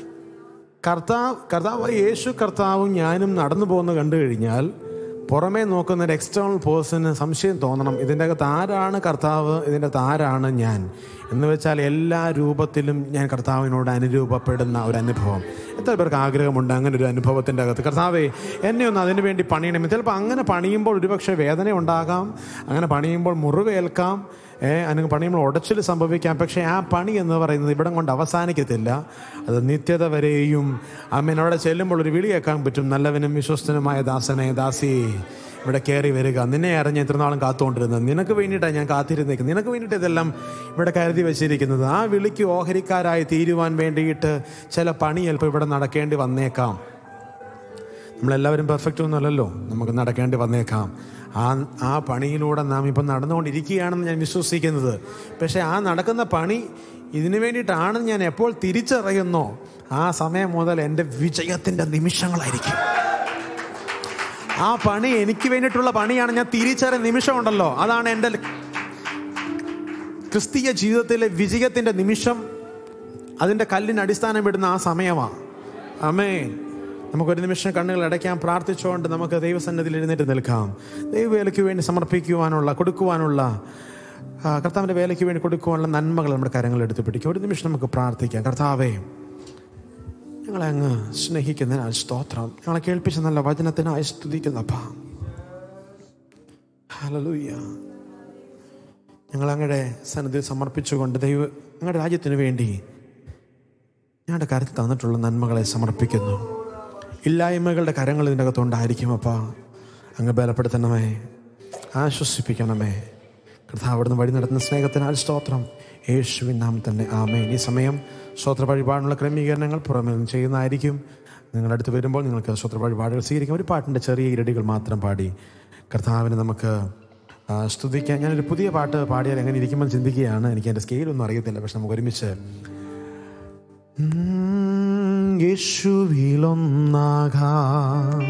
[SPEAKER 1] കർത്താവ് യേശു കർത്താവും ഞാനും നടന്നു പോകുന്ന കണ്ടു കഴിഞ്ഞാൽ പുറമേ നോക്കുന്ന ഒരു എക്സ്റ്റേണൽ പേഴ്സണ് സംശയം തോന്നണം, ഇതിൻ്റെ അകത്ത് ആരാണ് കർത്താവ്, ഇതിൻ്റെ അകത്ത് ആരാണ് ഞാൻ എന്ന് വെച്ചാൽ എല്ലാ രൂപത്തിലും ഞാൻ കർത്താവിനോട് അനുരൂപപ്പെടുന്ന ഒരു അനുഭവം. എത്ര പേർക്ക് ആഗ്രഹമുണ്ട് അങ്ങനെ ഒരു അനുഭവത്തിൻ്റെ അകത്ത്? കർത്താവേ, എന്നെ ഒന്ന് അതിനു വേണ്ടി പണിയണം. ചിലപ്പോൾ അങ്ങനെ പണിയുമ്പോൾ ഒരുപക്ഷെ വേദന ഉണ്ടാകാം, അങ്ങനെ പണിയുമ്പോൾ മുറിവേൽക്കാം, അങ്ങനെ പണിയുമ്പോൾ ഉടച്ചിൽ സംഭവിക്കാം. പക്ഷേ ആ പണി എന്ന് പറയുന്നത് ഇവിടം കൊണ്ട് അവസാനിക്കത്തില്ല. അത് നിത്യത വരെയും ആമേൻ. അവിടെ ചെല്ലുമ്പോൾ ഒരു വിളി കേൾക്കാൻ പറ്റും, നല്ലവനും വിശ്വസ്തനുമായ ദാസനെ, ദാസി, ഇവിടെ കയറി വരിക. നിന്നെ അറിഞ്ഞ് എത്ര നാളും കാത്തുകൊണ്ടിരുന്നത്, നിനക്ക് വേണ്ടിയിട്ടാണ് ഞാൻ കാത്തിരുന്നേക്കുന്നത്, നിനക്ക് വേണ്ടിയിട്ട് ഇതെല്ലാം ഇവിടെ കരുതി വെച്ചിരിക്കുന്നത്. ആ വിളിക്ക് ഓഹരിക്കാരായി തീരുവാൻ വേണ്ടിയിട്ട് ചില പണി ചിലപ്പോൾ ഇവിടെ നടക്കേണ്ടി വന്നേക്കാം. നമ്മളെല്ലാവരും പെർഫെക്റ്റ് ഒന്നുമല്ലല്ലോ, നമുക്ക് നടക്കേണ്ടി വന്നേക്കാം. ആ പണിയിലൂടെ നാം ഇപ്പം നടന്നുകൊണ്ടിരിക്കുകയാണെന്ന് ഞാൻ വിശ്വസിക്കുന്നത്. പക്ഷേ ആ നടക്കുന്ന പണി ഇതിനു വേണ്ടിയിട്ടാണെന്ന് ഞാൻ എപ്പോൾ തിരിച്ചറിയുന്നോ ആ സമയം മുതൽ എൻ്റെ വിജയത്തിൻ്റെ നിമിഷങ്ങളായിരിക്കും. ആ പണി എനിക്ക് വേണ്ടിയിട്ടുള്ള പണിയാണ് ഞാൻ തിരിച്ചറിയ നിമിഷമുണ്ടല്ലോ, അതാണ് എൻ്റെ ക്രിസ്തീയ ജീവിതത്തിലെ വിജയത്തിൻ്റെ നിമിഷം, അതിൻ്റെ കല്ലിന് അടിസ്ഥാനം ഇടുന്ന ആ സമയമാണ്. ആമേൻ. നമുക്കൊരു നിമിഷം കണ്ണുകൾ അടയ്ക്കാം. പ്രാർത്ഥിച്ചുകൊണ്ട് നമുക്ക് ദൈവസന്നിധിയിൽ എഴുന്നേറ്റ് നിൽക്കാം. ദൈവവേലയ്ക്ക് വേണ്ടി സമർപ്പിക്കുവാനുള്ള, കൊടുക്കുവാനുള്ള, കർത്താവിൻ്റെ വേലയ്ക്ക് വേണ്ടി കൊടുക്കുവാനുള്ള നന്മകൾ നമ്മുടെ കരങ്ങളിൽ എടുത്ത് പിടിക്കും. ഒരു നിമിഷം നമുക്ക് പ്രാർത്ഥിക്കാം. കർത്താവേ, ഞങ്ങളെ അങ്ങ് സ്നേഹിക്കുന്നതിനാൽ സ്തോത്രം. ഞങ്ങളെ കേൾപ്പിച്ച നല്ല വചനത്തിനായി സ്തുതിക്കുന്നപ്പാ. ഹല്ലേലൂയ. ഞങ്ങൾ അങ്ങയുടെ സന്നിധിയിൽ സമർപ്പിച്ചുകൊണ്ട് അങ്ങയുടെ രാജ്യത്തിന് വേണ്ടി ഞങ്ങളുടെ കരത്തിൽ തന്നിട്ടുള്ള നന്മകളെ സമർപ്പിക്കുന്നു. ഇല്ലായ്മകളുടെ കരങ്ങൾ ഇതിൻ്റെ അകത്തുണ്ടായിരിക്കും. അപ്പാ, അങ്ങ് ബലപ്പെടുത്തണമേ, ആശ്വസിപ്പിക്കണമേ. കർത്താവ് അവിടുന്ന് വഴി നടത്തുന്ന സ്നേഹത്തിനാൽ സ്തോത്രം. യേശുവിൻ നാമത്തിൽ തന്നെ ആമേൻ. ഈ സമയം സ്തോത്ര വഴിപാടിനുള്ള ക്രമീകരണങ്ങൾ പുറമേ നിന്ന് ചെയ്യുന്നതായിരിക്കും. നിങ്ങളുടെ അടുത്ത് വരുമ്പോൾ നിങ്ങൾക്ക് സ്തോത്ര വഴിപാടുകൾ സ്വീകരിക്കാം. ഒരു പാട്ടിൻ്റെ ചെറിയ ഇരടികൾ മാത്രം പാടി കർത്താവിനെ നമുക്ക് സ്തുതിക്കാം. ഞാനൊരു പുതിയ പാട്ട് പാടിയാൽ എങ്ങനെ ഇരിക്കുമ്പോൾ ചിന്തിക്കുകയാണ്. എനിക്ക് എൻ്റെ സ്കെയിലൊന്നും അറിയത്തില്ല. പക്ഷെ നമുക്ക് ഒരുമിച്ച് യേശുവിലൊന്നാകാം,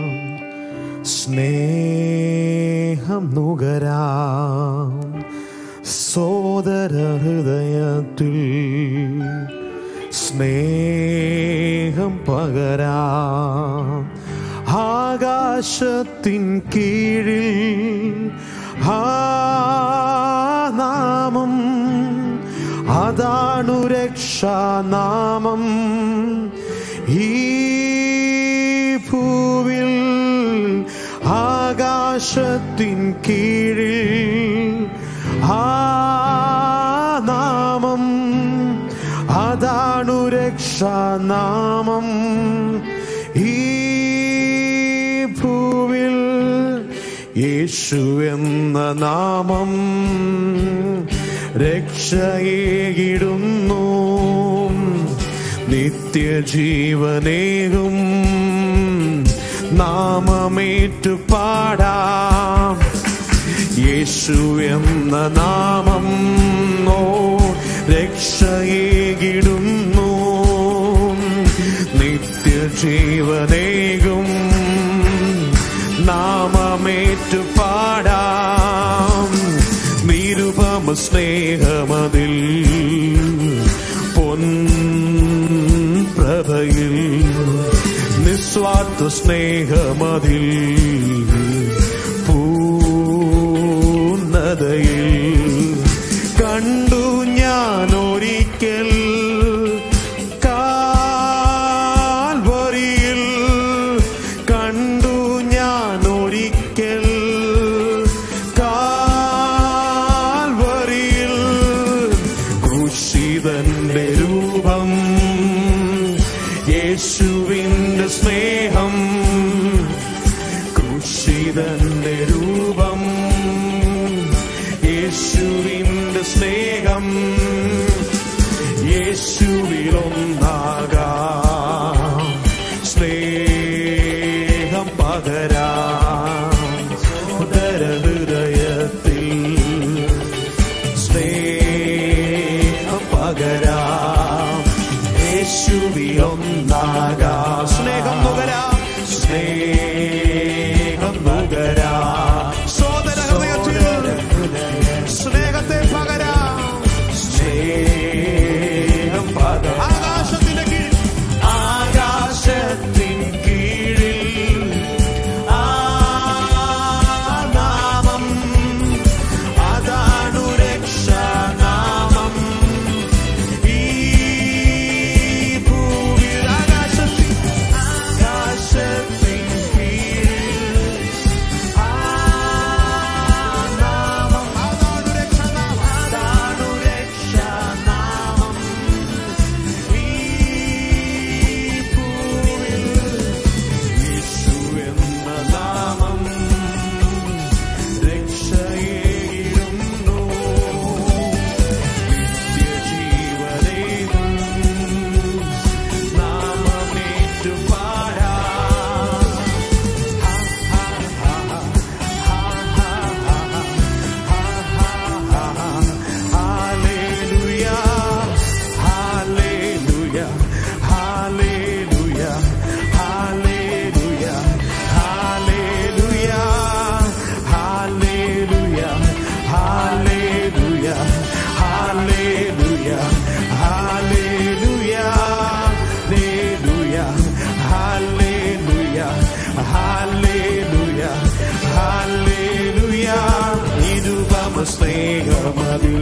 [SPEAKER 1] സ്നേഹം നുകരാം, സോദര ഹൃദയത്തിൽ സ്നേഹം പകരാം. ആകാശത്തിൻ കീഴിൽ ആ നാമം, അതാണു രക്ഷാനാമം. ഈ ഭൂവിൽ ആകാശത്തിൻ കീഴിൽ ആ നാമം, അതാണു രക്ഷാനാമം. ഈ ഭൂവിൽ യേശു എന്ന നാമം രക്ഷയേകിടുന്നു, നിത്യജീവനേകും നാമമേറ്റു പാടാം. യേശു എന്ന നാമം രക്ഷയേകിടുന്നു, നിത്യജീവനേകും നാമമേറ്റു പാടാം. നിരുപമ സ്നേഹമതിൽ പൊൻപ്രഭയിൽ, നിസ്വാർത്ഥ സ്നേഹമതിൽ പൂർണ്ണതയിൽ കണ്ടു ഞാൻ ഒരിക്കൽ കാൽവരിയിൽ, കണ്ടു ഞാൻ ഒരിക്കൽ കാൽവരിയിൽ. ക്രൂശിതന്റെ രൂപം, യേശുവിന്റെ സ്നേഹം, ക്രൂശിതന്റെ രൂപം, യേശുവിന്റെ സ്നേഹം. യേശുവിലൊന്നാകാം, സ്നേഹം പകരാം, ഹൃദയത്തിൽ സ്നേഹം പകരാം. യേശുവിലൊന്നാകാം, സ്നേഹം നുകരാം, സ്നേഹം നുകരാം. സോദര ഹൃദയത്തിൽ സ്നേഹത്തെ പകരാം, സ്നേഹം പകരാം. ആകാശത്തിന്റെ കീഴിൽ, ആകാശത്തിൻ കീഴിൽ ആ നാമം, അതാണു രക്ഷാനാമം. ഈ ഭൂമിയിൽ ആകാശത്തിൻ കീഴിൽ ഹല്ലേലൂയ, ഹല്ലേലൂയ, ഹല്ലേലൂയ. നിരുപമ സ്നേഹമതിൽ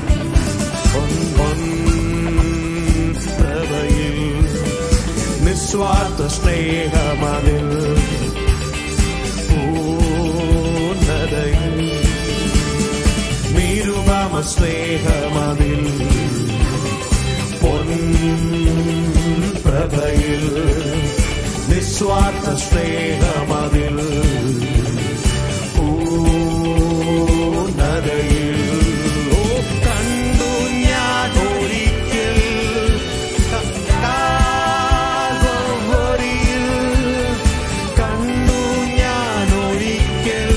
[SPEAKER 1] പ്രഭയിൽ, നിസ്വാർത്ഥ സ്നേഹമതിൽ പൂർണ്ണതയിൽ. നിരുപമ സ്നേഹമതിൽ പ്രഭയിൽ, നിസ്വാർത്ഥ സ്നേഹമതിൽ പൂർണ്ണതയിൽ. കണ്ടു ഞാൻ ഒരിക്കൽ കാൽവരിയിൽ, കണ്ടു ഞാൻ ഒരിക്കൽ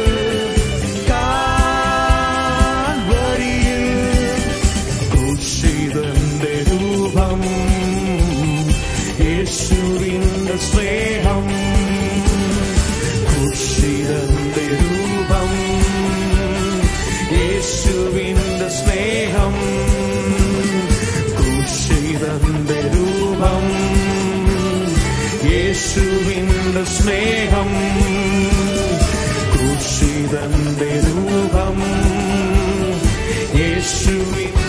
[SPEAKER 1] കാൽവരിയിൽ ക്രൂശിതന്റെ രൂപം, യേശുവിന്റെ സ്നേഹം. ക്രൂശിതന്റെ രൂപം, യേശുവിന്റെ സ്നേഹം. ക്രൂശിതന്റെ രൂപം, യേശുവിന്റെ സ്നേഹം. ക്രൂശിതന്റെ രൂപം, യേശുവിൻ